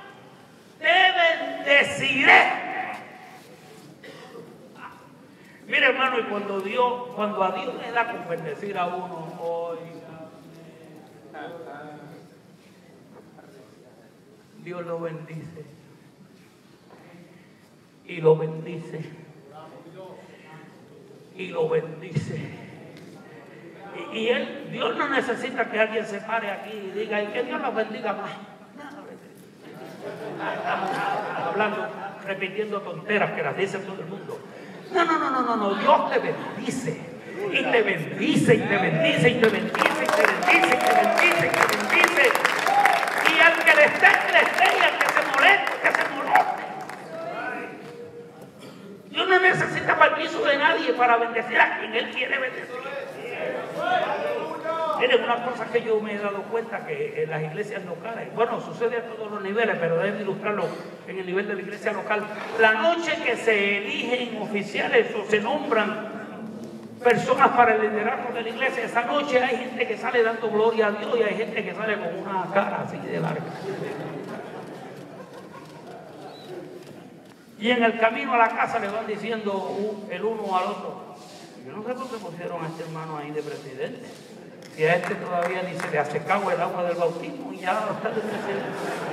te bendeciré. Mire, hermano, y cuando a Dios le da con bendecir a uno hoy, Dios lo bendice y lo bendice y lo bendice. Y Dios no necesita que alguien se pare aquí y diga, y que Dios los bendiga más. Hablando, repitiendo tonteras que las dice todo el mundo. No, Dios te bendice. Y te bendice, y te bendice, y te bendice, y te bendice, y te bendice, y te bendice. Y al que le esté, y al que se moleste, que se moleste. Dios no necesita permiso de nadie para bendecir a quien Él quiere bendecir. Miren, una cosa que yo me he dado cuenta que en las iglesias locales, bueno, sucede a todos los niveles, pero deben ilustrarlo en el nivel de la iglesia local. La noche que se eligen oficiales o se nombran personas para el liderazgo de la iglesia, esa noche hay gente que sale dando gloria a Dios y hay gente que sale con una cara así de larga. Y en el camino a la casa le van diciendo el uno al otro, yo no sé por qué pusieron a este hermano ahí de presidente. Y a este todavía ni se le hace cago el agua del bautismo y ya está de presidente.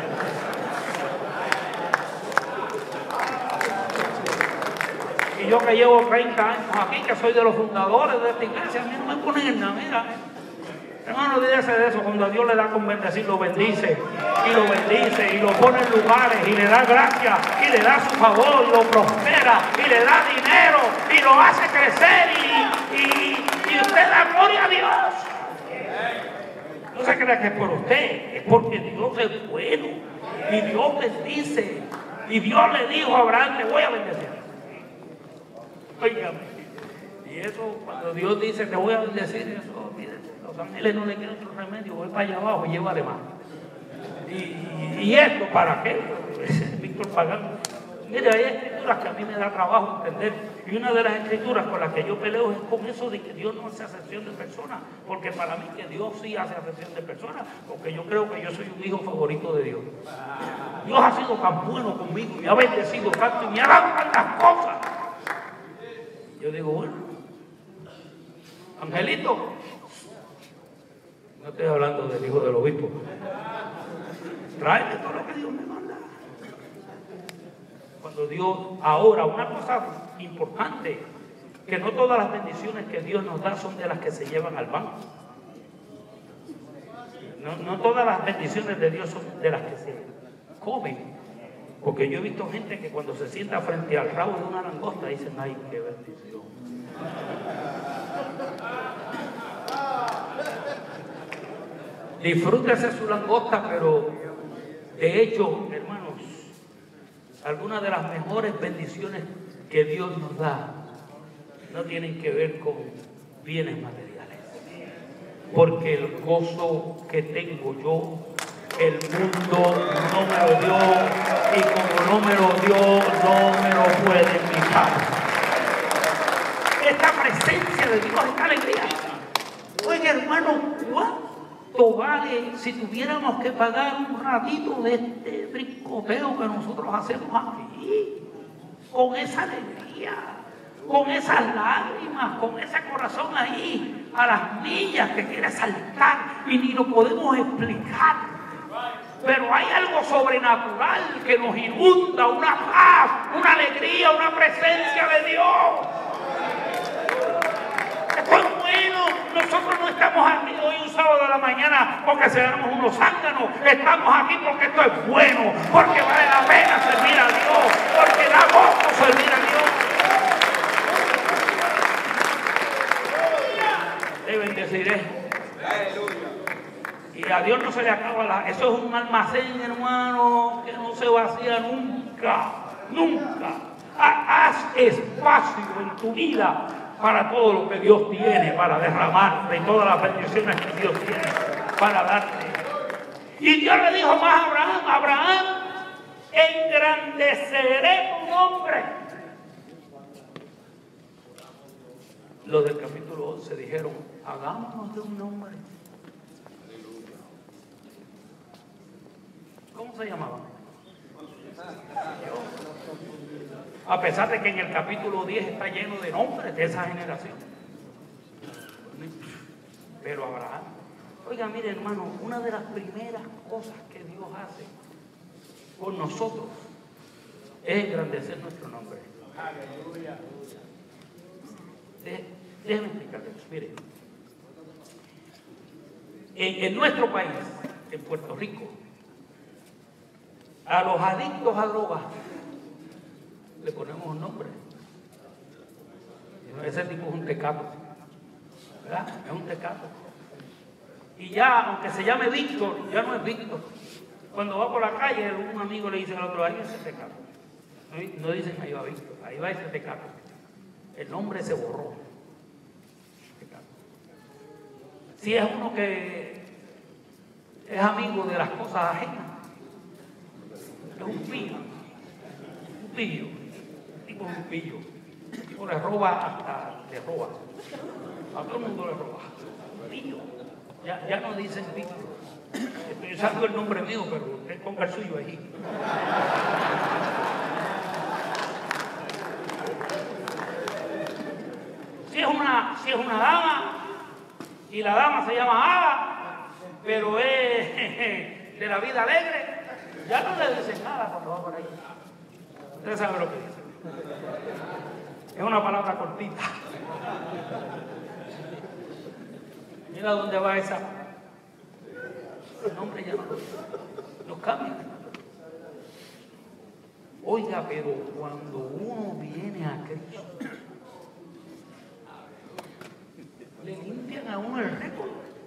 Y yo que llevo 30 años aquí, que soy de los fundadores de esta iglesia, a mí no me ponen en nada, mira. Hermano, olvídese de eso. Cuando a Dios le da con bendecir, lo bendice y lo pone en lugares y le da gracia y le da su favor y lo prospera y le da dinero y lo hace crecer y usted da gloria a Dios. No se crea que es por usted, es porque Dios es bueno y Dios bendice. Y Dios le dijo a Abraham, te voy a bendecir. Óigame. Y eso, cuando Dios dice, te voy a bendecir, eso, fíjense, los ángeles no le quieren otro remedio, voy para allá abajo y llévale más. ¿Y esto para qué? Víctor Pagán. Mire, hay escrituras que a mí me da trabajo entender. Y una de las escrituras con las que yo peleo es con eso de que Dios no hace acepción de personas. Porque para mí que Dios sí hace acepción de personas. Porque yo creo que yo soy un hijo favorito de Dios. Dios ha sido tan bueno conmigo y ha bendecido tanto y me ha dado tantas cosas. Yo digo, bueno, Angelito, no estoy hablando del hijo del obispo, tráeme todo lo que Dios me manda. Cuando Dios, ahora, una cosa importante, que no todas las bendiciones que Dios nos da son de las que se llevan al banco. No todas las bendiciones de Dios son de las que se comen. Porque yo he visto gente que cuando se sienta frente al rabo de una langosta dicen, ay, qué bendición. Disfrútese su langosta, pero de hecho, hermanos, algunas de las mejores bendiciones que Dios nos da no tienen que ver con bienes materiales. Porque el gozo que tengo yo, el mundo no me lo dio, y como no me lo dio, no me lo puede quitar. Esta presencia de Dios, esta alegría. Oiga, hermano, ¿cuánto vale si tuviéramos que pagar un ratito de este brincoteo que nosotros hacemos aquí? Con esa alegría, con esas lágrimas, con ese corazón ahí, a las millas que quiere saltar y ni lo podemos explicar. Pero hay algo sobrenatural que nos inunda, una paz, una alegría, una presencia de Dios. Esto es bueno. Nosotros no estamos aquí hoy un sábado de la mañana porque seamos unos zánganos. Estamos aquí porque esto es bueno, porque vale la pena servir a Dios, porque da gozo servir a Dios. Deben decir esto. Y a Dios no se le acaba eso es un almacén, hermano, que no se vacía nunca, nunca. Haz espacio en tu vida para todo lo que Dios tiene para derramarte y todas las bendiciones que Dios tiene para darte. Y Dios le dijo más a Abraham, Abraham, engrandeceré tu nombre. Los del capítulo 11 dijeron, hagámonos de un nombre. ¿Cómo se llamaba? A pesar de que en el capítulo 10 está lleno de nombres de esa generación. Pero Abraham, oiga, mire hermano, una de las primeras cosas que Dios hace con nosotros es engrandecer nuestro nombre. Déjenme explicarles, mire. En nuestro país, en Puerto Rico, a los adictos a drogas le ponemos un nombre. Ese tipo es un tecato, ¿verdad? Es un tecato. Y ya, aunque se llame Víctor, ya no es Víctor. Cuando va por la calle, un amigo le dice al otro, ahí ese tecato. No dicen ahí va Víctor, ahí va ese tecato. El nombre se borró. Tecato. Si es uno que es amigo de las cosas ajenas, es un pillo, tipo un pillo, el tipo le roba hasta le roba, a todo el mundo le roba, pillo, ya no dicen pillo, estoy usando el nombre mío, pero usted ponga el suyo ahí. Si es una dama, y la dama se llama Ada, pero es de la vida alegre, ya no le dicen nada cuando va por ahí. Usted sabe lo que dice. Es una palabra cortita. Mira dónde va esa. El nombre ya no lo cambia. Oiga, pero cuando uno viene a Cristo, le limpian a uno el récord.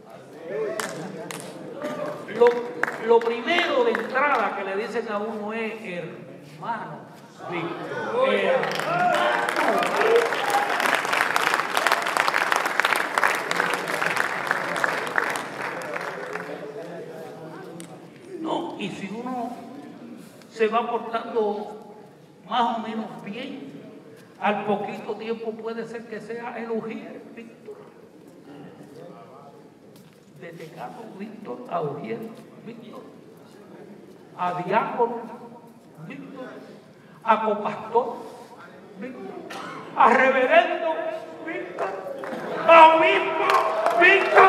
Lo primero de entrada que le dicen a uno es hermano Víctor. Hermano Víctor. No, va portando más o menos bien, al poquito tiempo puede ser que sea el Ujier Víctor. De decano Víctor a Ujier Víctor, a diácono Víctor, a copastor Víctor, a reverendo Víctor, a obispo Víctor.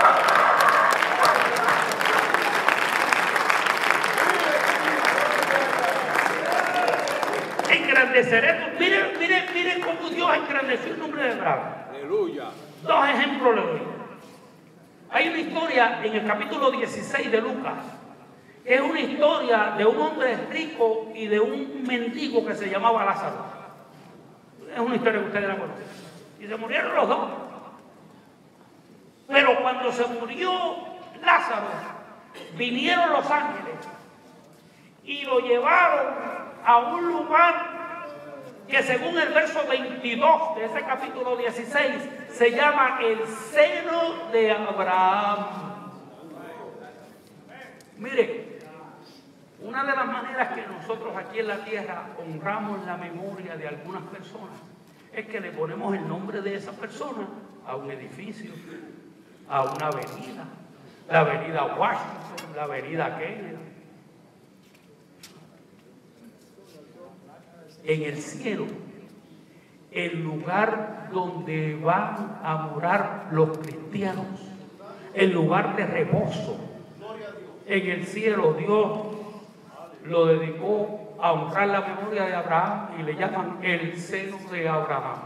Engrandeceré. Miren cómo Dios engrandeció el nombre de Abraham. Aleluya. Dos ejemplos le doy. Hay una historia en el capítulo 16 de Lucas. Es una historia de un hombre rico y de un mendigo que se llamaba Lázaro. Es una historia que ustedes la conocen. Y se murieron los dos. Pero cuando se murió Lázaro, vinieron los ángeles y lo llevaron a un lugar que según el verso 22 de ese capítulo 16 se llama el seno de Abraham. Mire, una de las maneras que nosotros aquí en la tierra honramos la memoria de algunas personas es que le ponemos el nombre de esa persona a un edificio, a una avenida, la avenida Washington, la avenida Kennedy. En el cielo, el lugar donde van a morar los cristianos, el lugar de reposo. En el cielo Dios lo dedicó a honrar la memoria de Abraham y le llaman el seno de Abraham.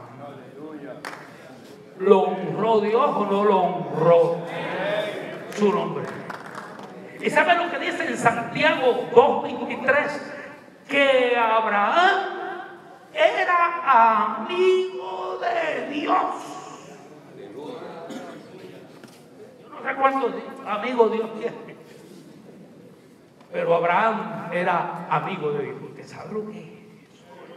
¿Lo honró Dios o no lo honró su nombre? ¿Y sabe lo que dice en Santiago 2:23? Que Abraham era amigo de Dios. Yo no sé cuántos amigos Dios tiene, pero Abraham era amigo de Dios, porque sabe lo que es.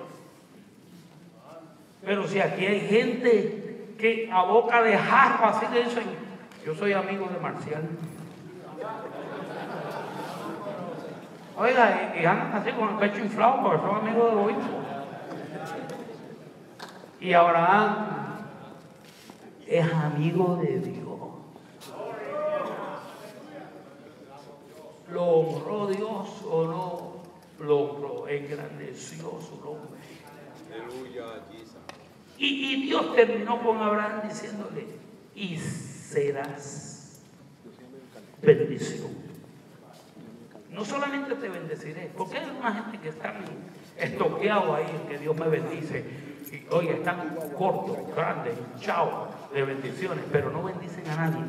Pero si aquí hay gente que a boca de jarro así le dicen, yo soy amigo de Marcial. Oiga, y andan así con el pecho inflado porque son amigos del obispo. Y Abraham es amigo de Dios. ¿Lo honró Dios o no lo honró? Engrandeció su nombre. Y Dios terminó con Abraham diciéndole, y serás bendición. No solamente te bendeciré, porque hay una gente que está estoqueado ahí en que Dios me bendice. Y oye, están cortos, grandes, hinchados de bendiciones, pero no bendicen a nadie.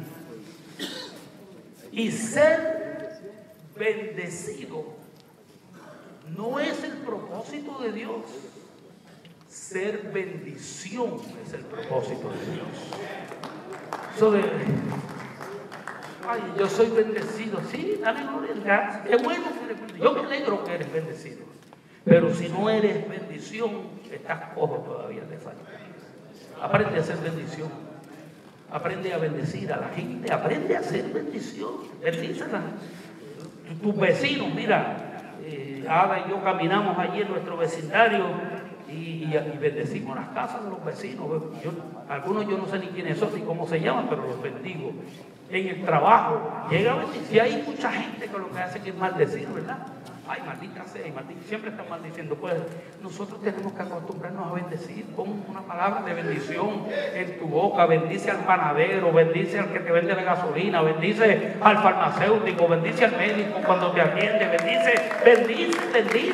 Y ser bendecido no es el propósito de Dios. Ser bendición es el propósito de Dios. Eso de, ay, yo soy bendecido. Sí, dale gloria al Dios. Qué bueno que eres bendecido. Yo me alegro que eres bendecido. Pero si no eres bendición, estás cojo todavía, te falta. Aprende a ser bendición. Aprende a bendecir a la gente. Aprende a ser bendición. Bendícela. Tus vecinos, mira, Ada y yo caminamos allí en nuestro vecindario y bendecimos las casas de los vecinos. Algunos yo no sé ni quiénes son ni cómo se llaman, pero los bendigo. En el trabajo, llega a bendecir. Si hay mucha gente que lo que hace es maldecir, ¿verdad? Ay, maldita sea, siempre están maldiciendo. Pues nosotros tenemos que acostumbrarnos a bendecir. Pon una palabra de bendición en tu boca. Bendice al panadero, bendice al que te vende la gasolina, bendice al farmacéutico, bendice al médico cuando te atiende, bendice.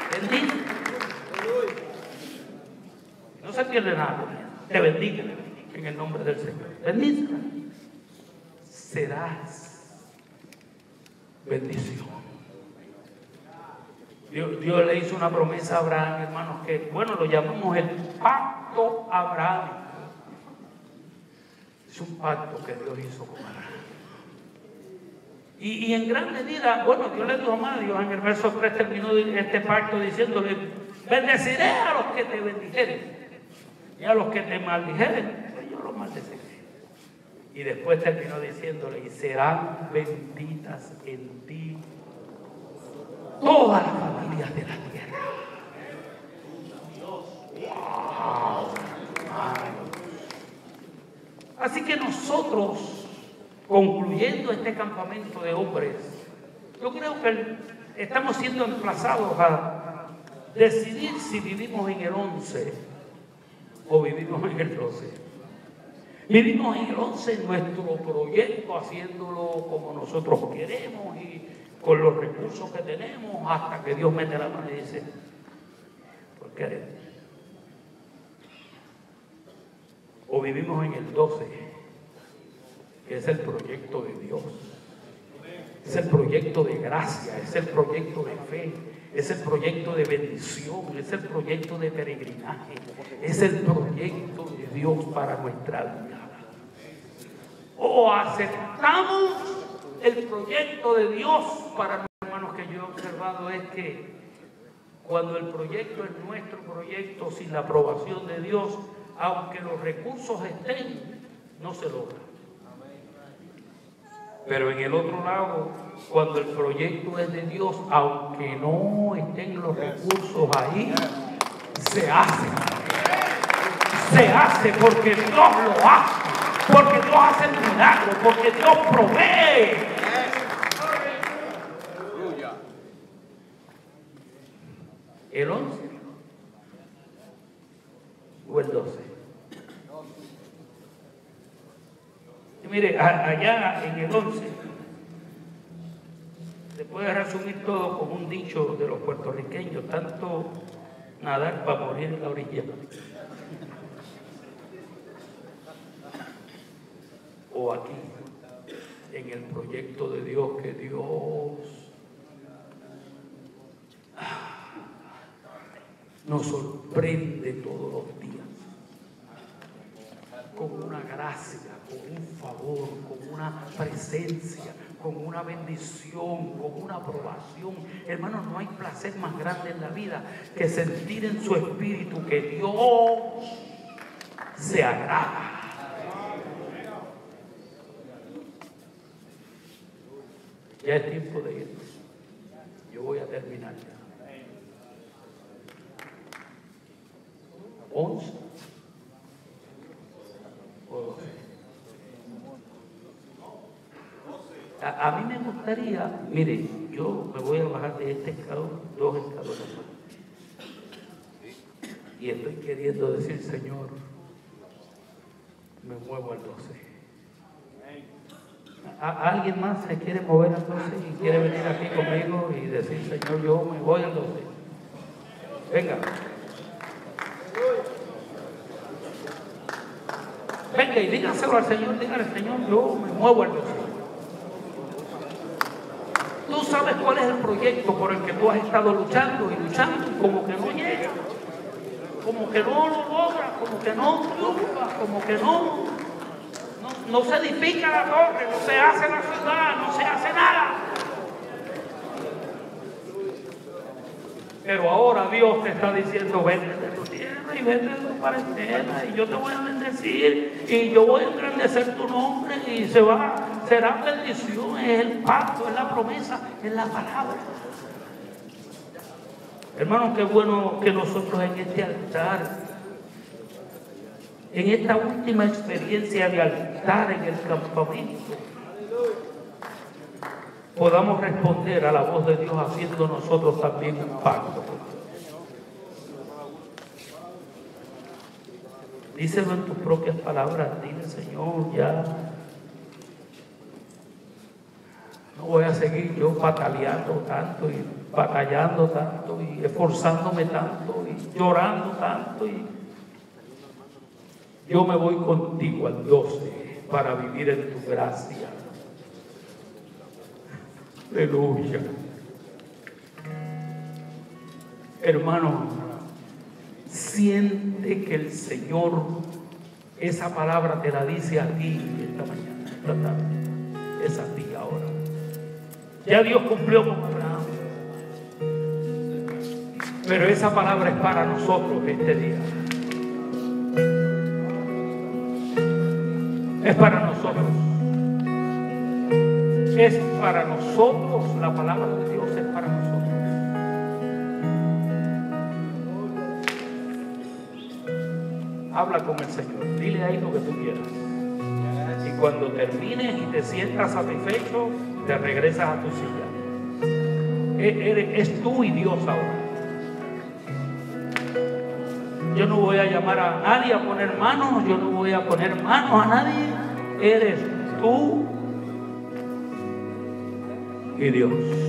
No se pierde nada con eso. Te bendiga en el nombre del Señor. Bendice. Serás bendición. Dios le hizo una promesa a Abraham, hermanos, que, bueno, lo llamamos el pacto abrahámico. Es un pacto que Dios hizo con Abraham. Y en gran medida, bueno, Dios le dijo más, Dios en el verso 3 terminó este pacto diciéndole, bendeciré a los que te bendijeren, y a los que te maldijeren, pues yo los maldeciré. Y después terminó diciéndole, y serán benditas en ti todas las familias de la tierra. Wow. Así que nosotros, concluyendo este campamento de hombres, yo creo que estamos siendo emplazados a decidir si vivimos en el 11 o vivimos en el 12. Vivimos en el 11 en nuestro proyecto, haciéndolo como nosotros queremos y con los recursos que tenemos, hasta que Dios mete la mano y dice, ¿por qué haré? O vivimos en el 12, que es el proyecto de Dios. Es el proyecto de gracia, es el proyecto de fe, es el proyecto de bendición, es el proyecto de peregrinaje, es el proyecto de Dios para nuestra vida. O aceptamos el proyecto de Dios para los hermanos. Que yo he observado es que cuando el proyecto es nuestro proyecto sin la aprobación de Dios, aunque los recursos estén, no se logra. Pero en el otro lado, cuando el proyecto es de Dios, aunque no estén los recursos ahí, se hace. Se hace porque Dios lo hace, porque Dios hace el milagro, porque Dios provee. ¿El 11 o el 12? Y mire, allá en el 11 se puede resumir todo con un dicho de los puertorriqueños: tanto nadar para morir en la orilla. O aquí, en el proyecto de Dios, que Dios nos sorprende todos los días con una gracia, con un favor, con una presencia, con una bendición, con una aprobación. Hermanos, no hay placer más grande en la vida que sentir en su espíritu que Dios se agrada. Ya es tiempo de irnos. Yo voy a terminar ya. 11 o 12. A mí me gustaría, mire, yo me voy a bajar de este escalón, 2 escalones más. Y estoy queriendo decir, Señor, me muevo al 12. ¿Alguien más se quiere mover al 12 y quiere venir aquí conmigo y decir, Señor, yo me voy al 12? Venga. Venga y dígaselo al Señor, dígale, Señor, yo me muevo al 12. Tú sabes cuál es el proyecto por el que tú has estado luchando y luchando, como que no llega, como que no lo logras, como que no triunfa, como que no se edifica la torre, no se hace la ciudad, no se hace nada. Pero ahora Dios te está diciendo, vete de tu tierra y vete de tu parentela y yo te voy a bendecir y yo voy a engrandecer tu nombre y será bendición. Es el pacto, es la promesa, es la palabra. Hermanos, qué bueno que nosotros en este altar, en esta última experiencia de altar en el campamento, podamos responder a la voz de Dios haciendo nosotros también un pacto. Díselo en tus propias palabras. Dile, Señor, ya no voy a seguir yo pataleando tanto y batallando tanto y esforzándome tanto y llorando tanto, y yo me voy contigo al 12 para vivir en tu gracia. Aleluya. Hermano, siente que el Señor esa palabra te la dice a ti esta mañana, esta tarde. Es a ti ahora. Ya Dios cumplió con Abraham, pero esa palabra es para nosotros este día. Es para nosotros. Es para nosotros. La palabra de Dios es para nosotros. habla con el Señor. Dile ahí lo que tú quieras. Y cuando termines y te sientas satisfecho, te regresas a tu silla. Es tú y Dios ahora. Yo no voy a llamar a nadie a poner manos, yo no voy a poner manos a nadie. Eres tú y Dios.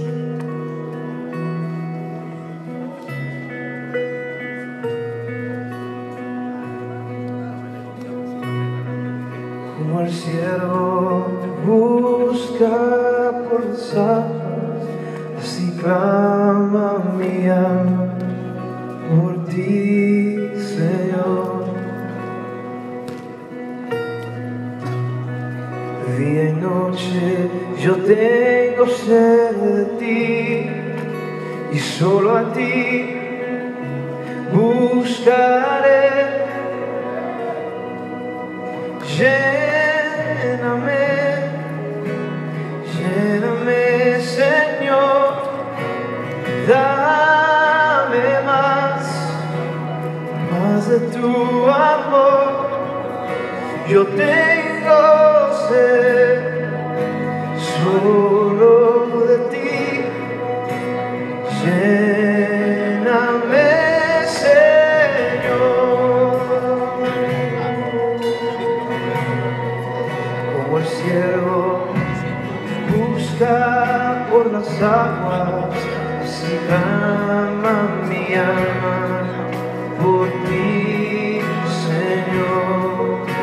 Como el siervo busca por las aguas, así clama mi alma por ti, Señor. Día y noche yo tengo sed de ti, y solo a ti buscaré. Lléname, lléname, Señor, dame más de tu amor. Yo tengo sed solo de ti. Lléname, Señor. Como el siervo busca por las aguas, así clama mi alma por ti, Señor.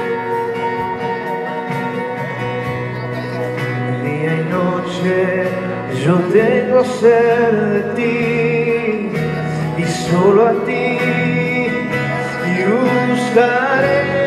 Día y noche yo tengo sed de ti, y solo a ti y buscaré.